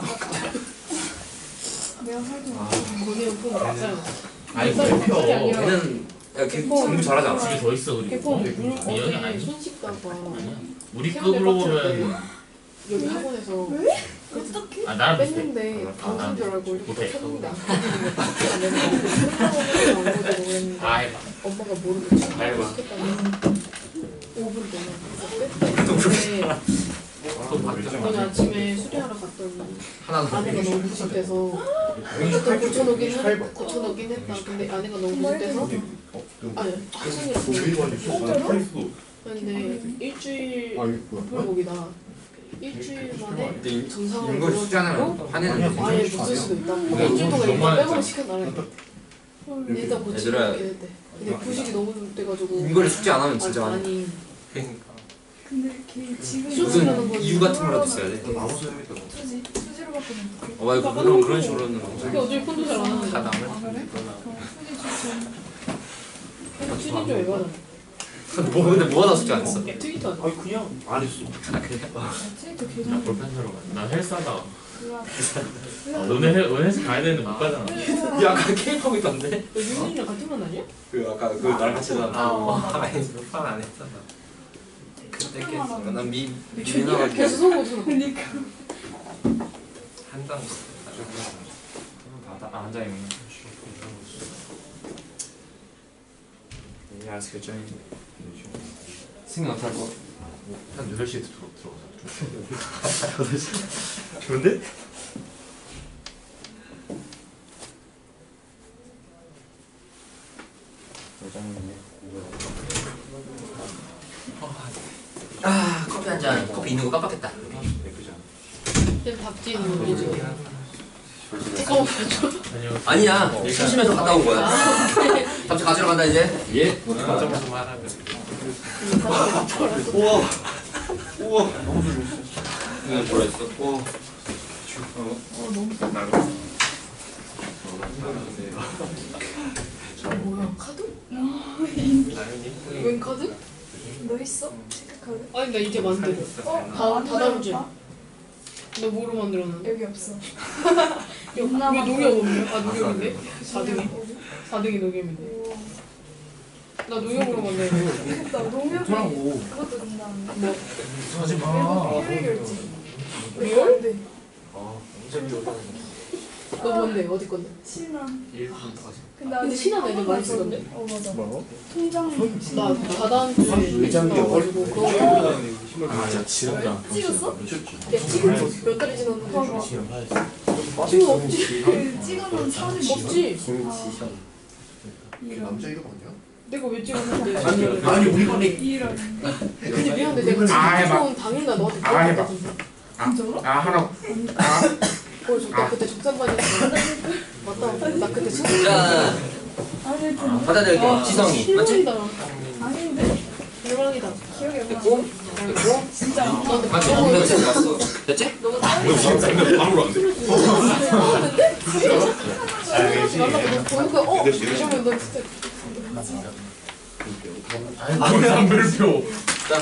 내가 살도 거기는 폰 맞잖아. 아니 쌀 왜 펴? 쌀이 아니라 걔는 야, 걔 공부 잘하지 않아? 집에 더 있어 그리고. 개폰 이형이 아니. 어디 손 씻다가 아니야. 우리 급으로 보면 여기 학원에서 어떻게? 아 나랑 비슷해. 뺐는데 방송 줄 알고 이렇게 못해. 켰는데 안 켜지는 거 밖에 안 되는 거 안 켜지고 그랬는데 다 해봐. 엄마가 모르고 해봐. 시켰다고 5분 동안 뺐대. 또 바뀌었어. 오늘 아침에 수리하러 갔더니 하나 더. 아내가 너무 무식해서 일단 고쳐놓긴 했다. 근데 아내가 너무 무식해서 아니 학생이라고 근데 일주일 불고기다. 일주일 만에 정상으로 이거 쉽지 않으면 화내는 아예 거지. 붙을 수도 있다. 너무 일주일 동안 일단 너무하다. 빼고는 시켰나래. 일단 고치긴 얘들아. 했대. 근데 부식이 너무 돼가지고 이거를 숙제 안 하면 진짜 많이. 아니 근데 걔 지금 무슨 이유 같은 거라도 있어야 돼. 수지로 바꾸면 어떡해? 어, 이거 그런 식으로는 그게 어차피 폰도 잘 안 하는데. 다 남을. 아 그래? 그럼 수지 추천. 튜닝 좀 해봐. 뭐 근데 뭐 하나 숙제 안 했어? 트위터 하자. 아니 그냥 안 했어. 트위터 나 계정. 볼펜 사러 가. 나 헬스하다. 그거 오늘 헬스 가야 되는데 못 가잖아. 야 아까 케이팝 있던데? 너 윤진이랑 같은 반 아니야? 그 아까 그 나랑 같이 한 아니 몇판안 했잖아. 그때 하나만 깼어. 난 계속 미나가 속어줘. 그니까. 한당 앉아 있는. 이 알아서 결정해. 승인 어떻게 할 거? 한 8시에 들어가자. 좋은데? 아 커피 한 잔. 커피 있는 거 깜빡했다. 쟤 박지인 우리지. 잠깐만 봐줘. 아니요. 아니야. 심심해서 갔다 온 거야. 잡채 가지러 간다 이제. 예? 맞아 맞아 말하면. 우와. 우와. 너무 좋네. 이거 뭐라 했어? 뭐야 카드? 웬 카드? 너 있어? 체크카드? 아니 나 이제 만들어. 다 다음 주에. 너 뭐로 만들었는데? 여기 없어. 왜 농협 없냐? 아 농협인데? 4등이? 4등이 농협인데. 나 농협으로 만들었는데. 나 농협이 좋더라고. 그것도 된다는데. 뭐? 하지 마. 해외 결제. 리얼? 안 돼. 너 뭔데? 어디 건데? 신한. 근데 아직 신한 애들 많이 한 번도 쓰던데? 어 맞아. 뭐라고? 통장 나 다다음 주에 의장이 나와가지고 그거 아야 지른다. 찍었어? 야 지금 몇 달이 지났는데? 지금 없지. 찍으면 사진 없지. 남자 이름 아니야? 내가 왜 찍었는데? 아니 우리 반에 이런. 근데 미안한데 내가 지금 당일날 너한테 물어봤다 진짜. 진짜로? 아 하나 나 그때 적산반이었어. 맞다. 나 그때 수능. 자, 아니 받아들일게. 지성이. 맞지? 실망이다. 아닌데 대박이다. 기억이 안 나. 됐고, 됐고. 진짜 안 나. 너한테 맞지? 물어보고 됐지? 왔어. 됐지? 너가 아무로 안 돼. 나한테 보는 거야. 이러면 너 진짜. 안 별표. 자.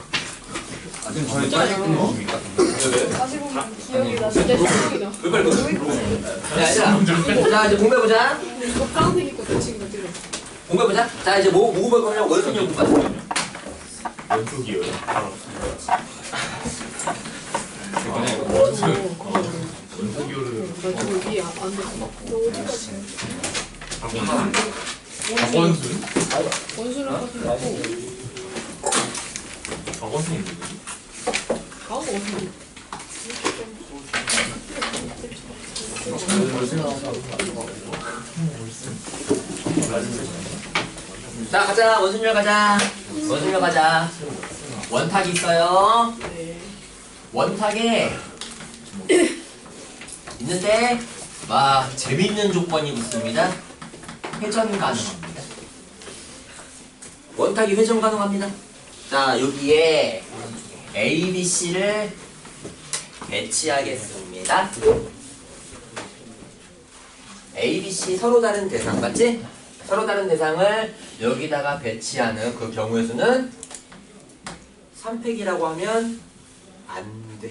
다시 보면 기억이 나. 진짜 실망이다. 왜 빨리 야, 얘들아. 자, 이제 공부해보자. 근데 이거 파란색 입고 그 친구가 찍어. 공부해보자. 자, 이제 뭐 볼 거냐면 원순열 공부 같은 거. 왼쪽이요. 원석이오를 나 지금 위에 안 돼. 너 어디까지? 박원순? 원수를 가지고 박원순이 누구지? 가운 원수. 자, 가자. 원순열 가자. 원순열 가자. 원탁이 있어요. 네. 원탁에 있는데 막 재밌는 조건이 붙습니다. 회전 가능합니다. 원탁이 회전 가능합니다. 자, 여기에 A, B, C를 배치하겠습니다. A, B, C 서로 다른 대상 맞지? 서로 다른 대상을 여기다가 배치하는 그 경우의 수는 3팩이라고 하면 안 돼.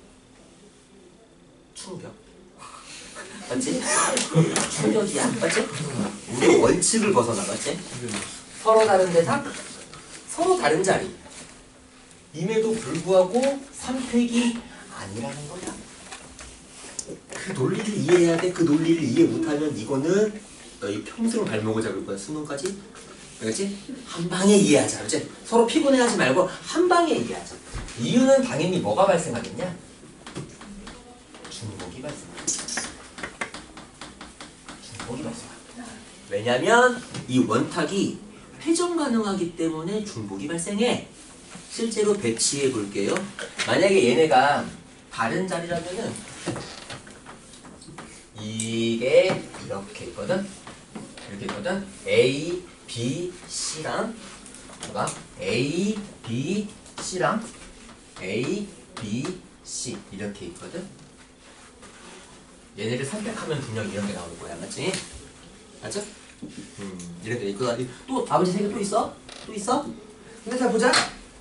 충격. 맞지? 충격이야. 맞지? 우리 원칙을 벗어나갔지? 서로 다른 대상, 서로 다른 자리. 임에도 불구하고 3팩이 아니라는 거야. 그 논리를 이해해야 돼. 그 논리를 이해 못하면 이거는 너희 평생 발목을 잡을 거야. 수능까지. 알겠지? 한 방에 이해하자. 그렇지? 서로 피곤해하지 말고 한 방에 이해하자. 이유는 당연히 뭐가 발생하겠냐? 중복이 발생합니다. 중복이 발생합니다. 왜냐면 이 원탁이 회전 가능하기 때문에 중복이 발생해. 실제로 배치해 볼게요. 만약에 얘네가 다른 자리라면은 이게 이렇게 있거든. 이렇게 있거든. A, B, C랑 봐봐. A, B, C랑 A, B, C 이렇게 있거든. 얘네를 선택하면 분명 이런 게 나올 거야, 맞지? 맞죠? 이렇게 있고 또 아버지 세 개 또 있어? 또 있어? 근데 자 보자.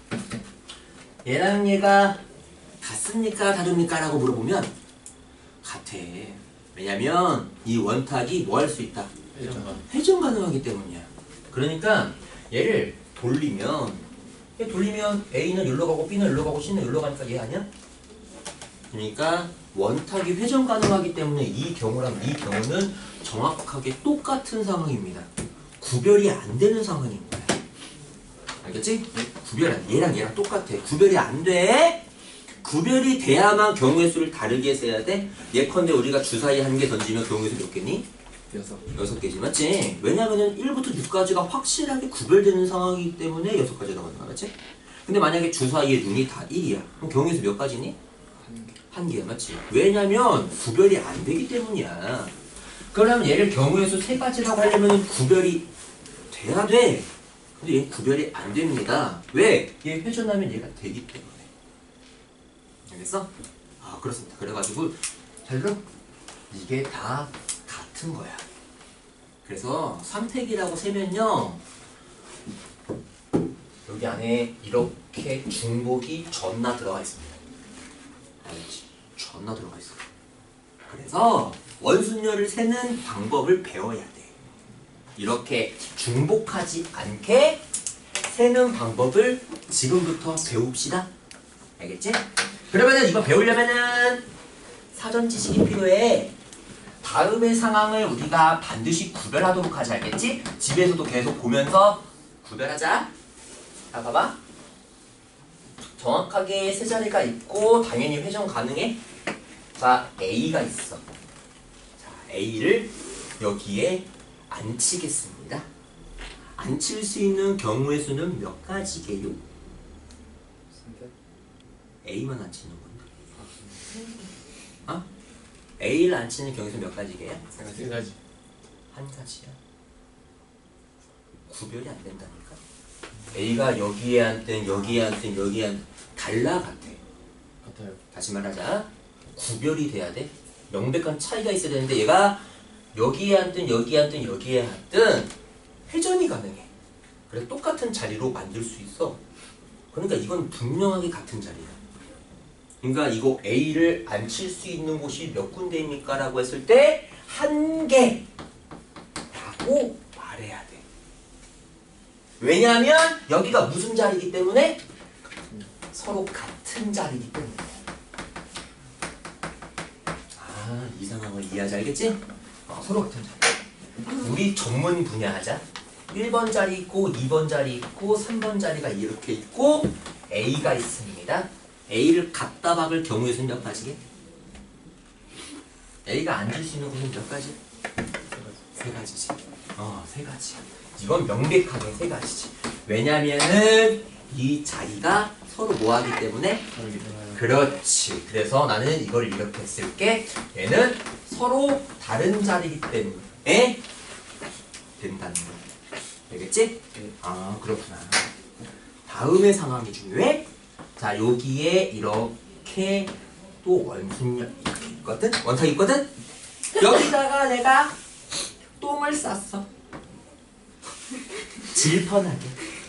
얘랑 얘가 같습니까? 다릅니까? 라고 물어보면 같아. 왜냐면 이 원탁이 뭐 할 수 있다? 회전 가능하기 때문이야. 그러니까 얘를 돌리면 A는 여기로 가고 B는 여기로 가고 C는 여기로 가니까 얘 아니야? 그러니까 원탁이 회전 가능하기 때문에 이 경우랑 이 경우는 정확하게 똑같은 상황입니다. 구별이 안 되는 상황인 거야. 알겠지? 구별 안, 얘랑 얘랑 똑같아. 구별이 안 돼. 구별이 돼야만 경우의 수를 다르게 세야 돼. 예컨대 우리가 주사위 한 개 던지면 경우의 수 몇 개니? 6개지 맞지? 왜냐면은 1부터 6까지가 확실하게 구별되는 상황이기 때문에 6가지가 나오는 거지? 근데 만약에 주사위의 눈이 다 1이야. 그럼 경우의 수 몇 가지니? 한 개야 맞지? 왜냐면 구별이 안 되기 때문이야. 그러면 얘를 경우의 수 3가지라고 하려면 구별이 돼야 돼. 근데 얘 구별이 안 됩니다. 왜? 얘 회전하면 얘가 되기 때문에. 알겠어? 아 그렇습니다. 그래가지고 잘 들어? 이게 다 같은 거야. 그래서 3팩이라고 세면요 여기 안에 이렇게 중복이 전나 들어가 있습니다. 알겠지? 전나 들어가 있어. 그래서 원순열을 세는 방법을 배워야 돼. 이렇게 중복하지 않게 세는 방법을 지금부터 배웁시다. 알겠지? 그러면은 이거 배우려면은 사전 지식이 필요해. 다음의 상황을 우리가 반드시 구별하도록 하자. 알겠지? 집에서도 계속 보면서 구별하자. 자, 봐봐. 정확하게 세 자리가 있고 당연히 회전 가능해. 자, A가 있어. 자, A를 여기에 앉히겠습니다. 앉힐 수 있는 경우의 수는 몇 가지게요? A만 앉히는 건데. 어? A를 앉히는 경우의 수는 몇 가지게요? 세 가지. 한 가지야. 구별이 안 된다니까. A가 여기에 앉든 여기에 앉든 여기에 앉든 달라 같아. 같아요. 다시 말하자. 구별이 돼야 돼. 명백한 차이가 있어야 되는데 얘가 여기에 앉든 여기에 앉든 여기에 앉든 회전이 가능해. 그래서 똑같은 자리로 만들 수 있어. 그러니까 이건 분명하게 같은 자리야. 그러니까 이거 A를 앉힐 수 있는 곳이 몇 군데입니까? 라고 했을 때 한 개 라고 말해야 돼. 왜냐하면 여기가 무슨 자리이기 때문에? 서로 같은 자리이기 때문에. 아, 이 상황을 이해하자. 알겠지? 서로 같은 자리. 우리 전문 분야 하자. 1번 자리 있고 2번 자리 있고 3번 자리가 이렇게 있고 A가 있습니다. A를 갖다 박을 경우의 수는 몇 가지게? A가 앉을 수 있는 곳은 몇 가지? 세 가지지. 세 가지. 이건 명백하게 세 가지지. 왜냐면은 이 자리가 서로 뭐하기 때문에? 그렇지. 그래서 나는 이걸 이렇게 쓸게. 얘는 서로 다른 자리이기 때문에 된다는 거야. 알겠지? 아, 그렇구나. 다음의 상황이 중요해. 자, 여기에 이렇게 또 원순열 이렇게 있거든? 원탁 있거든? 여기다가 내가 똥을 쌌어. 질펀하게.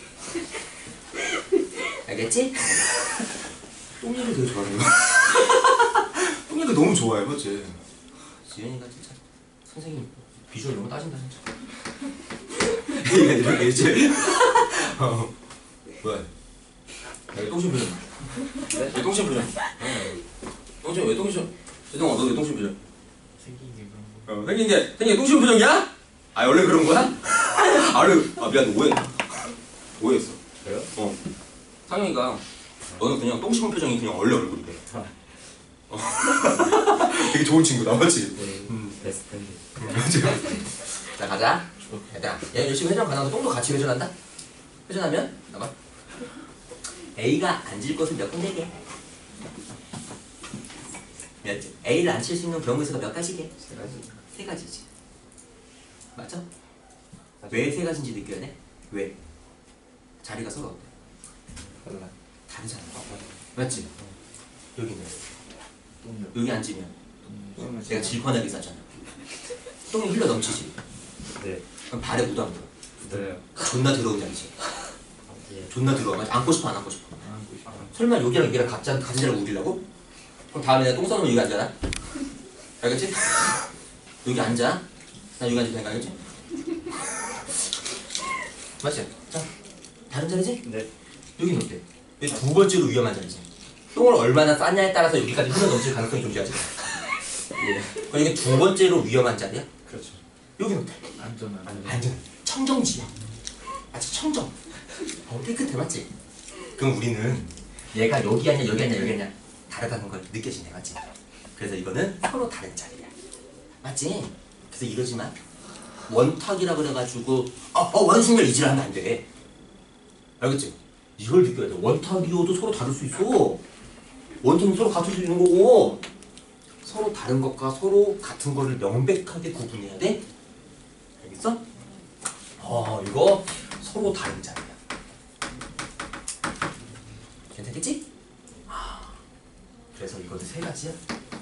알겠지? 똥 얘기 되게 좋아해요. 똥 얘기 너무 좋아해, 맞지? 지현이가 진짜 선생님 비주얼 너무 따진다 진짜. 얘가 이렇게 했지? 왜? 야, 똥심 표정. 왜 똥심 표정? 똥심 왜 똥심? 세동아, 너 왜 똥심 표정? 생긴 게 그런 거. 생긴 게 똥심 표정이야? 아, 원래 그런 거야? 미안, 오해했어. 그래요? 상영이가 너는 그냥 똥심 표정이 그냥 원래 얼굴이래. 되게 좋은 친구다, 맞지? 베스트 프렌드. 자, 가자. 얘들아, 얘 열심히 회전 가능하고 똥도 같이 회전한다? 회전하면 나봐. A가 앉을 곳은 몇 군데게? A를 앉힐 수 있는 경우의 수가 몇 가지게? 세 가지. 세 가지지. 맞죠? 왜 세 가지인지 느껴야 돼? 왜? 자리가 서로 어때? 달라. 다르잖아. 맞지? 여기는 똥이요. 여기 앉으면 똥은 내가 질펀하게 쌌잖아. 똥이 흘러 넘치지? 네. 그럼 발에 묻어 안 묻어? 네. 존나 더러운 자리지? 예. 존나 더러워. 맞지? 안고 싶어 안 안고 싶어? 안고 싶어. 설마 여기랑 여기랑 같은 자리를 우리려고? 그럼 다음에 내가 똥 싸면 여기 앉아라. 알겠지? 여기 앉아. 나 여기 앉을 테니까 알겠지? 맞지? 자, 다른 자리지? 네. 여기는 어때? 여기 두 번째로 위험한 자리지. 똥을 얼마나 쌌냐에 따라서 여기까지 흘러 넘칠 가능성이 존재하지. 예. 그럼 이게 두 번째로 위험한 자리야? 그렇죠. 여기는 어때? 안전한. 완전 청정지야. 아직 청정. 깨끗해, 맞지? 그럼 우리는 얘가 여기 아니야 여기 아니야 여기 아니야 다르다는 걸 느껴지네, 맞지? 그래서 이거는 서로 다른 자리야, 맞지? 그래서 이러지 마. 원탁이라 그래가지고 원순열 이질하면 안 돼. 알겠지? 이걸 느껴야 돼. 원탁이어도 서로 다를 수 있어. 원탁은 서로 같을 수 있는 거고 서로 다른 것과 서로 같은 거를 명백하게 구분해야 돼. 알겠어? 이거 서로 다른 자리야. 괜찮겠지? 그래서 이거는 세 가지야.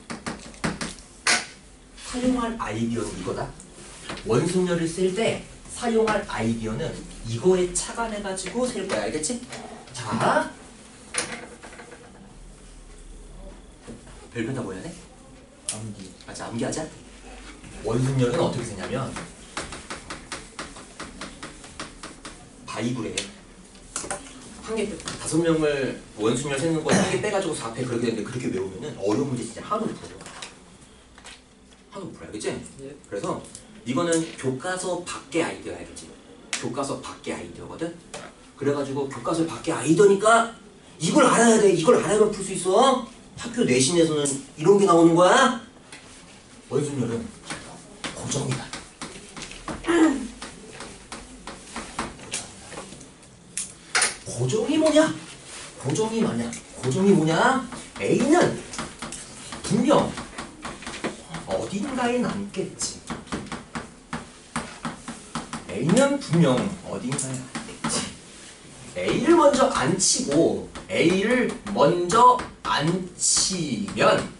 사용할 아이디어는 이거다. 원순열을 쓸 때 사용할 아이디어는 이거에 착안해가지고 쓸 거야. 알겠지? 자, 별표 다 뭐 해야 돼? 암기. 맞아, 암기하자. 원순열은 어떻게 쓰냐면 바이블에 한 개, 5명을 원순열 세는 거 한 개 빼가지고 4패 그렇게 되는데 그렇게 외우면은 어려운 문제 진짜 하나도 못 풀어. 하나도 못 풀어, 알겠지? 예. 그래서 이거는 교과서 밖의 아이디어, 알겠지? 교과서 밖의 아이디어거든? 그래가지고 교과서 밖의 아이디어니까 이걸 알아야 돼. 이걸 알아야만 풀 수 있어. 학교 내신에서는 이런 게 나오는 거야. 원순열은 고정이다. 고정이 뭐냐? 고정이 뭐냐? 고정이 뭐냐? A는 분명 어딘가에 남겠지. A는 분명 어딘가에 남겠지. A를 먼저 안 치고 A를 먼저 안 치면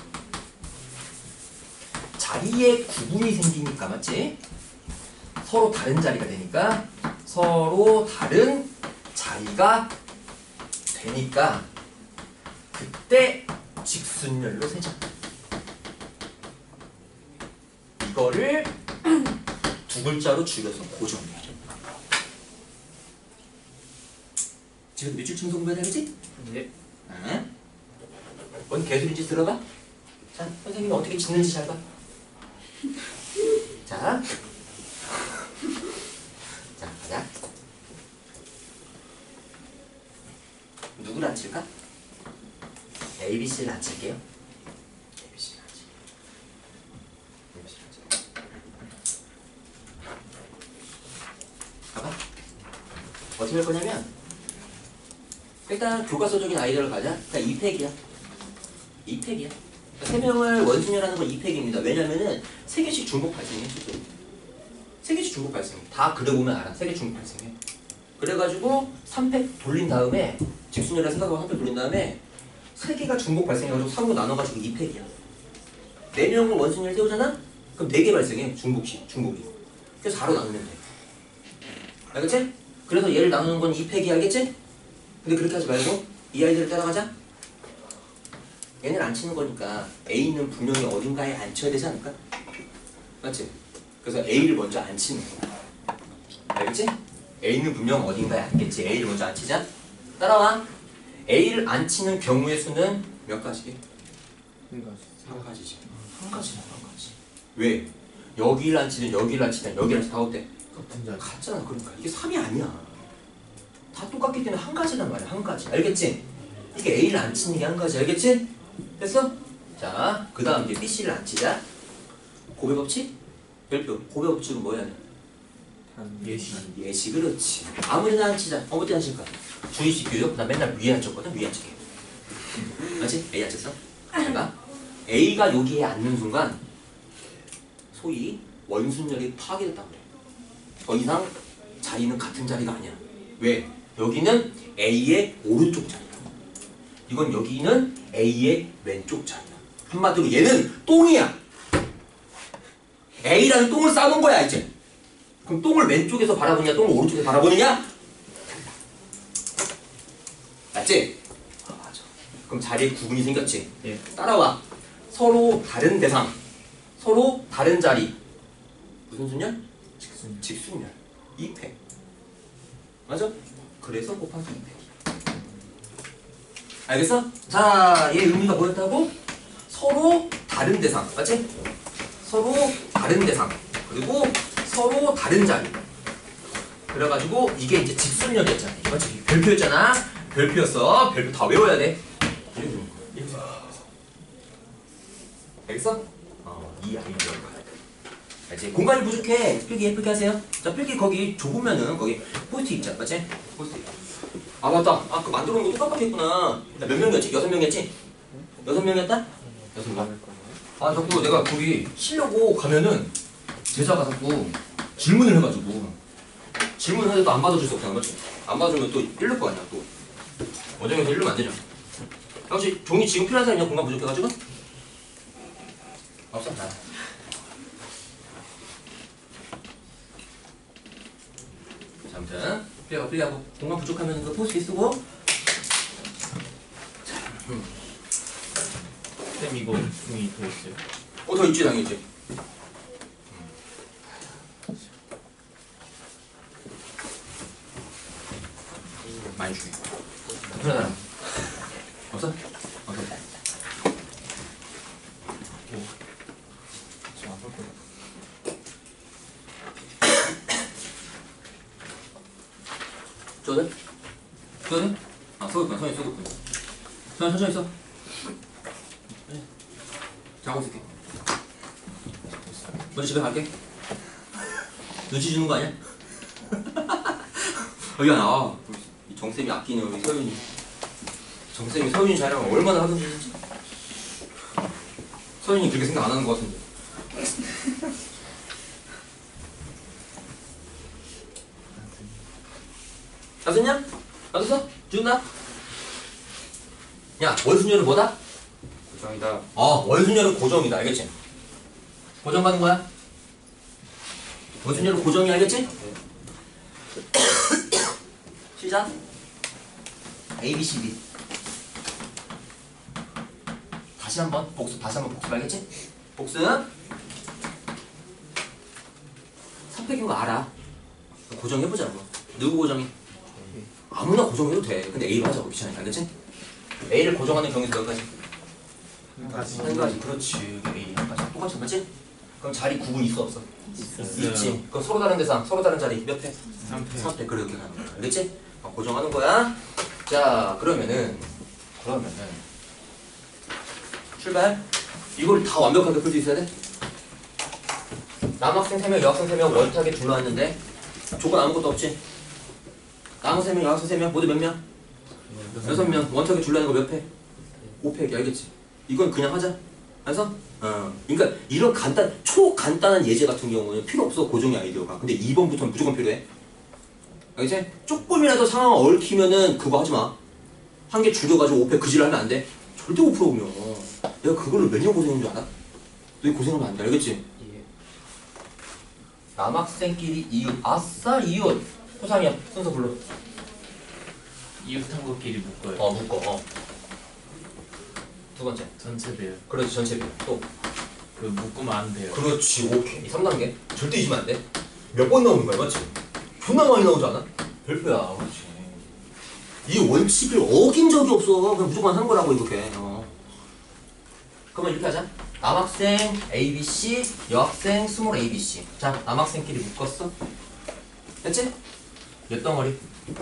자리에 구분이 생기니까 맞지? 서로 다른 자리가 되니까 서로 다른 자리가 되니까 그때 직순열로 세자. 이거를 두 글자로 줄여서 고정이야. 지금 며칠쯤 공부해야 되겠지? 예. 응? 뭔 개소리인지 들어봐. 자, 선생님이 어떻게 짓는지 잘 봐. 자, 자, 가자. 누구를 앉힐까? ABC를 앉힐게요. ABC를 앉힐게요. ABC를 앉힐게요. 봐봐. 어떻게 할 거냐면 일단 교과서적인 아이디어를 가자. 일단 2팩이야. 2팩이야. 3명을 원순열하는 건 2팩입니다. 왜냐면은 3개씩 중복 발생해. 3개씩 중복 발생해. 다 그려보면 알아. 3개 중복 발생해. 그래가지고 3팩 돌린 다음에 직순열을 생각하고 3팩 돌린 다음에 3개가 중복 발생해가지고 3으로 나눠가지고 2팩이야. 4명을 원순열 세우잖아? 그럼 4개 발생해. 중복이. 그래서 4로 나누면 돼. 알겠지? 그래서 얘를 나누는 건 2팩이 알겠지? 근데 그렇게 하지 말고 이 아이들을 따라가자. 얘는 안 치는 거니까 A는 분명히 어딘가에 앉혀야 되지 않을까? 맞지? 그래서 A를 먼저 안 치는 거야. 알겠지? A는 분명 어딘가에 앉겠지. A를 먼저 안 치자. 따라와. A를 안 치는 경우의 수는 몇 가지? 한 가지지. 한 가지야, 한 가지. 왜? 여기를 안 치든 여기를 안 치든 여기를 안 치든 다 어때? 같은 자리. 같잖아. 그러니까 이게 3이 아니야. 다 똑같기 때문에 한 가지란 말이야. 한 가지. 알겠지? 이게 A를 안 치는 게 한 가지. 알겠지? 됐어? 자, 그 다음 이제 BC를 안 치자. 고배 법칙? 별표. 고배 법칙은 뭐야? 예시. 예시. 그렇지. 아무데나 안 치자. 어디 안 칠까? 주의식 교육. 나 맨날 위에 앉혔거든. 위에 앉히게. 맞지? A 앉혔어? 제가 A가 여기에 앉는 순간 소위 원순열이 파괴됐다고 그래. 더 이상 자리는 같은 자리가 아니야. 왜? 여기는 A의 오른쪽 자리야. 이건 여기는 A의 왼쪽 자리야. 한마디로 얘는 똥이야. A라는 똥을 싸놓은 거야 이제. 그럼 똥을 왼쪽에서 바라보느냐 똥을 오른쪽에서 바라보느냐? 맞지? 아 맞아. 그럼 자리에 구분이 생겼지? 예. 따라와. 서로 다른 대상, 서로 다른 자리. 무슨 순열? 직순열. 2팩. 맞아? 그래서 곱하기 2팩. 알겠어? 자, 얘 의미가 뭐였다고? 서로 다른 대상. 맞지? 서로 다른 대상. 그리고 서로 다른 자리. 그래가지고 이게 이제 직순열이었잖아. 맞지? 별표였잖아. 별표였어. 별표 다 외워야 돼. 알겠어? 이 아이디어를 가야 돼. 알지? 공간이 부족해. 필기 예쁘게 하세요. 자, 필기 거기 좁으면은 거기 포스트 있잖아. 맞지? 포스트. 아 맞다. 아 그 만들어 놓은 거 똑같게 했구나. 몇 명이었지? 6명이었지? 6명이었다? 6명. 아 자꾸 내가 거기 쉬려고 가면은 제자가 자꾸 질문을 해가지고 질문을 해도 안 받아줄 수 없잖아. 맞지? 안 받아주면 또 이럴 거 아니야 또. 원장님한테 이러면 안 되죠. 혹시 종이 지금 필요한 사람이냐? 공간 부족해가지고? 없어? 나. 자, 아무튼 필요하고 공간 부족하면 그 포스트잇 쓰고. 쌤 이거 종이 더 있어요. 더 있지 당연히. 많이 주게. 필요한 사람 없어? 없어. 줘도 돼? 줘도 돼? 쏘겠구나. 선이 쏘겠구나. 선 천천히 써. 자고 있을게. 먼저 집에 갈게. 눈치 주는 거 아니야? 여기 나와. 이 정쌤이 아끼는 우리 서윤이. 정쌤이 서윤이 자랑 얼마나 하던지. 서윤이 그렇게 생각 안 하는 것 같은데. 다 썼냐? 다 썼어? 지훈아? 야, 월순열은 뭐다? 고정이다. 월순열은 고정이다. 알겠지? 고정 가는 거야? 월순열은 고정이 알겠지? 시작. A, B, C, D. 다시 한번 복습, 알겠지? 복습. 3팩인 거 알아. 고정해보자고. 누구 고정해? 아무나 고정해도 돼. 근데 A로 하자고. 귀찮으니까. 알겠지? A를 고정하는 경우에서 몇 가지? 한 가지. 그렇지. A 한 가지. 똑같이 맞지? 그럼 자리 구분 있어 없어? 있지. 그럼 서로 다른 대상, 서로 다른 자리 몇 팩? 3팩. 그래 이렇게 가는 거야. 알겠지? 고정하는 거야. 자, 그러면은 출발. 이걸 다 완벽하게 풀 수 있어야 돼? 남학생 3명, 여학생 3명 원탁에 둘러왔는데 조건 아무것도 없지? 남학생 3명, 여학생 3명 모두 몇 명? 6명. 원탁에 둘러있는 거 몇 팩? 5팩이 알겠지? 이건 그냥 하자. 그래서 그러니까 이런 초간단한 예제 같은 경우는 필요 없어. 고정의 아이디어가. 근데 2번부터는 무조건 필요해. 알겠지? 조금이라도 상황을 얽히면은 그거 하지 마. 한 개 줄여가지고 5팩 그지를 하면 안 돼. 절대 못 풀어보면. 내가 그걸로 몇 년 고생한 줄 알아? 너 고생하면 안 돼. 알겠지? 예. 남학생끼리 이웃. 아싸 이웃. 호상이야. 순서 불러. 이웃한 것끼리 묶어요. 묶어. 두 번째. 전체 배열. 그렇지. 전체 배열. 또. 그 묶으면 안 돼요. 그렇지. 오케이. 3단계. 절대 잊으면 안 돼. 몇 번 나오는 거야, 맞지? 존나 많이 나오지 않아? 별표야. 그렇지. 이 원칙을 어긴 적이 없어. 그냥 무조건 한 거라고 이렇게. 그러면 이렇게 하자. 남학생 ABC, 여학생 스몰 ABC. 자, 남학생끼리 묶었어. 됐지? 몇 덩어리?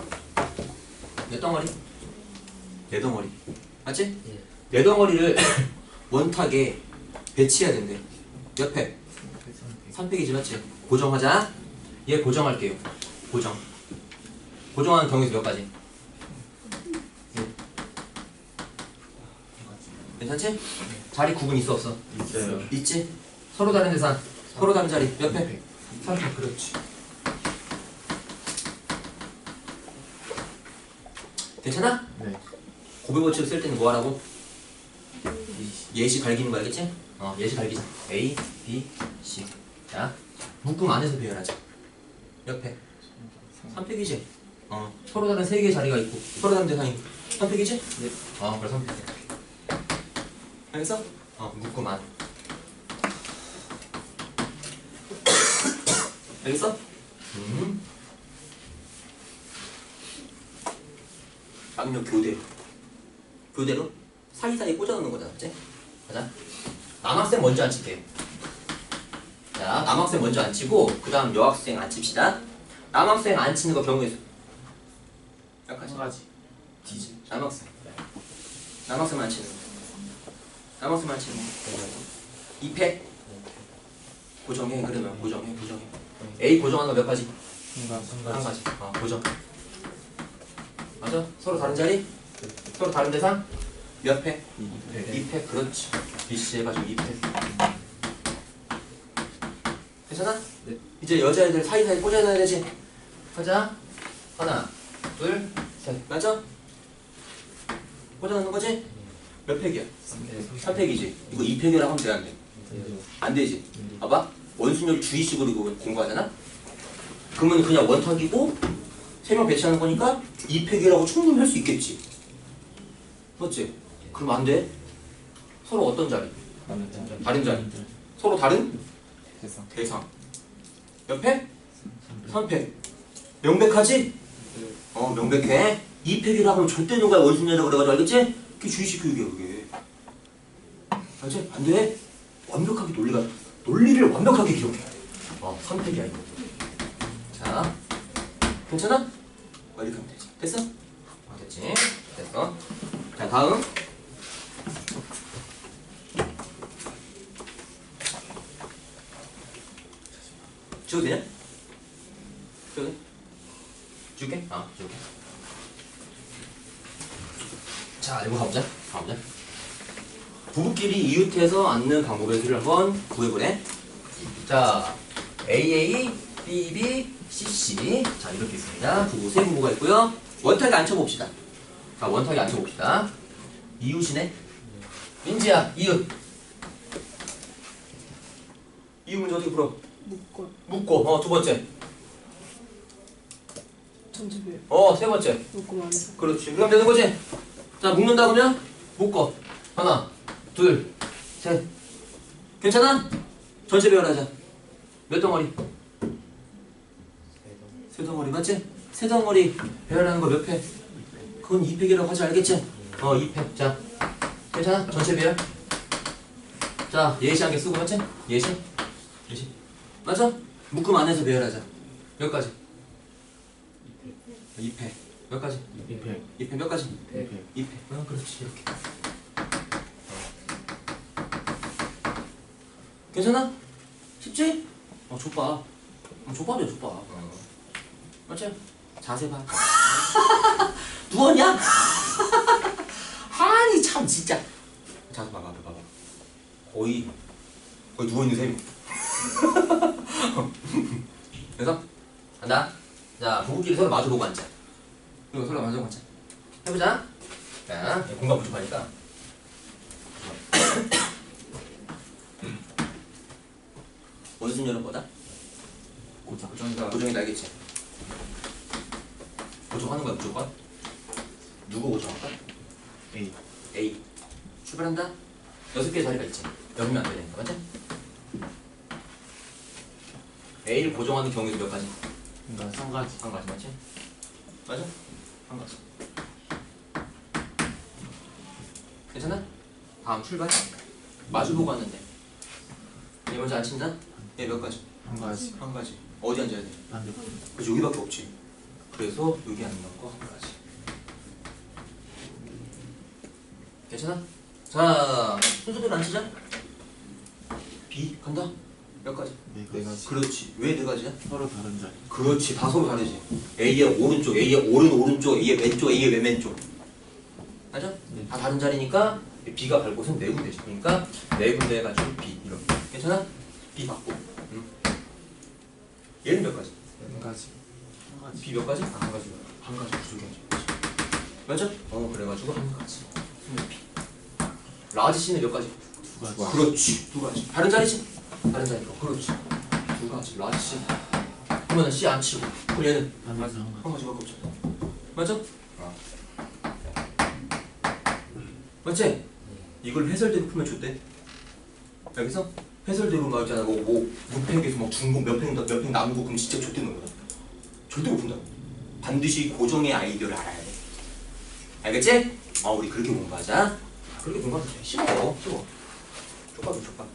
몇 덩어리? 네 덩어리. 맞지? 네 덩어리를 원탁에 배치해야 된대. 몇 팩? 3팩이지 맞지? 고정하자. 얘 고정할게요. 고정하는 경우에서 몇 가지? 괜찮지? 자리 구분 있어 없어? 있어요. 있지? 서로 다른 대상, 서로 다른 자리 몇 팩? 3팩. 그렇지. 괜찮아? 네. 고백 워치를 쓸 때는 뭐 하라고? 예시 갈기는 거 알겠지? 예시 갈기자. A, B, C. 자, 묶음 안에서 배열하자. 몇 팩? 3팩이지? 서로 다른 3개의 자리가 있고 서로 다른 대상이 3팩이지? 네. 그래 3팩. 알겠어? 묶음 안. 알겠어? 압력 교대로 사이사이 꽂아놓는 거잖아. 맞지? 가자. 남학생 먼저 앉힐게요. 자, 남학생 먼저 앉히고 그 다음 여학생 앉힙시다. 남학생 앉히는 거 경우에서 몇 가지? 한 가지. 뒤지. 남학생 앉히는 거. 남학생 앉히는 거. 2팩 고정해. 그러면 고정해. A 고정하는 거 몇 가지? 한 가지. 고정. 맞아? 서로 다른 자리? 서로 다른 대상? 몇 팩? 2팩. 그렇지. BC 해가지고 2팩. 괜찮아? 네. 이제 여자애들 사이사이 꽂아놔야 되지? 가자. 하나, 둘, 셋. 맞아? 꽂아놓는 거지? 몇 팩이야? 3팩이지. 이거 2팩이라고 하면 돼, 안 돼? 안 되지. 봐봐. 원순열 주의식으로 이거 공부하잖아? 그러면 그냥 원탁이고 3명 배치하는 거니까 2팩이라고 충분히 할 수 있겠지. 맞지? 그럼 안 돼. 서로 어떤 자리? 다른 자리. 서로 다른? 대상. 몇 팩? 3팩. 명백하지? 명백해. 2팩이라고 하면 절대 누가 원순열이라고 그래가지고 알겠지? 그게 주의식 교육이야 그게. 알지? 안 돼. 완벽하게 논리를 완벽하게 기억해. 3팩이야 이거. 자, 괜찮아? 이렇게 하면 되지. 됐어? 됐지? 됐어. 자, 다음. 지워도 되냐? 지워도 돼? 지울게? 지울게. 자, 이거 가보자. 부부끼리 이웃해서 앉는 방법의 수를 한번 구해보래. 자, AA, BB, CC. 자, 이렇게 있습니다. 부부, 세 부부가 있고요. 원탁에 앉혀봅시다. 자, 원탁에 앉혀봅시다. 이웃이네. 민지야, 이웃. 이웃 문제 어떻게 풀어? 묶고. 두 번째. 전체 비율. 세 번째. 묶음 안에서. 그렇지. 그럼 되는 거지? 자, 묶는다 그러면 묶어. 하나, 둘, 셋. 괜찮아? 전체 배열하자. 몇 덩어리? 세 덩어리 맞지? 세 덩어리 배열하는 거 몇 팩? 그건 2팩이라고 하지 알겠지? 2팩. 자, 괜찮아? 전체 배열. 자, 예시 한 개 쓰고 맞지? 예시. 맞아? 묶음 안에서 배열하자. 몇 가지? 2팩. 몇 가지? 2팩 몇 가지? 2팩. 그렇지. 이렇게. 괜찮아? 쉽지? 족밥. 족밥이야, 족밥. 맞지? 자세 봐. 누웠냐? 아니, 참, 진짜. 자세 봐봐. 거의 누워있는 셈이. 그래서? 간다. 자, 부부끼리 서로 마주보고 앉자. 그리고 서로 마주보고 앉자. 해보자. 자, 공간 부족하니까. 원순열은 뭐다? 고정이다 알겠지? 고정하는 거야 무조건? 누구 고정할까? A. 출발한다? 6개의 자리가 있지. 열면 안 되니까 맞지? A를 고정하는 경우에도 몇 가지? 한 가지. 한 가지 맞지? 맞아? 한 가지. 괜찮아? 다음 출발. 마주보고 왔는데 얘 먼저 앉힌다? 얘 몇 가지? 한 가지. 한 가지. 어디 앉아야 돼? 반대편. 그래서 여기밖에 없지. 그래서 여기 앉는 거 한 가지. 괜찮아? 자, 순서대로 앉히자. B 간다? 몇 가지? 네 가지. 그렇지. 왜 네 가지야? 서로 다른 자리. 그렇지. 다 서로 다르지. A의 오른쪽, A의 오른쪽, A의 왼쪽, A의 왼왼쪽. 맞아? 네. 다 다른 자리니까 B가 갈 곳은 네 군데지. 그러니까 네 군데 해가지고 B 이렇게. 괜찮아? B 받고. 얘는 몇 가지? 한 가지. B 몇 가지? 한 가지. 한 가지 부족하지. 맞아? 그래가지고 한 가지. B. 라지 C는 몇 가지? 두 가지. 그렇지. 두 가지. 다른 자리지? 다른 자리로. 그렇지. 두 가지. 라지 C. 그러면 C 안 치고. 그럼 얘는 한 가지. 한 가지밖에 없잖아. 맞아? 맞지? 이걸 해설대로 풀면 좋대. 여기서 해설대로 막 있잖아. 무팩에서 막 중복 몇팩 남고 그럼 진짜 좋대는 거다. 절대 못 푼다. 반드시 고정의 아이디어를 알아야 돼. 알겠지? 우리 그렇게 공부하자. 그렇게 공부하면 돼. 쉬워. 족밥이 족밥.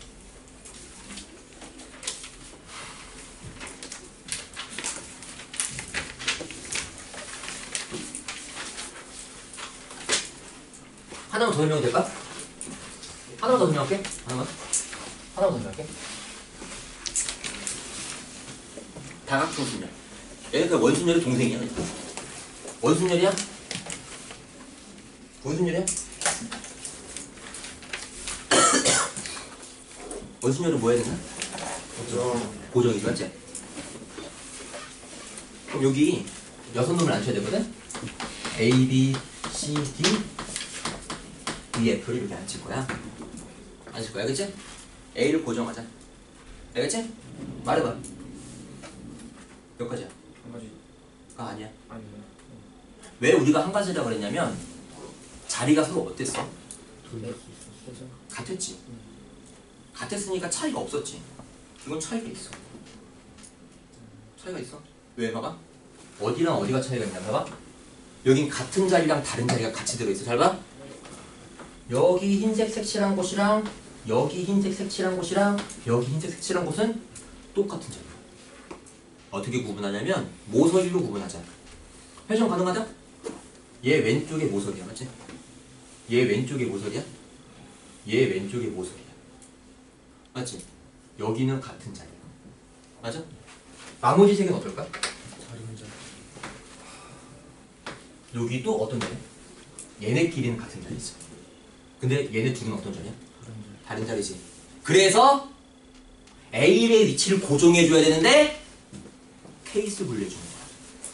하나만 더 설명해도 될까? 하나만 더 설명할게. 하나만 더 설명할게. 다각형순열. 얘가 원순열의 동생이야. 원순열이야? 원순열이야? 원순열은 뭐 해야 되나? 고정이지 맞지? 그럼 여기 6놈을 앉혀야 되거든? A, B, C, D, E, F를 이렇게 앉힐 거야. 앉힐 거야, 알겠지? A를 고정하자. 알겠지? 말해봐. 몇 가지야? 한 가지. 아니야. 아니요. 왜 우리가 한 가지라고 그랬냐면 자리가 서로 어땠어? 같았지. 같았으니까 차이가 없었지. 이건 차이가 있어. 차이가 있어. 왜? 봐봐. 어디랑 어디가 차이가 있냐 봐봐. 여긴 같은 자리랑 다른 자리가 같이 들어있어. 잘 봐. 여기 흰색 색칠한 곳이랑 여기 흰색 색칠한 곳이랑 여기 흰색 색칠한 곳은 똑같은 자리야. 어떻게 구분하냐면 모서리로 구분하자. 회전 가능하다? 얘 왼쪽에 모서리야, 맞지? 얘 왼쪽에 모서리야? 얘 왼쪽에 모서리야. 맞지? 여기는 같은 자리야. 맞아? 나머지 세 개는 어떨까? 여기도 어떤 자리야? 얘네끼리는 같은 자리지. 근데 얘네 둘은 어떤 자리야? 다른 자리지. 그래서 A의 위치를 고정해줘야 되는데 케이스 분리해주는 거야.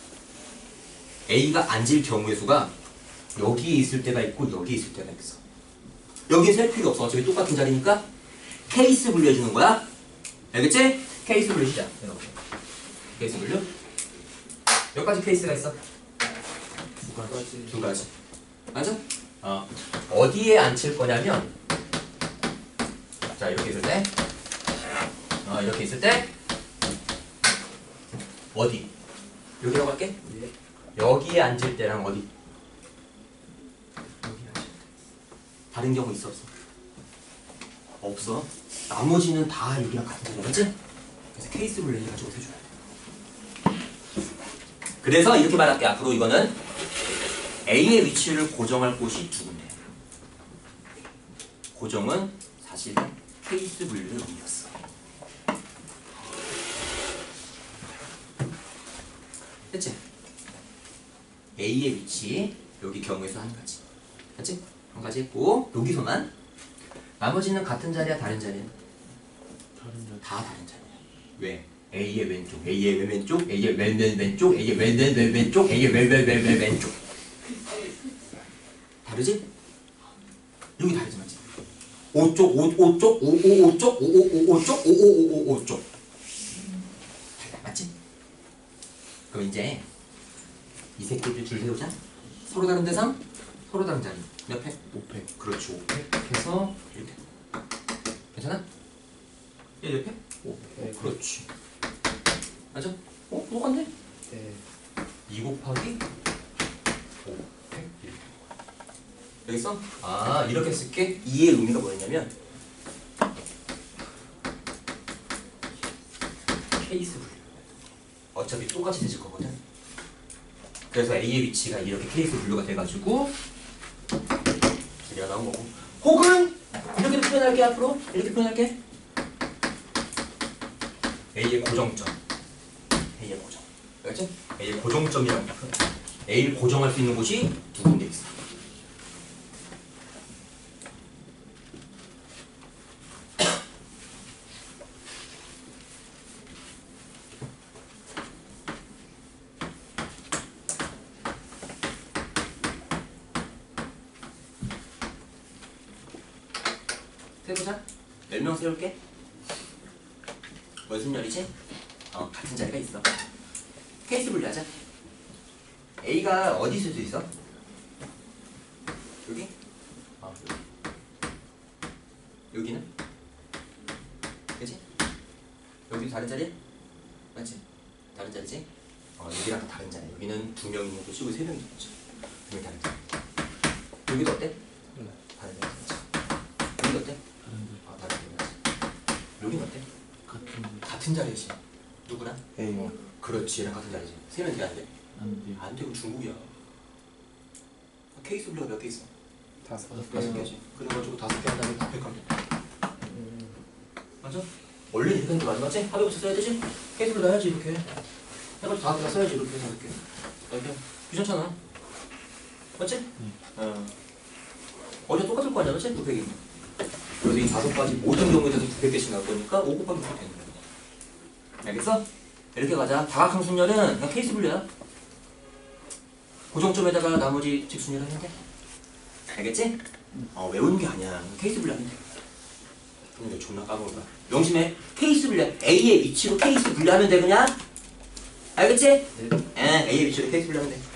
A가 앉을 경우의 수가 여기에 있을 때가 있고 여기에 있을 때가 있어. 여긴 셀 필요 없어. 어차피 똑같은 자리니까 케이스 분리해주는 거야. 알겠지? 케이스 분리시자. 케이스 분류. 몇 가지 케이스가 있어? 두 가지. 맞아? 어디에 앉힐 거냐면, 자, 이렇게 있을 때, 이렇게 있을 때, 어디? 여기라고 할게. 여기에 앉을 때랑 어디? 여기 앉을 때. 다른 경우 있어, 없어? 없어. 나머지는 다 여기랑 같은 자리, 맞지? 그래서 케이스 분류 가지고 해줘야 돼. 그래서 이렇게 말할게. 앞으로 이거는 A의 위치를 고정할 곳이 두 군데. 고정은 사실은 케이스 분류의 의미였어. 됐지? A의 위치, 여기 경우에서 한 가지. 됐지? 한 가지 했고, 여기서만. 나머지는 같은 자리야, 다른 자리야? 다 다른 자리야. 왜? A의 왼쪽, A의 왼쪽, A의 왼쪽, A의 왼쪽, A의 왼쪽. 다르지? 여기 다르지, 맞지? 5쪽, 5쪽, 5쪽, 5쪽, 5쪽. 맞지? 그럼 이제 이 새끼들 줄 세우자. 서로 다른 대상, 서로 다른 자리. 몇 팩? 5팩. 그렇지, 5팩 해서 이렇게. 괜찮아? 얘 몇 팩? 5팩. 그렇지. 맞아? 똑같네? 네. 2 곱하기 5팩. 여기서? 이렇게 쓸게. 2의 의미가 뭐였냐면 케이스 분류. 어차피 똑같이 되질 거거든. 그래서 A의 위치가 이렇게 케이스 분류가 돼가지고 길이가 나온 거고. 혹은 이렇게 표현할게. 앞으로 이렇게 표현할게. A의 고정점. A의 고정. 알겠지? A의 고정점이라고 표현. A를 고정할 수 있는 곳이 두 군데 있어. 세보자. 10명 세울게. 무슨 열이지? 같은 자리가 있어. 케이스 분류하자. A가 어디 있을 수 있어? 여기? 여기는? 그치? 여기도 다른 자리야? 맞지? 다른 자리지? 여기랑 다 다른 자리야. 여기는 2명 있는 곳이고 3명 있는 곳이야. 2명 다른 자리. 여기도 어때? 다른 자리. 여기도 어때? 다른 자리. 여기는 어때? 같은 자리지. 누구랑? A랑. 그렇지, 얘랑 같은 자리지. 3명 돼야 안 돼? 안 돼. 안 되고 중국이야. 케이스 분류가 몇 개 있어? 5개지. 그래가지고 5개 한 다음에 답백하면 돼. 맞아? 원래 이렇게 하는 거 맞아? 맞지? 합의부터 써야 되지? 케이스 분류 해야지, 이렇게. 해가지고 다 써야지, 이렇게 해서 이렇게. 이렇게. 귀찮잖아. 맞지? 어제 똑같을 거 아니야, 맞지? 900이. 그래서 이 5가지 모든 경우에 대해서 900개씩 나올 거니까 5 곱하기 9 되는 거야. 알겠어? 이렇게 가자. 다각항순열은 그냥 케이스 분류야. 고정점에다가 나머지 직순열 하면 돼. 알겠지? 외우는 게 아니야. 케이스 분류하면 돼. 근데 존나 까먹을 거야. 명심해. 케이스 분류. A의 위치로 케이스 분류하면 돼, 그냥. 알겠지? 네. A의 위치로 케이스 분류하면 돼.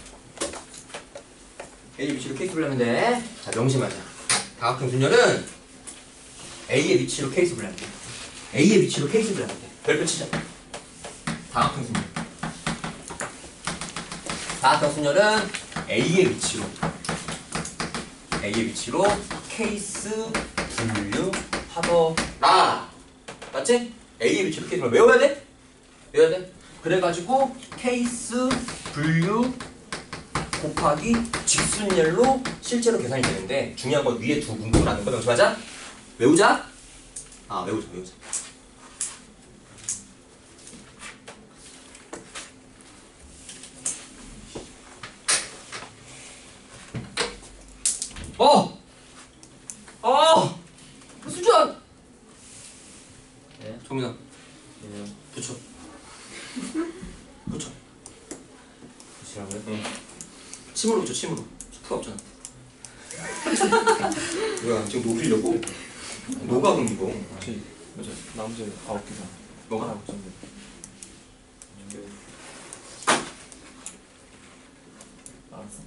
A의 위치로 케이스 분류하면 돼. 자, 명심하자. 다각항순열은 A의 위치로 케이스 분류하면 돼. A의 위치로 케이스 분류하면 돼. 별표 치자. 다각항순열. 다각항순열은 A의 위치로 케이스 분류하더라. 맞지? A의 위치로 케이스 분류. 외워야 돼? 외워야 돼? 그래가지고 케이스 분류 곱하기 직순열로 실제로 계산이 되는데 중요한 건 위에 두 분모를 하는 거 명심하자. 외우자. 외우자. 수준. 네. 정민아, 예. 붙여. 붙이라고요? 응. 침으로 붙여, 침으로. 수프가 없잖아. 뭐야, 지금 녹이려고? 녹아, 그럼 이거. 혹시 나머지 9개잖아. 뭐가? 하나 붙였는데. 알았어.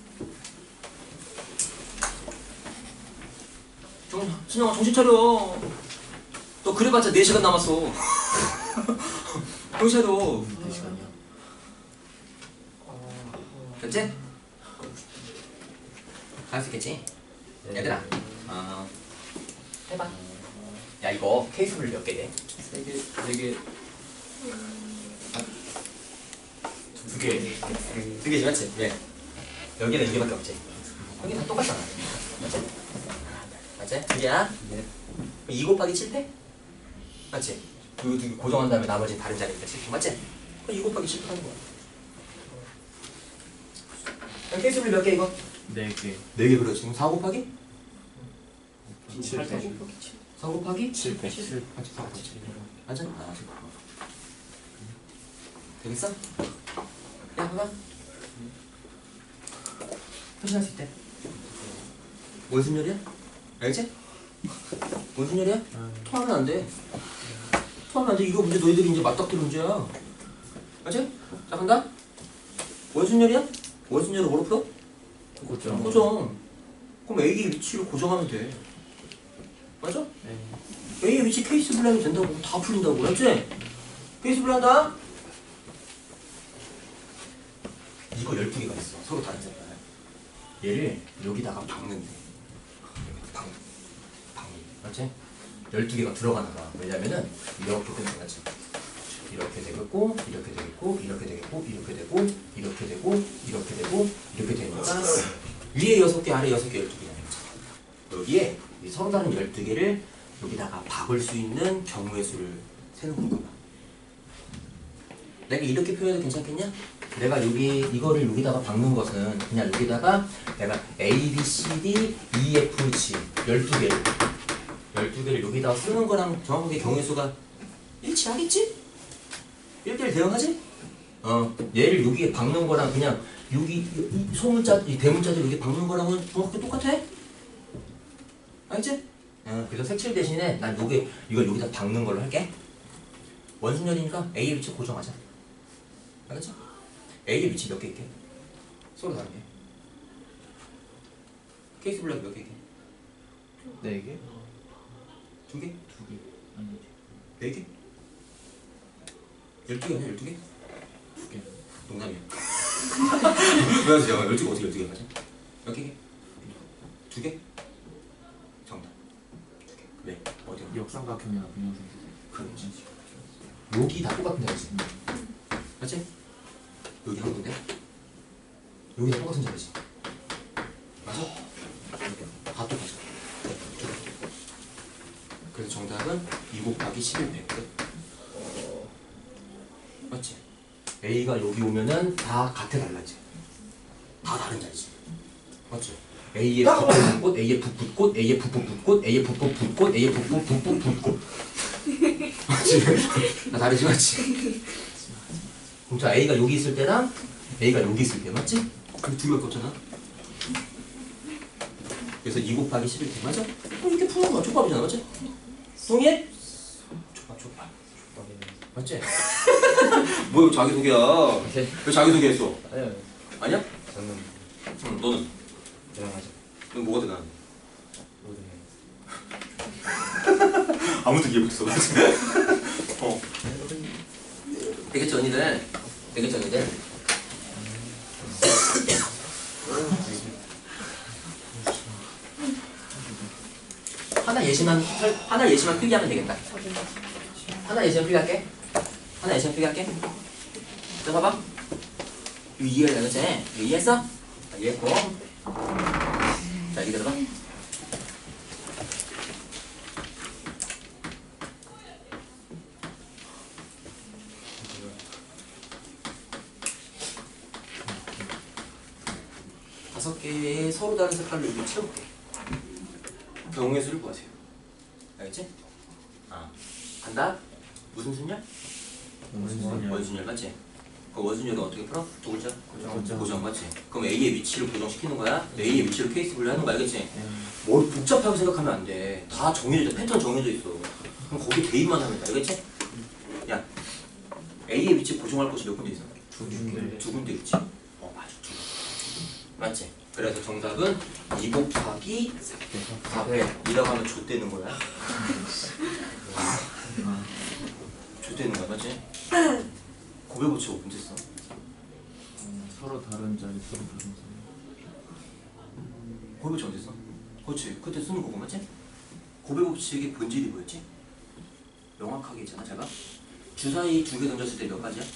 신영아, 정신 차려. 너 그래봤자 4시간 남았어. 정신 차려. 4시간이야. 됐지? 할 수 있겠지? 얘들아, 해봐. 야, 이거 케이스를 몇 개 돼? 3개, 4개. 2개. 2개지, 맞지? 왜? 여기는 2개밖에 없지? 여기 다 똑같잖아. 맞지? 맞지? 2개야? 네. 2 곱하기 7대? 맞지? 요 2개 고정한 다음에 나머지 다른 자리니까 7. 맞지? 그럼 2 곱하기 7 하는 거야. 그럼 케이스를 몇 개 이거? 4개. 4개 그래. 지금 4 곱하기? 7대. 4 곱하기? 7대. 7. 맞지? 4 곱하기 7. 맞아? 되겠어? 야, 봐봐. 표시할 수 있대. 뭔 순열이야? 알지? 뭔 순열이야? 토하면 안 돼. 토하면 안 돼. 이거 문제 너희들이 이제 맞닥뜨릴 문제야. 알지? 자, 간다. 원순열이야? 원순열을 뭐로 풀어? 고정. 고정. 그럼 A의 위치를 고정하면 돼. 맞아? 네. A의 위치 케이스 분량이 된다고. 다 풀린다고. 알지? 케이스 분량다. 이거 12개가 있어. 서로 다른 색깔. 얘를 여기다가 박는데. 박는. 맞지? 12개가 들어가는 거야. 왜냐면은 이렇게 되는 거지. 이렇게 되겠고, 이렇게 되겠고, 이렇게 되겠고, 이렇게 되고, 이렇게 되고, 이렇게 되고, 이렇게 되니까 위에 6개, 아래 6개, 12개라는 거죠. 여기에 이 서로 다른 12개를 여기다가 박을 수 있는 경우의 수를 세는 건가 봐. 내가 이렇게 표현해도 괜찮겠냐? 내가 이거를 여기다가 박는 것은 그냥 여기다가 내가 A, B, C, D, E, F, G 12개를 여기다가 쓰는 거랑 정확하게 경우의 수가 일치하겠지? 1대1 대응하지? 얘를 여기에 박는 거랑 그냥 여기 이 소문자, 이 대문자들 여기 박는 거랑은 정확하게 똑같아? 알겠지? 그래서 색칠 대신에 난 이걸 여기다 박는 걸로 할게. 원순열이니까 A의 위치 고정하자. 알겠지? A의 위치 몇 개 있게? 서로 다른 게. 케이스 블럭 몇 개 있게? 4개? 2개? 2개. 아니, 4개? 12개 아니야? 12개? 2개. 농담이야. 왜 하지? 12개 어떻게 12개 하지? 몇 개? 2개? 정답. 2개. 왜? 어디야? 역삼각형이나 분형성. 그렇지. 여기 다 똑같은 자리지. 맞지? 여기 한 군데. 여기 다 똑같은 자리지. 맞아? 다 똑같아. 그래서 정답은 2 곱하기 11 100끝. 맞지? A가 여기 오면은 다 같아 달라지. 다 다른 자리지. 맞지? A의 붓꽃, A의 붓꽃, A의 붓꽃, A의 붓꽃, A의 붓꽃. 맞지? 다 다르지, 맞지? 그럼 자, A가 여기 있을 때랑 A가 여기 있을 때, 맞지? 그 두 개밖에 없잖아. 그래서 2 곱하기 11대 맞아? 이렇게 푸는 거야. 족밥이잖아, 맞지? 동의해? 족밥. 맞지? 뭐 자기소개야? 왜 자기소개했어? 아니요. 아니야? 저는 응, 너는? 대단하죠. 넌 뭐가 대단한데? 모든 게. 아무도 이해 못했어. 되겠죠, 언니들? 되겠죠, 언니들? 하나 예시만 필기하면 되겠다. 하나 예시만 필기할게. 자, 봐봐. 이거 이해가 되겠지? 이거 이해했어? 이해했고. 자, 여기 들어가. 다섯 개의 서로 다른 색깔로 이렇게 채울게. 경우의 수를 구하세요. 알겠지? 아, 간다. 무슨 순열? 원순열 맞지? 그 원순열은 어떻게 풀어? 두 글자? 고정 맞지? 그럼 A의 위치를 고정시키는 거야? A의 위치를 케이스 분류하는 거 알겠지? 뭘 복잡하게 생각하면 안 돼. 다 정해져 있어. 패턴 정해져 있어. 그럼 거기 대입만 하면 돼. 알겠지? 야, A의 위치 고정할 곳이 몇 군데 있어? 두 군데 있지? 맞아. 두 군데. 맞지? 그래서 정답은 2 곱하기 400이라고 하면 좆되는 거야. 좆되는 거야, 맞지? 고백 고치고 문제 써. 서로 다른 자리, 서로 다른 자리. 고백 고치 언제 써? 그렇지, 그때 쓰는 거고, 맞지? 고백 법칙의 본질이 뭐였지? 명확하게 있잖아, 제가. 주사위 2개 던졌을 때 몇 가지야?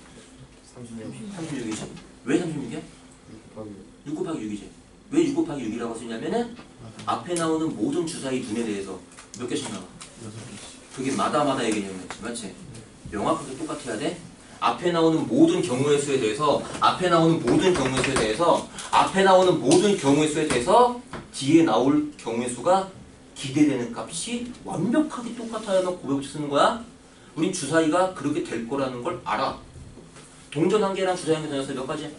36이지. 왜 36이야? 6 곱하기 6이지. 왜 6 곱하기 6이라고 쓰냐면은 앞에 나오는 모든 주사위 dun에 대해서 몇 개씩 나와? 6개씩. 그게 마다마다의 개념이었지, 맞지? 명확하게 똑같아야 돼. 앞에 나오는 모든 경우의 수에 대해서 앞에 나오는 모든 경우의 수에 대해서 앞에 나오는 모든 경우의 수에 대해서 뒤에 나올 경우의 수가 기대되는 값이 완벽하게 똑같아야만 고백법칙 쓰는 거야. 우린 주사위가 그렇게 될 거라는 걸 알아. 동전 한 개랑 주사위 한 개 던졌을 때 몇 가지야?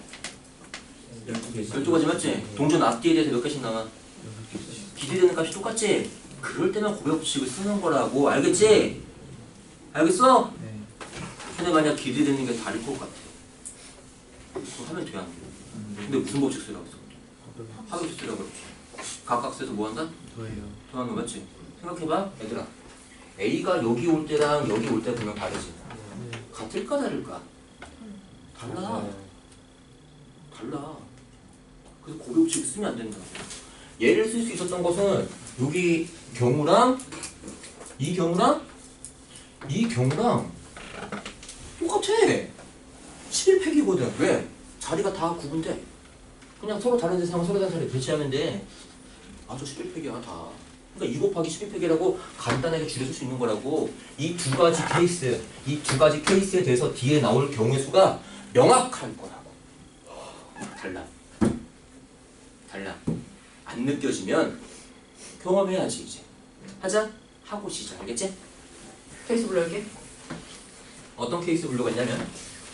12가지 맞지? 동전 앞뒤에 대해서 몇 개씩 나와? 기대되는 값이 똑같지? 그럴 때만 고백법칙을 쓰는 거라고. 알겠지? 알겠어? 네. 근데 만약 기대되는 게 다를 것 같아. 그럼 하면 돼, 안 돼? 근데 무슨 법칙 쓰라고 했어? 합의법 쓰라고 그랬지. 각각 써서 뭐 한다? 저예요. 더하는 거 맞지? 생각해봐, 얘들아. A가 여기 올 때랑 여기 올 때 보면 다르지? 같을까 다를까? 달라. 달라. 그래서 고백법칙을 쓰면 안 된다. 얘를 쓸 수 있었던 것은 여기 경우랑 이 경우랑 이 경우랑 똑같아. 11팩이거든. 왜? 자리가 다 구분돼. 그냥 서로 다른 대상 서로 다른 자리 배치하면 돼. 아주 11팩이야 다. 그러니까 2 곱하기 12팩이라고 간단하게 줄여줄 수 있는 거라고. 이 두 가지 케이스, 이 두 가지 케이스에 대해서 뒤에 나올 경우의 수가 명확할 거라고. 달라. 달라. 안 느껴지면 경험해야지 이제. 하자. 하고 시작. 알겠지? 케이스 분류 할게. 어떤 케이스 분류가 있냐면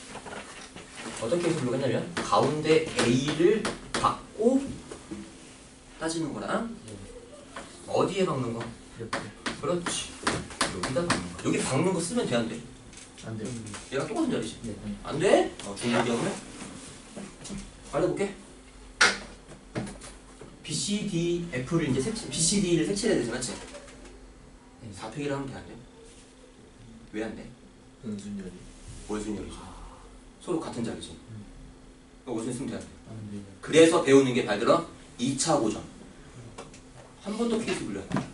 가운데 A를 받고 따지는 거랑 어디에 박는 거? 그렇지. 여기다 박는 거. 여기 박는 거 쓰면 돼, 안 돼? 안 돼요. 얘랑 똑같은 자리지? 안 돼? 중요하게 말해볼게. B, C, D, F를 이제 B, C, D를 색칠해야 되지, 맞지? 4팩이라 하면 돼, 안 돼? 왜 안 돼? 은순열이. 원순열이지. 서로 같은 자리지. 원순 쓰면 돼, 안 돼? 안 돼요. 그래서 배우는 게 잘 들어. 2차 고정. 한 번 더 케이스 불러야 돼.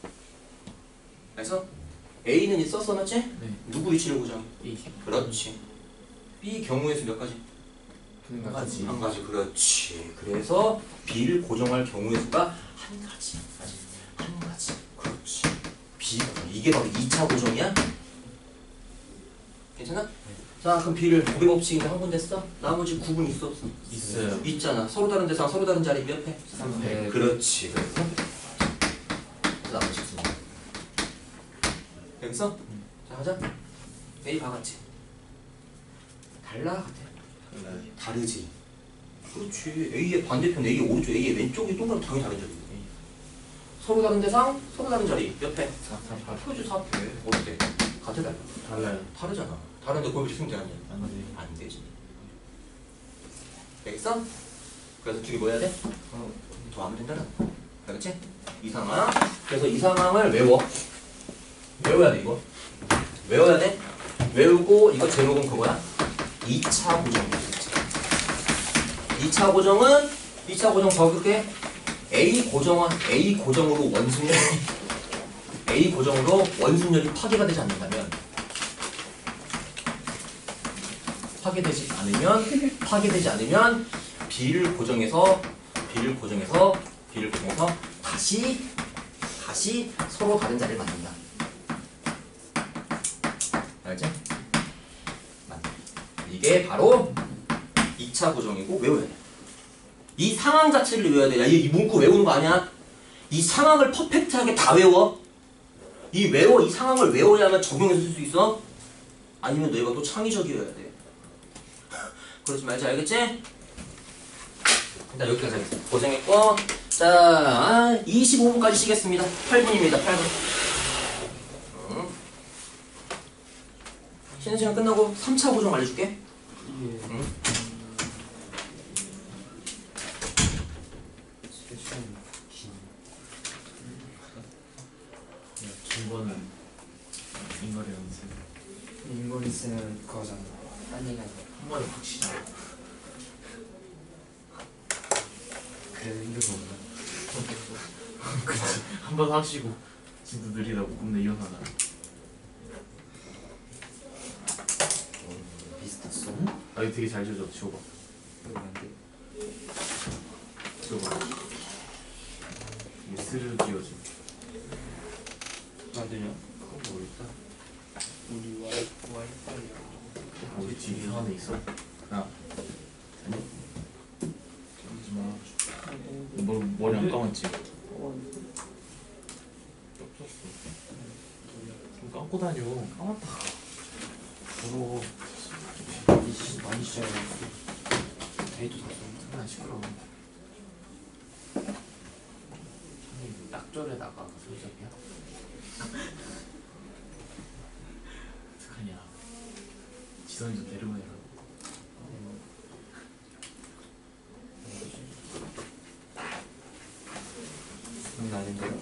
그래서 A는 있었어, 맞지? 네. 누구 위치를 고정? A. 그렇지. B 경우의 수 몇 가지? 한 가지. 한 가지. 그렇지. 그래서 B를 고정할 경우의 수가 한 가지. 한 가지. 그렇지. B가 이게 바로 2차 고정이야? 괜찮아? 자, 그럼 B를 고백 법칙인데 한 군데 써? 나머지 9분 있어 없어? 있어요. 있잖아. 서로 다른 대상, 서로 다른 자리 몇 회? 3팩. 그렇지. 그래서 나머지 9분. 여기서? 자, 하자. A 봐봤지? 달라 같아. 다르지. 그렇지. A의 반대편, A의 오른쪽, A의 왼쪽이 동그라미 당연히 다른 자리. 서로 다른 대상, 서로 다른 자리 몇 회? 4팩. 표주 4회. 어때? 같아 달라? 달라요. 다르잖아. 다른데 고백이 쓰면 되냐? 안 돼요. 안 되지. 알겠어? 그래서 둘이 뭐 해야 돼? 더 하면 된다는 거. 알겠지? 이 상황. 그래서 이 상황을 외워. 외워야 돼, 이거. 외워야 돼. 외우고 이거 제목은 그거야. 2차 고정이야. 2차 고정은 2차 고정 적을게. A 고정으로 원순열이 파괴가 되지 않는다면 파괴되지 않으면 B를 고정해서 다시 서로 다른 자리를 만든다. 알지? 이게 바로 2차 고정이고 외워야 돼. 이 상황 자체를 외워야 돼. 야, 이 문구 외우는 거 아니야? 이 상황을 퍼펙트하게 다 외워. 이 상황을 외워야만 적용해서 쓸 수 있어? 아니면 너희가 또 창의적이어야 돼. 그러지 말지, 알겠지? 일단 여기까지 하겠습니다. 고생했고, 자, 25분까지 쉬겠습니다. 8분입니다, 8분. 쉬는 시간 끝나고 3차 고정 알려줄게. 중번은 인거리 연습. 인물이 쓰는 그거잖아. 아니 한 번에 확 치자. 그래 힘들어 보다. 그치. 한 번 하시고 진짜 느리다고 꿈내 이혼하나. 비슷했어? 아 이거 되게 잘 조져. 지워봐. 지워봐. 이게 스르 지워지. 만드냐? 그건 모르겠다. 우리 와이파이야. 우리 집 이상한 데 있어? 야 아니 뭐 머리 안 감았지? 좀 감고 다녀. 감았다. 더러워. 많이 시작해. 데이트 샀어. 아 시끄러워. 딱절에다가 손잡이야? 어떡하냐. 지성이 좀 데리고 해라. 아닌데요?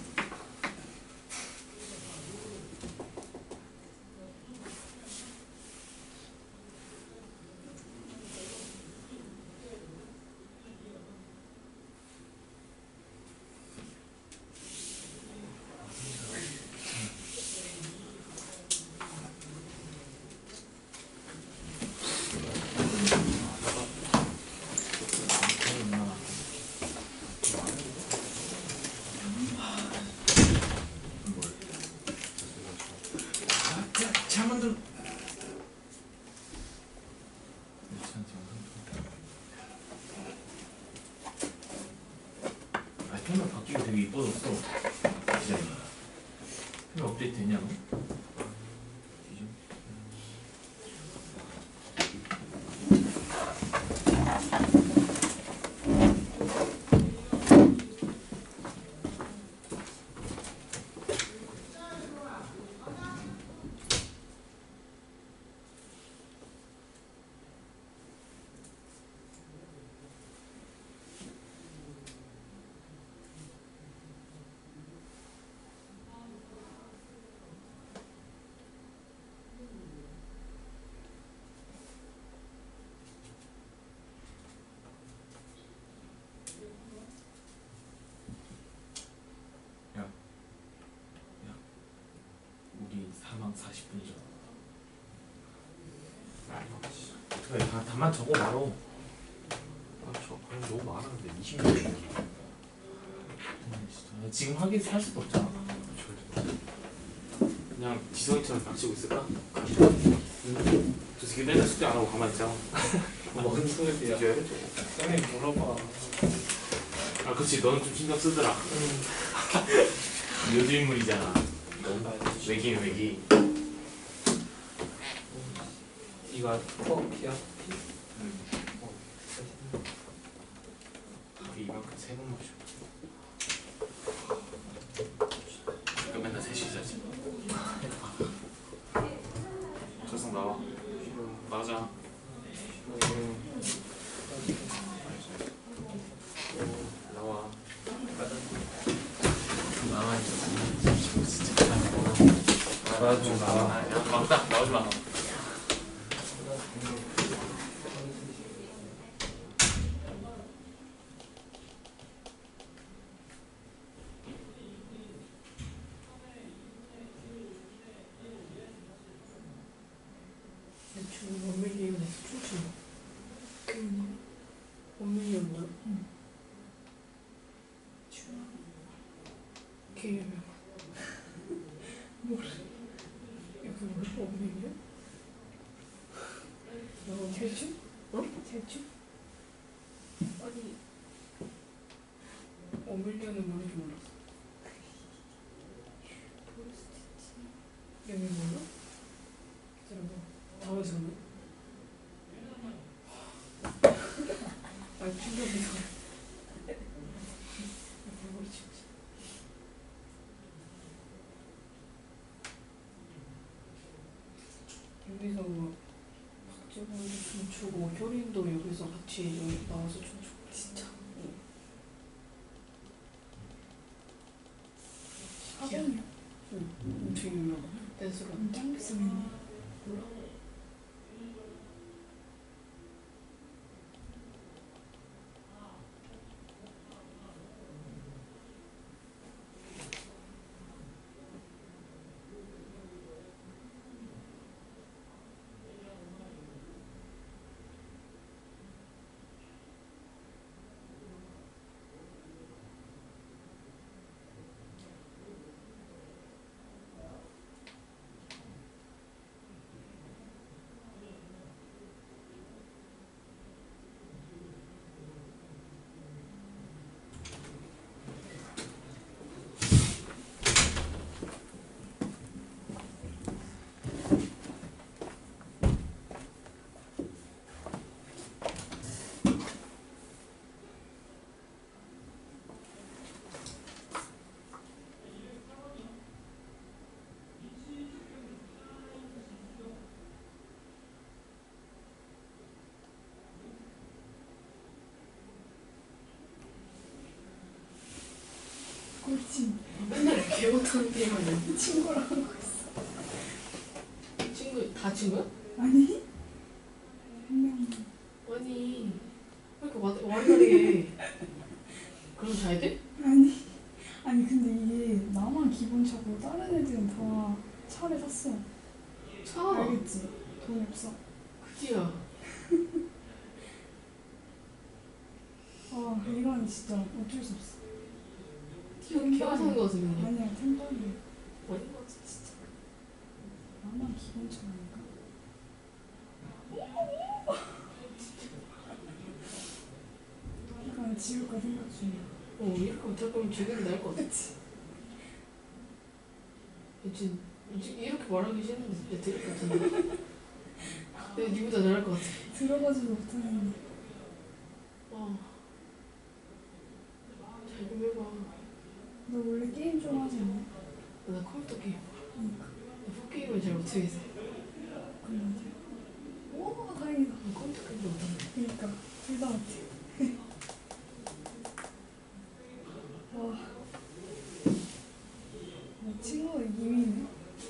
표면 바뀌고 되게 이뻐졌어. 디자인이. 표면 업데이트 됐냐 너? 우리 4만 40분이잖아. 어떡해, 답만 적어 말어. 아니 너무 많아 근데 20년. 지금 확인할 수도 없잖아. 그냥 지성이처럼 닥치고 있을까? 저 새끼 맨날 숙제 안 하고 가만히 있잖아. 뭔 소리야? 쌤이 물어봐. 아 그치 너는 좀 신경 쓰더라. 요즘 인물이잖아. 외기. 이거 커피야? 밥이 이만큼 3번 마셔. 이거 맨날 3시 자지. 저승 나와. 맞아. 나와. 나만 나와 좀 나와. 야 막다 나오지 마. 지금 원밀 게임에서 춤추는. 원밀 게임 뭐야? 어떻게 유명? 뭐래? 이거 뭐래? 어머니냐? 대추? 어? 대추? 아니 어밀리아는 뭔지 몰랐어. 여기 몰라? 기다려봐. 다음에 전화. 아 충격이다. 머리 진짜. 여기서 막 박재범이 춤추고 효린도 여기서 같이 여기 나와서 춤추고 진짜. 학원이요? 응. 엄청 유명한 댄스가. 엄청 비싸네. 몰라? 꼴찌. 맨날 개 못하는 게임 아니야? 친구랑 하고 있어. 친구 다 친구야? 아니? 한 명. 아니 왜 이렇게 와리가리해? 그럼 잘 돼? 아니. 아니 근데 이게 나만 기본차고 다른 애들은 다 차를 샀어. 차 알겠지? 돈이 없어. 그지야. 아 이건 진짜 어쩔 수 없어. 티가 개화사는 거 같은데. 아니야 템번이. 아닌 거 같아 진짜. 나만 기본차 아닌가? 약간 지울까 생각 중이야. 이렇게 못할 거면 죽이는 게 나을 것 같아. 그치. 이렇게 말하기 싫은데 진짜 들을 것 같은데. 내가 니보다 잘할 것 같아. 들어가지도 못하는데. 잘 좀 해봐. 너 원래 게임 좀 하지 않아? 나 컴퓨터 게임. 그러니까. 나 폰게임을 잘 못하겠어. 그럼 이제. 오 다행이다. 나 컴퓨터 게임도 못하는데. 그러니까 둘 다 못해. 와. 내 친구가 이미네.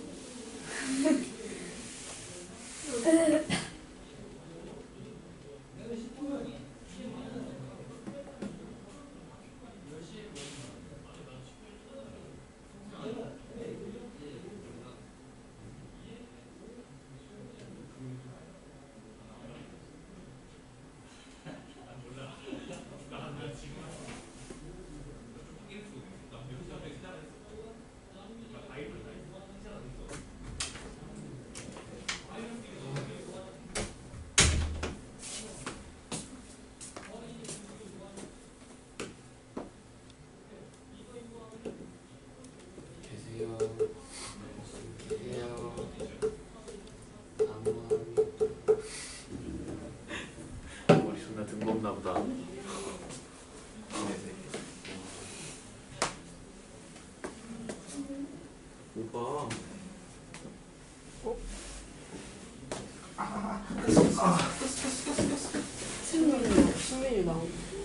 계세요. 계세요. 아무 머리 존나 뜬금없나 보다. 오빠. 신메뉴 나오고.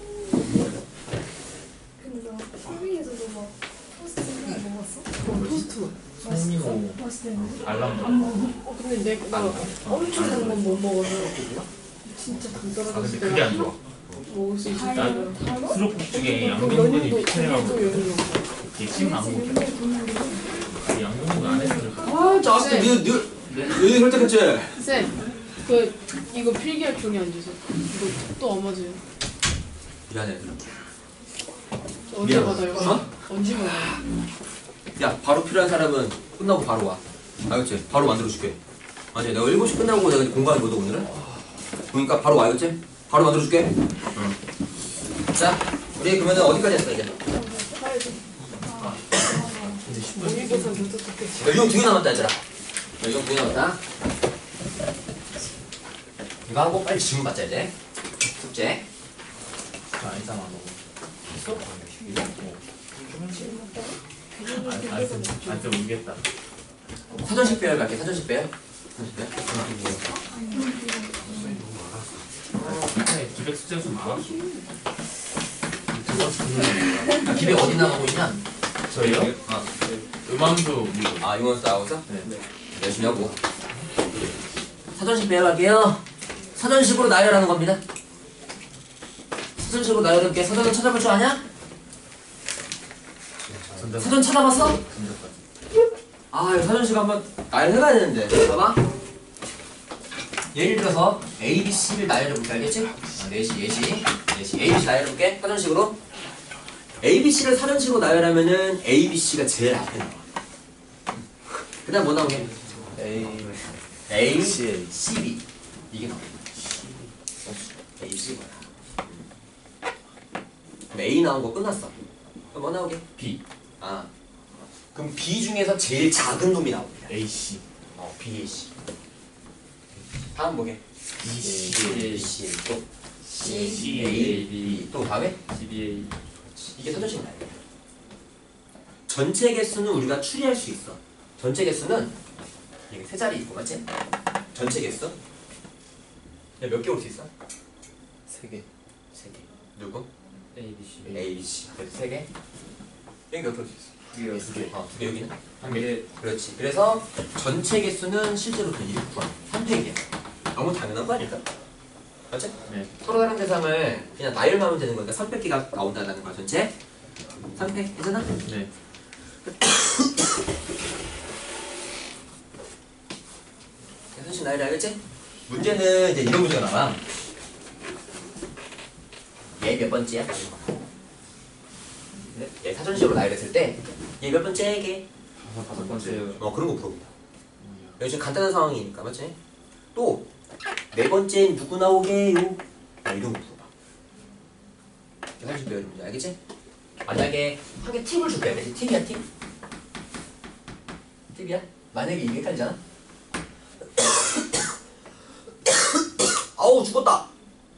근데 나 TV에서도 막 토스트 이런 거 먹었어? 토스트. 맛있어? 맛있대. 알람. 안 먹어. 근데 나 엄청 단 건 못 먹어서 진짜 단 떨어졌을 근데 그게 안 때가 좋아. 먹을 수 있을 달고 때. 달고? 수록국 중에 연유도 양동근이 연유도 비슷해라고. 연유. 이게 찜 안 먹게. 연유 돈을 양동근 안 해서 그래. 아, 저 아까 너 설득했지? 쌤, 이거 필기할 종이 안 주세요. 이거 또 엄마 줘요. 미안해. 언제 미안. 받아요? 어? 언제 받아요? 야 바로 필요한 사람은 끝나고 바로 와. 알겠지? 바로 만들어줄게. 아니 내가 7시 끝나고 내가 공부하는 거거든 오늘은. 그러니까 바로 와. 알겠지? 바로 만들어줄게. 응. 자 우리 그러면은 어디까지 했어 이제? 모의고사 몇 어떻게? 연령 2개 남았다 얘들아. 연령 2개 남았다. 이거 하고 빨리 질문 받자 이제. 숙제. 아니잖아 너. 좀 울겠다. 사전식 배열 갈게. 사전식 배열. 사전식 배열. 기백 숙제 좀 많아. 아, 기백 어디 나가고 있냐? 저희요? 어. 음악도 아 이원수 나오고 있어? 네. 열심히 하고. 사전식 배열 갈게요. 사전식으로 나열하는 겁니다. 사전식으로 나열할게. 사전은 찾아볼 줄 아냐? 사전 찾아봤어? 아 이거 사전식 한번 나열해가야 되는데. 봐봐. 예를 들어서 A, B, C를 나열해볼게. 알겠지? 아, 예시 A, B, C 나열해볼게. 사전식으로. A, B, C를 사전식으로 나열하면은 A, B, C가 제일 앞에 나와. 그 다음 뭐 나오게? A, C, C, B. 이게 나와. A, C 뭐야? 그럼 A 나온 거 끝났어. 그럼 뭐 나오게? B, 아. 그럼 B 중에서 제일 작은 놈이 나옵니다. A, C, B, A, C. 다음 뭐게? B, C, C, 또 C, C, A, B. 또 다음에? CBA. 이게 사전식 나열이야. 전체 개수는 우리가 추리할 수 있어. 전체 개수는 이게 세 자리 있고 맞지? 전체 개수? 몇 개 올 수 있어? 3개. 3개. 누구? A, B, C. A, B, C. 그래서 3개. 여기 몇 개 올 수 있어? 2개. 2개. 여기는? 1개. 그렇지. 그래서 전체 개수는 실제로 그 1구야. 선택이야. 너무 당연한 거 아닐까? 맞지? 네. 서로 다른 대상을 그냥 나열만 하면 되는 거니까 300개가 나온다는 거야 전체. 300 괜찮아? 네. 사실 나열이 알겠지? 문제는 이제 이런 문제가 나와. 얘 몇 번째야? 얘 사전식으로 나열했을 때 얘 몇 번째 얘? 5번째요. 그런 거 물어본다. 여기 지금 간단한 상황이니까 맞지? 또 네 번째 누구 나오게요? 이런 거 물어봐. 사전식 배열 문제 알겠지? 만약에 한 개 팁을 줄게. 알겠지? 팁이야 팁? 팁이야? 만약에 이게 헷갈리잖아? 아우 죽었다.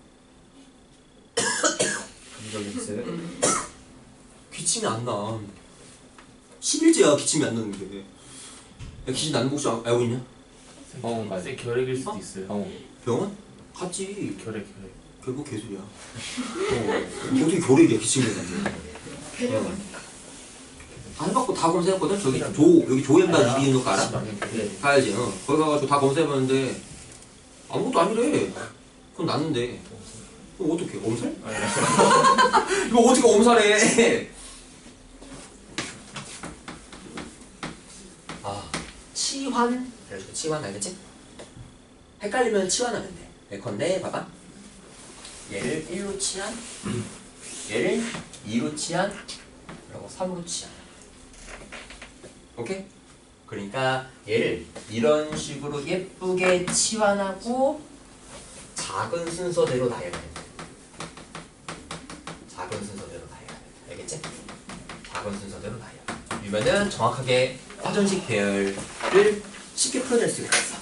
이적이 있어요? 기침이 안 나. 10일째야 기침이 안 나는데. 야 기침 나는 거 혹시 알고 있냐? 병원 가야 쌤 결핵일 수도 있어요. 병원. 병원? 갔지. 결핵. 결국 개소리야. 어떻게 결핵이야 기침이 나는데. 다 해봤고 다 검사했거든. 저기 여기 조엠바 이비인후과 거 알아? 네. 가야지. 거기 가가지고 다 검사해봤는데 아무것도 아니래. 그건 났는데. 그럼 어떡해? 엄살? 이거 어떻게 엄살해? 아, 치환. 그래서 치환 알겠지? 헷갈리면 치환하면 돼. 예컨대 봐봐. 얘를 1로 치환, 얘를 2로 치환, 그리고 3으로 치환. 오케이? 그러니까 얘를 이런 식으로 예쁘게 치환하고 작은 순서대로 나열해야 돼. 작은 순서대로 나열해야 돼. 알겠지? 작은 순서대로 나열. 이러면은 정확하게 사전식 배열을 쉽게 풀어낼 수가 있어.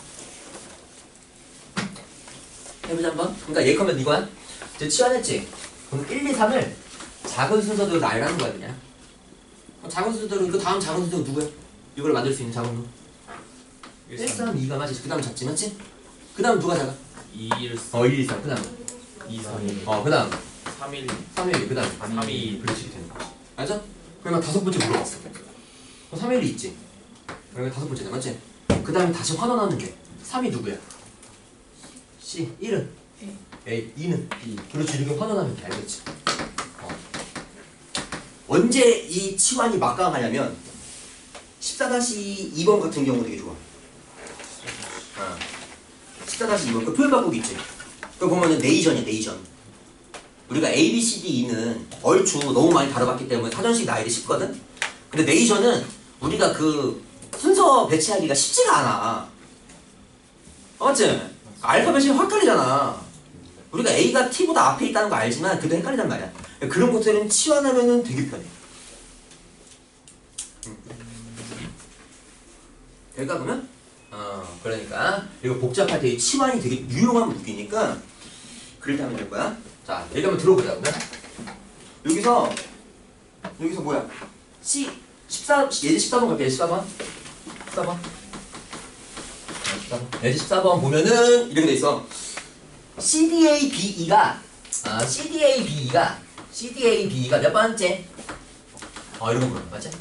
해보자 한번. 그러니까 예컨대 이거야. 이제 치환했지? 그럼 1, 2, 3을 작은 순서대로 나열하는 거야 그냥. 작은 순서대로 그 다음 작은 순서가 누구야? 이걸 만들 수 있는 작은 놈. 1, 3, 2가 맞지? 그 다음 작지 맞지? 그 다음 누가 작아? 2, 1, 1, 2, 3. 그 다음 2, 3, 1. 그 다음 3, 1. 3, 1. 그 다음 3, 2. 그렇지 되는 거지. 알죠? 그러면 다섯 번째 물어봤어. 그럼 3, 1이 있지? 그러면 다섯 번째다 맞지? 그 다음에 다시 환원하는데 3이 누구야? C. 1은? A. 2는? B. 그렇지. 이렇게 환원하면 돼. 알겠지? 언제 이 치환이 막강하냐면 14-2번 같은 경우 되게 좋아. 14-2번 그 표현 바꾸기 있지. 그거 보면은 네이션이야 네이션. 우리가 A, B, C, D, E는 얼추 너무 많이 다뤄봤기 때문에 사전식 나열이 쉽거든? 근데 네이션은 우리가 그 순서 배치하기가 쉽지가 않아. 맞지? 알파벳이 확 헷갈리잖아. 우리가 A가 T보다 앞에 있다는 거 알지만 그래도 헷갈리단 말이야. 그런 것들은 치환하면은 되게 편해. 될까 그러면? 그러니까 이거 복잡할 때 치환이 되게 유용한 무기니까 그렇게 하면 될 거야. 자, 얘기 한번 들어보자 그러면. 여기서 뭐야? C 14 예제 14번 갈게. 예제 14번. 14번. 예제 14번 보면은 이렇게 돼 있어. CDABE가 몇 번째? 이런 거 물어. 맞지?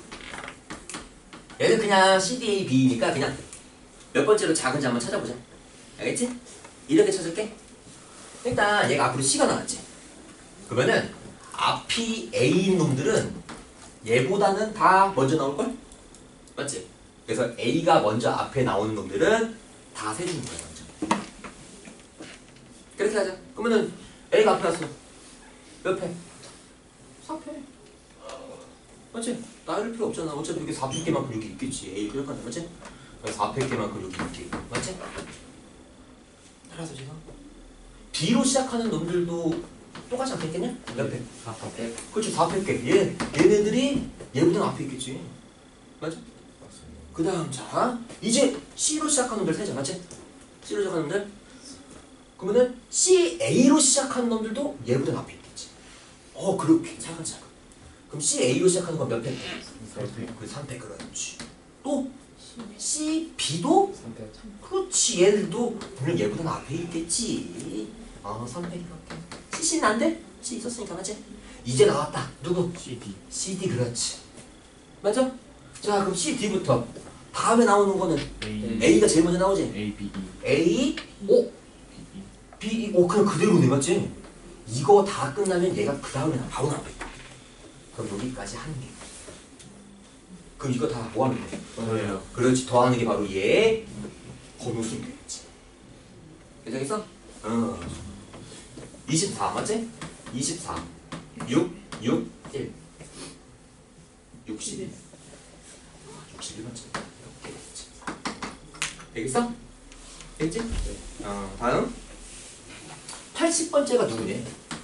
얘는 그냥 CDAB니까 그냥 몇 번째로 작은지 한번 찾아보자. 알겠지? 이렇게 찾을게. 일단 얘가 앞으로 C가 나왔지. 그러면은 앞이 A인 놈들은 얘보다는 다 먼저 나올걸? 맞지? 그래서 A가 먼저 앞에 나오는 놈들은 다 세주는 거야 먼저. 그렇게 하자. 그러면은 A가 앞에 왔어. 몇 회? 4패. 맞지? 나일 필요 없잖아. 어차피 여기 4패께만큼 여기 있겠지. A 필요할 건데 맞지? 4패께만큼 여기 있지. 맞지? 따라서 지금 B로 시작하는 놈들도 똑같지 않겠냐? 몇 회? 4패. 그렇지 4패께. 얘네들이 얘보다 앞에 있겠지. 맞아? 그 다음 자 이제 C로 시작하는 놈들 세자. 맞지? C로 시작하는 놈들 그러면은 CA로 시작하는 놈들도 얘보다 앞에 있겠지. 그렇게 차근차근. 그럼 CA로 시작하는 건 몇 회? 3패. 그 3패 그렇지. 또 CB도 그렇지. 얘들도 분명 얘보다 앞에 있겠지. 3패 이렇게. CC는 안 돼? C 있었으니까 맞지? 이제 나왔다. 누구? CD. CD 그렇지. 맞아? 자 그럼 CD부터 다음에 나오는 거는 A가 제일 먼저 나오지? A, B, E. A, O, B, E, 그냥 그대로네 맞지? 이거 다 끝나면 얘가 그 다음에 바로 나와. 그럼 여기까지 하는 게. 그럼 이거 다 뭐 하면 돼? 더해요. 그렇지. 더하는 게 바로 얘 번호수면 되겠지. 괜찮겠어? 24 맞지? 24 6 6 1 61 61번째 이렇게 되겠지. 되겠어? 되겠지? 다음 80번째가 누구니?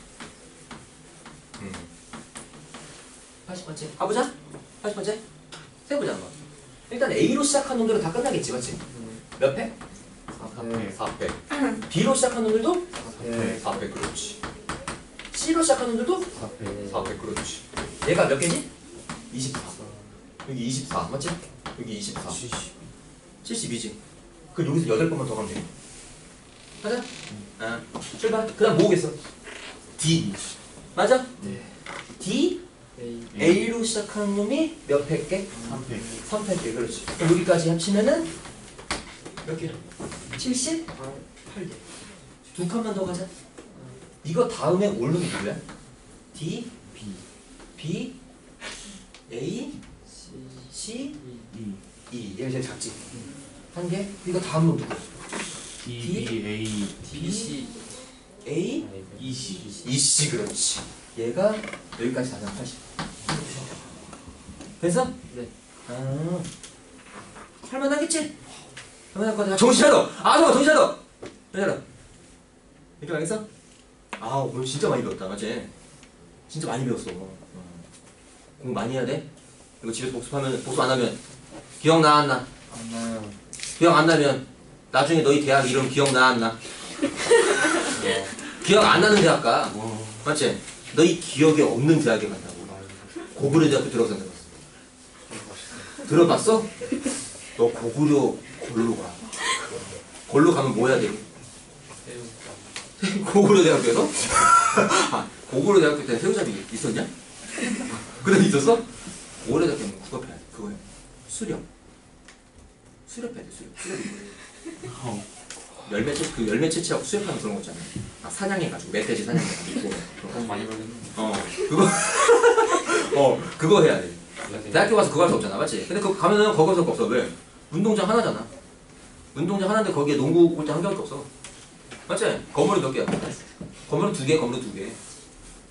80번째 가보자. 80번째 세보자 한번. 일단 A로 시작한 놈들은 다 끝나겠지 맞지? 몇 회? 4패. 4회. B로 시작한 놈들도? 4회 그렇지. C로 시작한 놈들도? 4패. 4회 그렇지. 얘가 몇 개지? 24. 여기 24 맞지? 여기 24. 72지. 그럼 여기서 8번만 더 가면 돼. 가자. 출발. 그 다음 뭐 오겠어? D. 맞아? 네. D. A로 시작하는 놈이 몇 회? 3패. 3패 그렇지. 그럼 여기까지 합치면은 몇 개? 78개. 두 칸만 더 가자. 이거 다음에 올 놈이 누구야? D, B, B, A, C, E. 얘가 제일 작지? 한 개? 이거 다음 놈 누구? D, D, B, A, B, C, A, E, C. E, C 그렇지. 얘가 여기까지 다 80. 됐어? 네. 할만하겠지? 할만할 거야. 정신 차려! 잠깐만 정신 차려! 정신 차려. 이렇게 알겠어? 오늘 진짜 많이 배웠다 맞지? 진짜 많이 배웠어. 공부 많이 해야 돼? 이거 집에서 복수 안 하면 기억나 안 나? 안 나요. 기억 안 나면 나중에 너희 대학 이름 기억나 안 나? 기억 안 나는 대학 가. 맞지? 너희 기억에 없는 대학에 간다고. 고구려 대학교 들어가서 들어봤어. 들어봤어? 너 고구려 골로 가. 골로 가면 뭐 해야 돼? 고구려 대학교에서? 고구려 대학교 때 새우잡이 있었냐? 그때 있었어? 고구려 대학교는 그거 해야 돼. 그거야. 수렵. 수렵해야 돼. 수렵. 열매 채취하고 수렵하는 그런 거 있잖아. 사냥해가지고 멧돼지 사냥해가지고. 그거 많이 걸렸네. 그거. 그거 해야 돼. 대학교 가서 그거 할 수 없잖아, 맞지? 근데 그 가면은 거기서 없어. 왜? 운동장 하나잖아. 운동장 하나인데 거기에 농구 골대 한 개밖에 없어. 맞지? 건물이 몇 개야? 건물은 2개, 건물은 2개.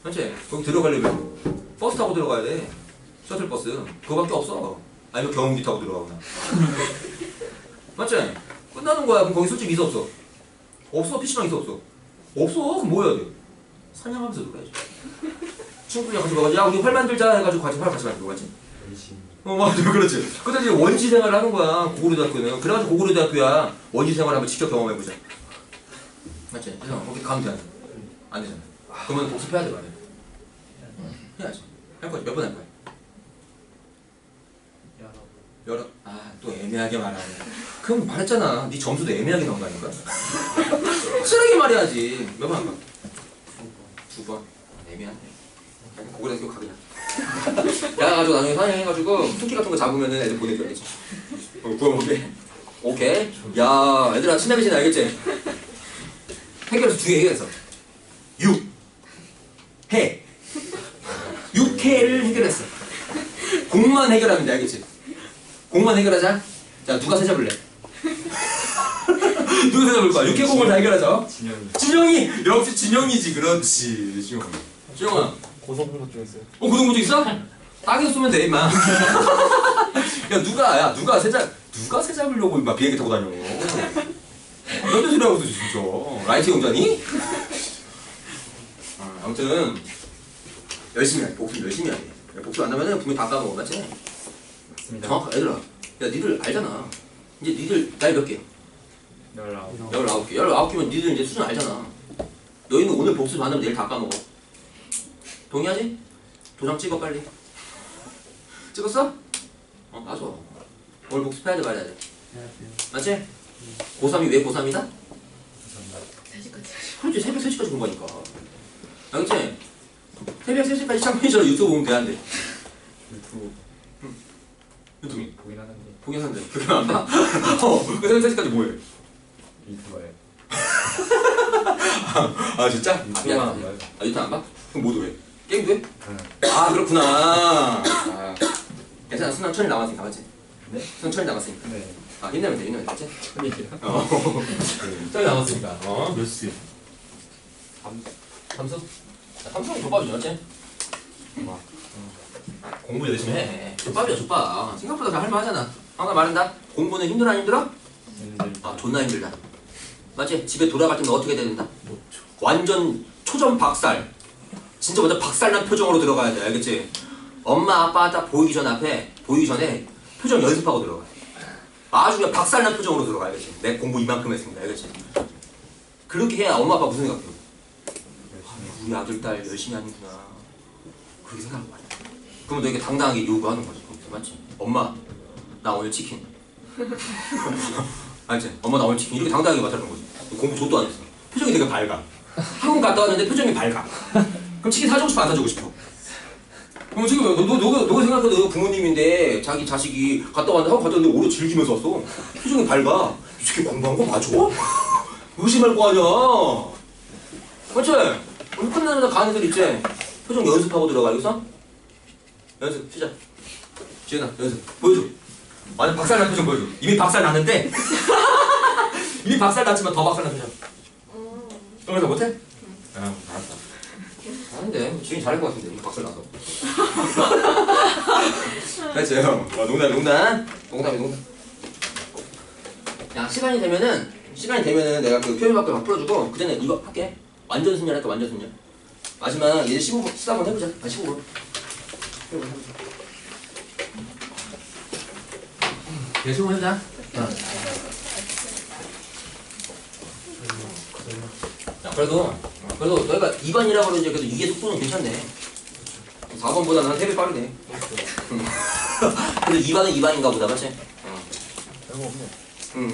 맞지? 거기 들어가려면 버스 타고 들어가야 돼. 셔틀버스. 그거밖에 없어. 아니면 경운기 타고 들어가거나. 맞지? 끝나는 거야. 그럼 거기 솔직히 있어 없어? 없어. PC방 있어 없어? 없어. 그럼 뭐 해야 돼? 사냥하면서 놀아야지. 친구들이랑 같이 가가지고 야 우리 활 만들자 해가지고 같이 활 같이 만들고 같이. 맞아. 그렇지. 근데 이제 원시 생활을 하는 거야. 고구려대학교는. 그래가지고 고구려대학교야. 원시 생활 한번 직접 경험해보자. 맞지? 그래서 거기 가면 돼. 안 되잖아. 그러면 복습해야 돼 말이야. 해야지. 할 거지. 몇 번 할 거야? 여러. 아, 또 애매하게 말하네. 그럼 말했잖아. 네 점수도 애매하게 나온다니까. 확실하게 말해야지. 몇 번 할 거야? 두 번. 애매하네. 고구려대학교 가 그냥. 야가지고 나중에 사냥해가지고 토끼 같은 거 잡으면은 애들 보내줘야지. 구워먹게. 오케이. 야, 얘들아 친하게 지내 알겠지? 해결해서 두 개 해결했어. 6. 해. 6해를 해결했어. 공만 해결하면 돼 알겠지? 공만 해결하자. 자 누가 세 잡을래? 누가 세 잡을 거야? 6회 공을 다 해결하자. 진영이. 역시 진영이지. 그렇지. 진영아. 고소공포증 있어요. 고등부증 있어? 딱이서 쏘면 돼 임마. 누가 세 잡으려고 임마 비행기 타고 다녀. 어떤 소리 하고 있어 진짜. 라이트 용자니? 아무튼 열심히 해. 복습 열심히 해야 돼. 복습 안 하면은 분명히 다 까먹어. 맞지? 맞습니다. 정확하 얘들아. 야 니들 알잖아. 이제 니들 나이 몇 개? 19개. 19개면 니들 이제 수준 알잖아. 너희는 오늘 복습 안 하면 내일 다 까먹어. 동의하지? 도장 찍어 빨리. 찍었어? 맞아. 오늘 복습해야 돼 말해야 돼. 맞지? 고3이 왜 고3이다? 3시까지 그렇지. 새벽 3시까지 공부하니까. 알겠지? 새벽 3시까지 창피처럼 유튜브 보면 돼 안 돼? 유튜브 보긴 하는데. 보긴 하는데 그게 안 봐? 그 새벽 3시까지 뭐해? 유튜버에. 아 진짜? 유튜브만 안 봐요. 유튜브 안 봐? 그럼 뭐도 해? 게임도 해? 아 그렇구나. 괜찮아. 수능 천일 남았으니까 맞지? 네? 수능 천일 남았으니까. 네. 힘내면 돼. 힘내면 돼. 맞지? 짱이 남았으니까. 몇 시? 삼수? 삼수는 족밥이지 맞지? 공부 열심히 해. 족밥이야 족밥. 생각보다 다 할만하잖아. 항상 말한다. 공부는 힘들어 안 힘들어? 아 존나 힘들다. 맞지? 집에 돌아갈 때는 어떻게 돼야 된다? 완전 초전 박살. 진짜 완전 박살난 표정으로 들어가야 돼. 알겠지? 엄마 아빠 딱 보이기 전에 표정 연습하고 들어가. 아주 그냥 박살난 표정으로 들어가. 알겠지? 내 공부 이만큼 했습니다. 알겠지? 그렇게 해야 엄마 아빠 무슨 생각해? 우리 아들 딸 열심히 하는구나. 그렇게 생각하는 거야. 그러면 너에게 당당하게 요구하는 거지. 맞지? 엄마 나 오늘 치킨. 알지? 엄마 나 오늘 치킨. 이렇게 당당하게 말하는 거지. 공부 좆도 안 했어. 표정이 되게 밝아. 학원 갔다 왔는데 표정이 밝아. 그럼 치킨 사주고 싶어 안 사주고 싶어? 그럼 지금 너가 생각해도 부모님인데 자기 자식이 갔다 왔는데 학원 갔다 왔는데 오래 즐기면서 왔어. 표정이 밝아. 이 새끼 공부한 거 맞아? 의심할 거 아니야. 맞지? 오늘 끝나자마자 가는 애들 있지? 표정 연습하고 들어가. 알겠어? 연습 시작. 지은아 연습 보여줘. 완전 박살난 표정 보여줘. 이미 박살 났는데 이미 박살 났지만 더 박살난 표정. 그래서 못해? 응 알았어. 아닌데 지금 잘할 것 같은데 이미 박살 나서. 됐어요. 농담. 야 시간이 되면은 내가 그 표현밖에 막 풀어주고 그 전에 이거 할게. 완전 순열 할까 완전 순열. 마지막 이제 15분 14번 해보자. 15분. 해보자. 네, 15분 해보자. 야, 그래도 너희가 2반이라고 그러지 그래도 이게 속도는 괜찮네. 4번보다는 한 3배 빠르네. 그래도 2반은 2반인가 보다, 맞지? 별거 없네. 응.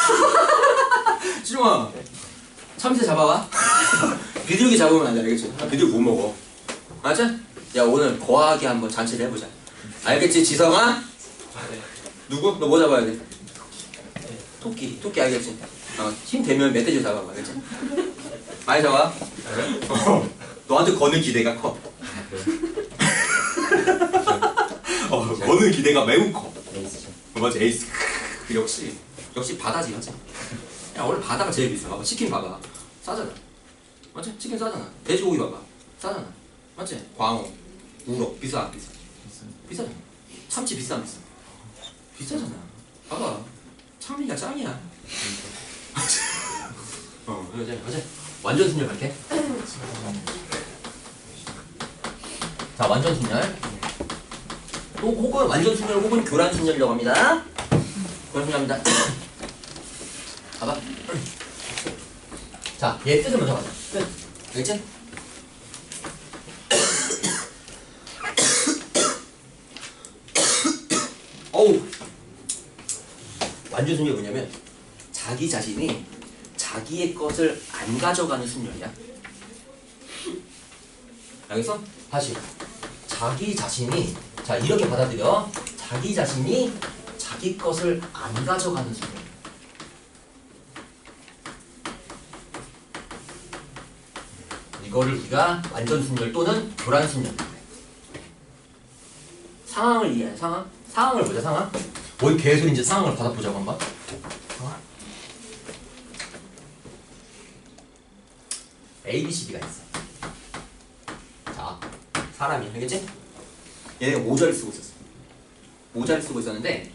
시중아, 참새 잡아와. 비둘기 잡으면 안 돼, 알겠지? 비둘기 못 먹어. 맞지? 야, 오늘 거하게 한번 잔치를 해보자. 알겠지, 지성아? 누구? 너 뭐 잡아야 돼? 토끼 알겠지? 힘 되면 멧돼지 잡아봐, 알겠지? 많이 잡아. 너한테 거는 기대가 커. 거는 기대가 매우 커. 맞아, 에이스. 역시 바다지, 맞지? 야, 원래 바다가 제일 비싸. 봐봐, 치킨 봐봐. 싸잖아. 맞지? 치킨 싸잖아. 돼지고기 봐봐. 싸잖아. 맞지? 광어, 우럭 비싸 안 비싸? 비싸잖아. 참치 비싸 안 비싸? 비싸잖아. 봐봐. 창민이가 짱이야. 맞아. 완전 순열 갈게. 자, 완전 순열. 또 혹은 완전 순열 혹은 교란 순열이라고 합니다. 교란 순열합니다. 봐봐. 자, 얘 뜻을 먼저 가자. 뜻. 알겠지? 어우. 완전 순열이 뭐냐면 자기 자신이 자기의 것을 안 가져가는 순열이야. 알겠어? 다시. 자기 자신이 자 이렇게 받아들여. 자기 자신이 자기 것을 안 가져가는 순열. 이거를 우리가 완전 순열 또는 교란 순열. 상황을 이해해. 상황을 보자. 상황. 뭘 개소리인지 상황을 받아보자고 한번. A, B, C, D가 있어. 자, 사람이 알겠지? 얘네가 모자를 쓰고 있었어. 모자를 쓰고 있었는데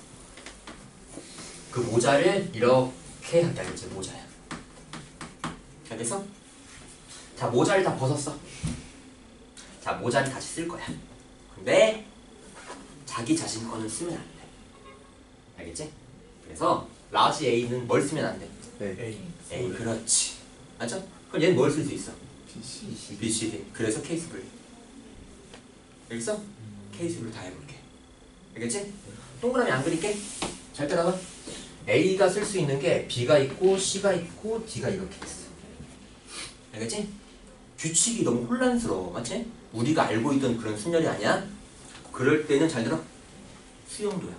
그 모자를 이렇게 하게 알겠지? 모자야. 알겠어? 자, 모자를 다 벗었어. 자, 모자를 다시 쓸 거야. 근데 자기 자신 거는 쓰면 안 돼. 알겠지? 그래서 라지 A는 뭘 쓰면 안 돼? A. 그렇지. 맞죠? 그럼 얘는 뭘 쓸 수 있어? B, C, D. 그래서 케이스 불. 알겠어? 케이스 불 다 해볼게. 알겠지? 동그라미 안 그릴게. 잘 따라봐. A가 쓸 수 있는 게 B가 있고 C가 있고 D가 이렇게 있어. 알겠지? 규칙이 너무 혼란스러워. 맞지? 우리가 알고 있던 그런 순열이 아니야. 그럴 때는 잘 들어. 수용도야.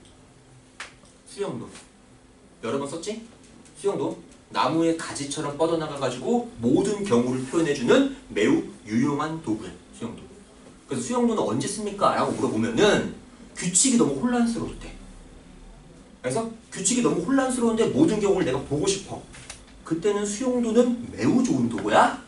수용도. 여러 번 썼지? 수용도. 나무의 가지처럼 뻗어나가가지고 모든 경우를 표현해주는 매우 유용한 도구야. 수용도. 그래서 수용도는 언제 씁니까? 라고 물어보면은 규칙이 너무 혼란스러울 때. 그래서 규칙이 너무 혼란스러운데 모든 경우를 내가 보고 싶어. 그때는 수용도는 매우 좋은 도구야.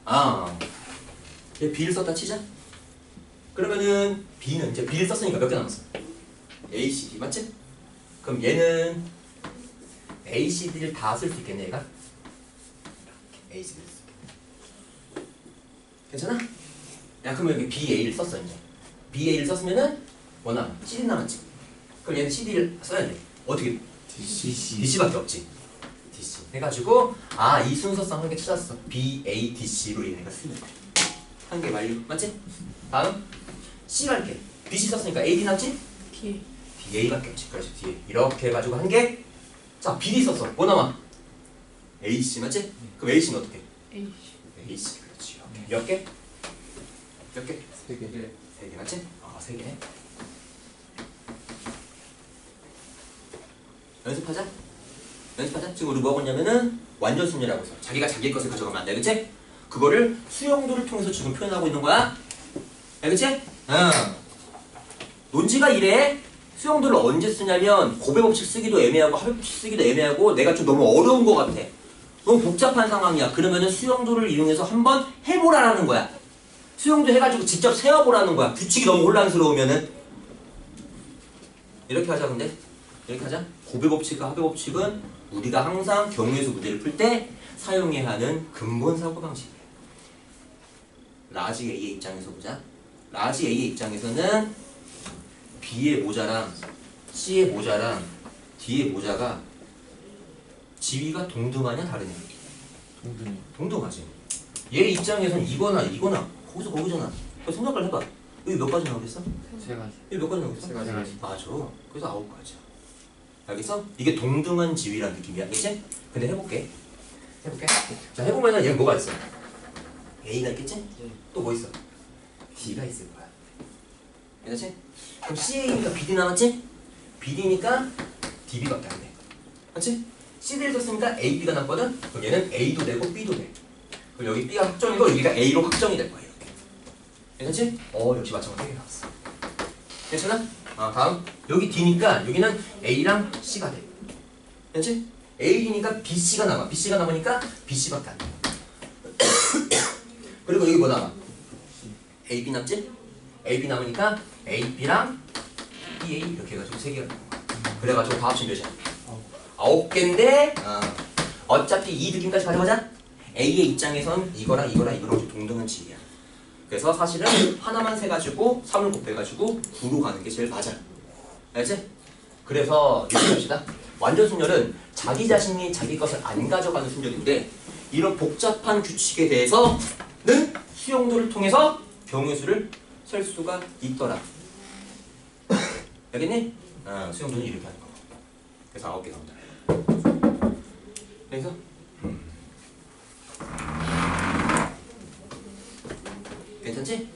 얘 B를 썼다 치자. 그러면은 B는 이제 B를 썼으니까 몇 개 남았어? A, C, D 맞지? 그럼 얘는 A, C, D를 다 쓸 수 있겠네 얘가? A, C, D를 쓸 괜찮아? 야 그러면 여기 B, A를 썼어 이제. B, A를 썼으면은 뭐 남아? C, D 남았지? 그럼 얘는 C, D를 써야 돼. 어떻게? DC밖에 없지. DC 해가지고 이 순서상 한 개 찾았어. B, A, D, C로 얘네가 쓰면 돼. 한 개 완료. 맞지? 다음 C 갈게. B, C 썼으니까 A, D 남지? D. D, A밖에 없지. 그렇지. D. 이렇게 해가지고 한 개. 자, B, D 썼어. 뭐 남아? A, C 맞지? 그럼 A, C는 어떻게? A. A, C. 그렇지. 몇 개? 몇 개? 3개. 3개 맞지? 3개. 연습하자. 지금 우리 뭐 하고 있냐면은 완전 순열하고 있어. 자기가 자기 것을 가져가면 안 돼. 그치? 그거를 수용도를 통해서 지금 표현하고 있는 거야. 알겠지? 논지가 이래. 수용도를 언제 쓰냐면 고배 법칙 쓰기도 애매하고 합의 법칙 쓰기도 애매하고 내가 좀 너무 어려운 것 같아. 너무 복잡한 상황이야. 그러면은 수용도를 이용해서 한번 해보라는 거야. 수용도 해가지고 직접 세워보라는 거야. 규칙이 너무 혼란스러우면은. 이렇게 하자 근데. 이렇게 하자. 고배 법칙과 합의 법칙은 우리가 항상 경우에서 문제를 풀 때 사용해야 하는 근본 사고방식이에요. 라지 A의 입장에서 보자. 라지 A의 입장에서는 B의 모자랑 C의 모자랑 D의 모자가 지위가 동등하냐 다르냐? 동등하지. 얘 입장에서는 이거나 거기서 거기잖아. 생각을 해봐. 여기 몇 가지 나오겠어? 3가지. 여기 몇 가지 나오겠어? 3가지. 맞아. 그래서 9가지야. 알겠어? 이게 동등한 지위라는 느낌이야. 알겠지? 근데 해볼게. 자, 해보면은 얘는 뭐가 있어? A가 있겠지? 또 뭐 있어? D가 있을 거야. 괜찮지? 그럼 CA니까 BD 남았지? BD니까 DB밖에 안 돼. 맞지? CD를 썼으니까 AB가 남거든? 그럼 얘는 A도 되고 B도 돼. 그럼 여기 B가 확정이고 여기가 A로 확정이 될 거야. 이렇게. 괜찮지? 역시 맞춰가 3개 나왔어. 괜찮아? 다음 여기 D니까 여기는 A랑 C가 돼. 괜찮지? AD니까 BC가 남아. BC가 남으니까 BC밖에 안 돼. 그리고 여기 뭐 남아? AB 남지? AB 남으니까 AB랑 EA 이렇게 해가지고 3개가 나온 거야. 그래가지고 다 합치면 몇이야? 9개인데 어차피 이 느낌까지 가져가자. A의 입장에선 이거랑 이거랑 좀 동등한 질이야. 그래서 사실은 하나만 세가지고 3을 곱해가지고 9로 가는 게 제일 맞아. 알지? 그래서 이렇게 합시다. 완전 순열은 자기 자신이 자기 것을 안 가져가는 순열인데 이런 복잡한 규칙에 대해서는 수용도를 통해서 경우의 수를 셀 수가 있더라. 알겠니? 수용도는 이렇게 하는 거. 그래서 9개 나온다. 그래서 괜찮지?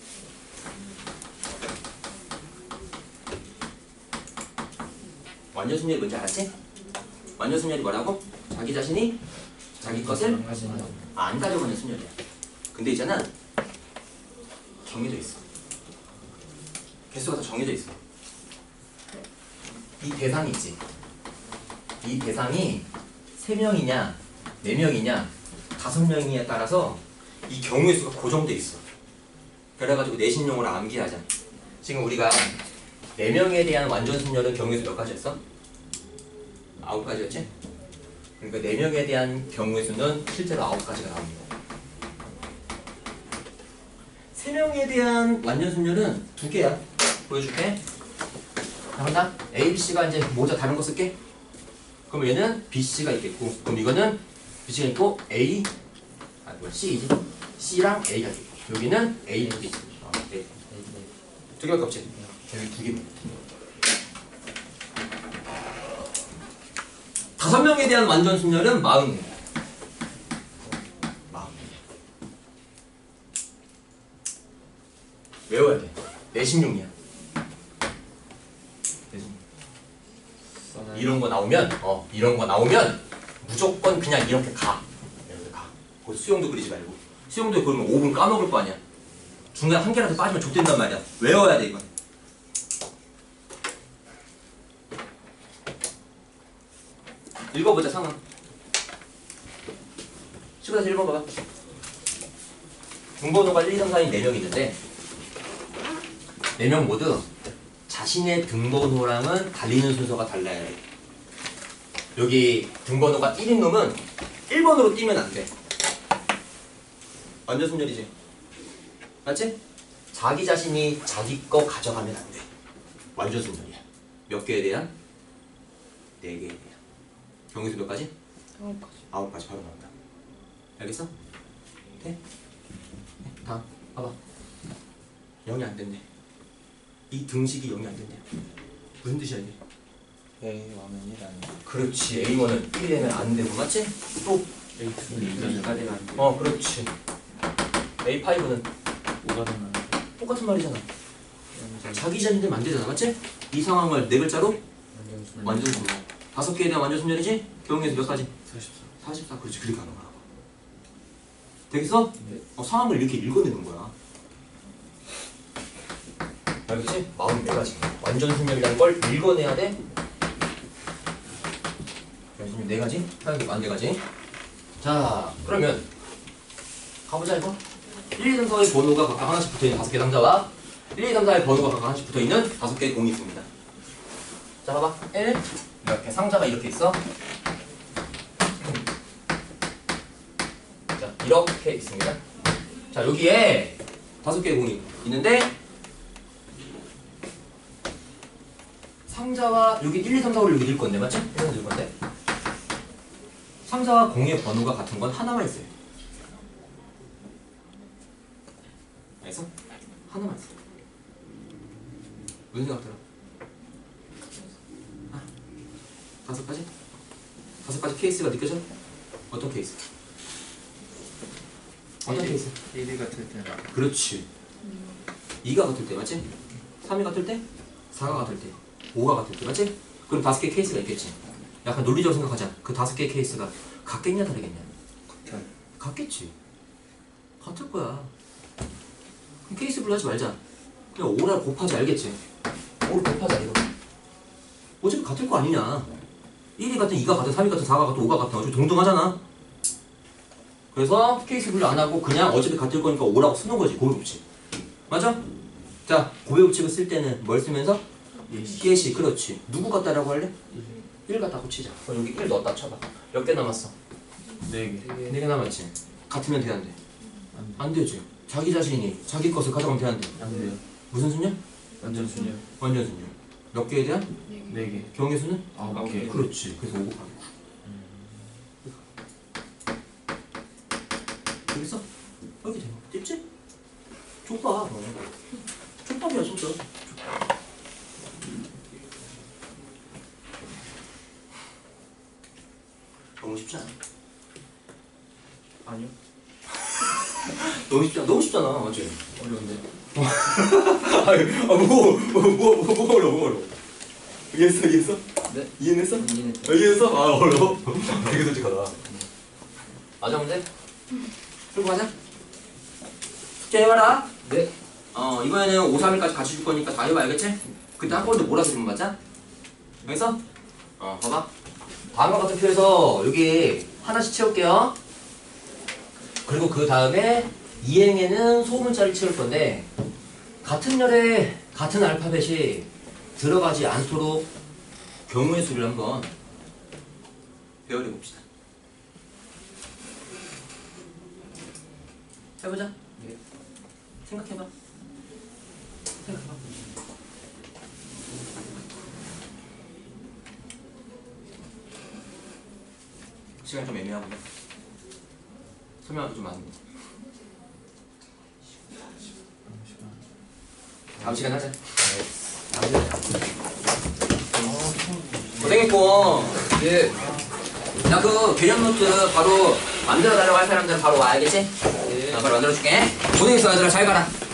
완전순열이 뭔지 알았지? 완전순열이 뭐라고? 자기 자신이 자기 것을 안 가져가는 순열이야. 근데 있잖아, 정해져 있어. 개수가 다 정해져 있어. 이 대상이 있지. 이 대상이 3명이냐 4명이냐 5명이냐에 따라서 이 경우의 수가 고정돼 있어. 그래가지고 내신용으로 암기하자. 지금 우리가 4명에 대한 완전순열은 경우의 수 몇 가지였어? 9가지였지? 그러니까 4명에 대한 경우의 수는 실제로 9가지가 나옵니다. 3명에 대한 완전순열은 2개야. 보여줄게. 자, 간다. A, B, C가 이제 모자 다른 거 쓸게. 그럼 얘는 B, C가 있겠고, 그럼 이거는 B, C가 있고 A, C이지. C랑 A가 있고, 여기는 A, B, C. A. 2개밖에 없지. 여기 2개. 5명에 대한 완전순열은 40. 외워야 돼. 내신용이야. 이런 거 나오면 무조건 그냥 이렇게 가. 이렇게 가. 거기서 수용도 그리지 말고. 수용도 그러면 5분 까먹을 거 아니야. 중간에 한 개라도 빠지면 족된단 말이야. 외워야 돼 이건. 읽어보자 상황. 10에서 1번 봐봐. 등번호가 1, 2, 3, 4인 4명 있는데 4명 모두 자신의 등번호랑은 달리는 순서가 달라야 돼. 여기 등번호가 1인 놈은 1번으로 뛰면 안 돼. 완전 순열이지. 맞지? 자기 자신이 자기 거 가져가면 안 돼. 완전 순열이야. 몇 개에 대한? 4개에 대한. 경우수 몇 가지? 9가지. 9가지 바로 나온다. 알겠어? 돼? 다음 봐봐. 0이 안 된대. 이 등식이 0이 안 된대. 무슨 뜻이야 이게? A와는 1 아니야. 그렇지. A1은 1이 되면 안 되고 맞지? 또 A2는 2가 되면 안 돼. 그렇지. A5는 5가 되면 안 돼. 똑같은 말이잖아. 자기 자신들 만들잖아. 맞지? 이 상황을 4글자로 완전 순열. 5개에 대한 완전 순열이지? 경우에서 몇 가지? 44. 그렇지. 그렇게 하는 거라고. 되겠어? 네. 상황을 이렇게 읽어내는 거야. 알겠지? 44가지. 완전 순열이라는 걸 읽어내야 돼. 지금 4가지? 하여튼 44가지. 자, 그러면 가보자 이거. 1, 2, 3, 4의 번호가 각각 하나씩 붙어있는 5개 상자와 1, 2, 3, 4의 번호가 각각 하나씩 붙어있는 5개의 공이 있습니다. 자, 봐봐. 1, 이렇게 상자가 이렇게 있어. 자, 이렇게 있습니다. 자, 여기에 5개의 공이 있는데 상자와 여기 1, 2, 3, 4, 5를 여기 넣을 건데 맞지? 1, 2, 3, 4 넣을 건데 상자와 공의 번호가 같은 건 하나만 있어요. 알겠어? 하나만 있어. 무슨 생각 들어? 5가지? 5가지 케이스가 느껴져? 어떤 케이스? 어떤 케이스? 1이 같을 때는 그렇지. 2가 같을 때 맞지? 3이 같을 때? 4가 같을 때? 5가 같을 때 맞지? 그럼 5개의 케이스가 있겠지. 약간 논리적으로 생각하자. 그 5개의 케이스가 같겠냐 다르겠냐? 같겠지. 같을 거야. 그럼 케이스 분류하지 말자. 그냥 5랑 곱하지. 알겠지? 5를 곱하자 이거. 어차피 같을 거 아니냐. 1이 같은 2가 같은 3이 같은 4가 같은 5가 같은 어차피 동등하잖아. 그래서 케이스 분류 안 하고 그냥 어차피 같을 거니까 5라고 쓰는 거지. 고르지. 맞아? 자, 고배우칙을 쓸 때는 뭘 쓰면서? 예시. 그렇지. 누구 같다라고 할래? 1 갖다 고치자. 그럼 여기 1 넣었다 쳐봐. 몇 개 남았어? 4개. 4개 남았지. 같으면 돼, 안 돼? 안 되지. 자기 자신이 자기 것을 가져가면 돼, 안 돼? 안 돼요. 무슨 수냐? 완전 순요. 완전 수냐. 몇 개에 대한? 4개. 경의 수는? 9개. 그렇지. 그래서 5 곱하기 9. 여기서? 이렇게 되는 거. 됐지? 족밥. 족밥이야, 진짜. 너무 쉽지 않아? 아니요. 너무 쉽지 않아? 너무 쉽잖아, 맞지? 어려운데. 뭐가 어려워? 이해했어? 네. 이해했어? 이해했어요. 이해했어? 아, 어려워? 되게 솔직하다. 맞아, 문제? 출구하자. 숙제 해봐라. 네. 이번에는 5, 3일까지 같이 줄 거니까 다 해봐, 알겠지? 그때 한꺼번에 몰아서 주면 맞자? 알겠어? 봐봐. 다음과 같은 표에서 여기 하나씩 채울게요. 그리고 그 다음에 이행에는 소문자를 채울 건데 같은 열에 같은 알파벳이 들어가지 않도록 경우의 수를 한번 배워내 봅시다. 해보자. 네. 생각해봐. 시간 좀 애매하군요. 설명하기 좀 많은데. 다음 시간 하자. 고생했고. 예. 나 그 개념 노트 바로 만들어 달라고 할 사람들은 바로 와, 알겠지? 바로 만들어 줄게. 고생했어, 얘들아. 잘 가라.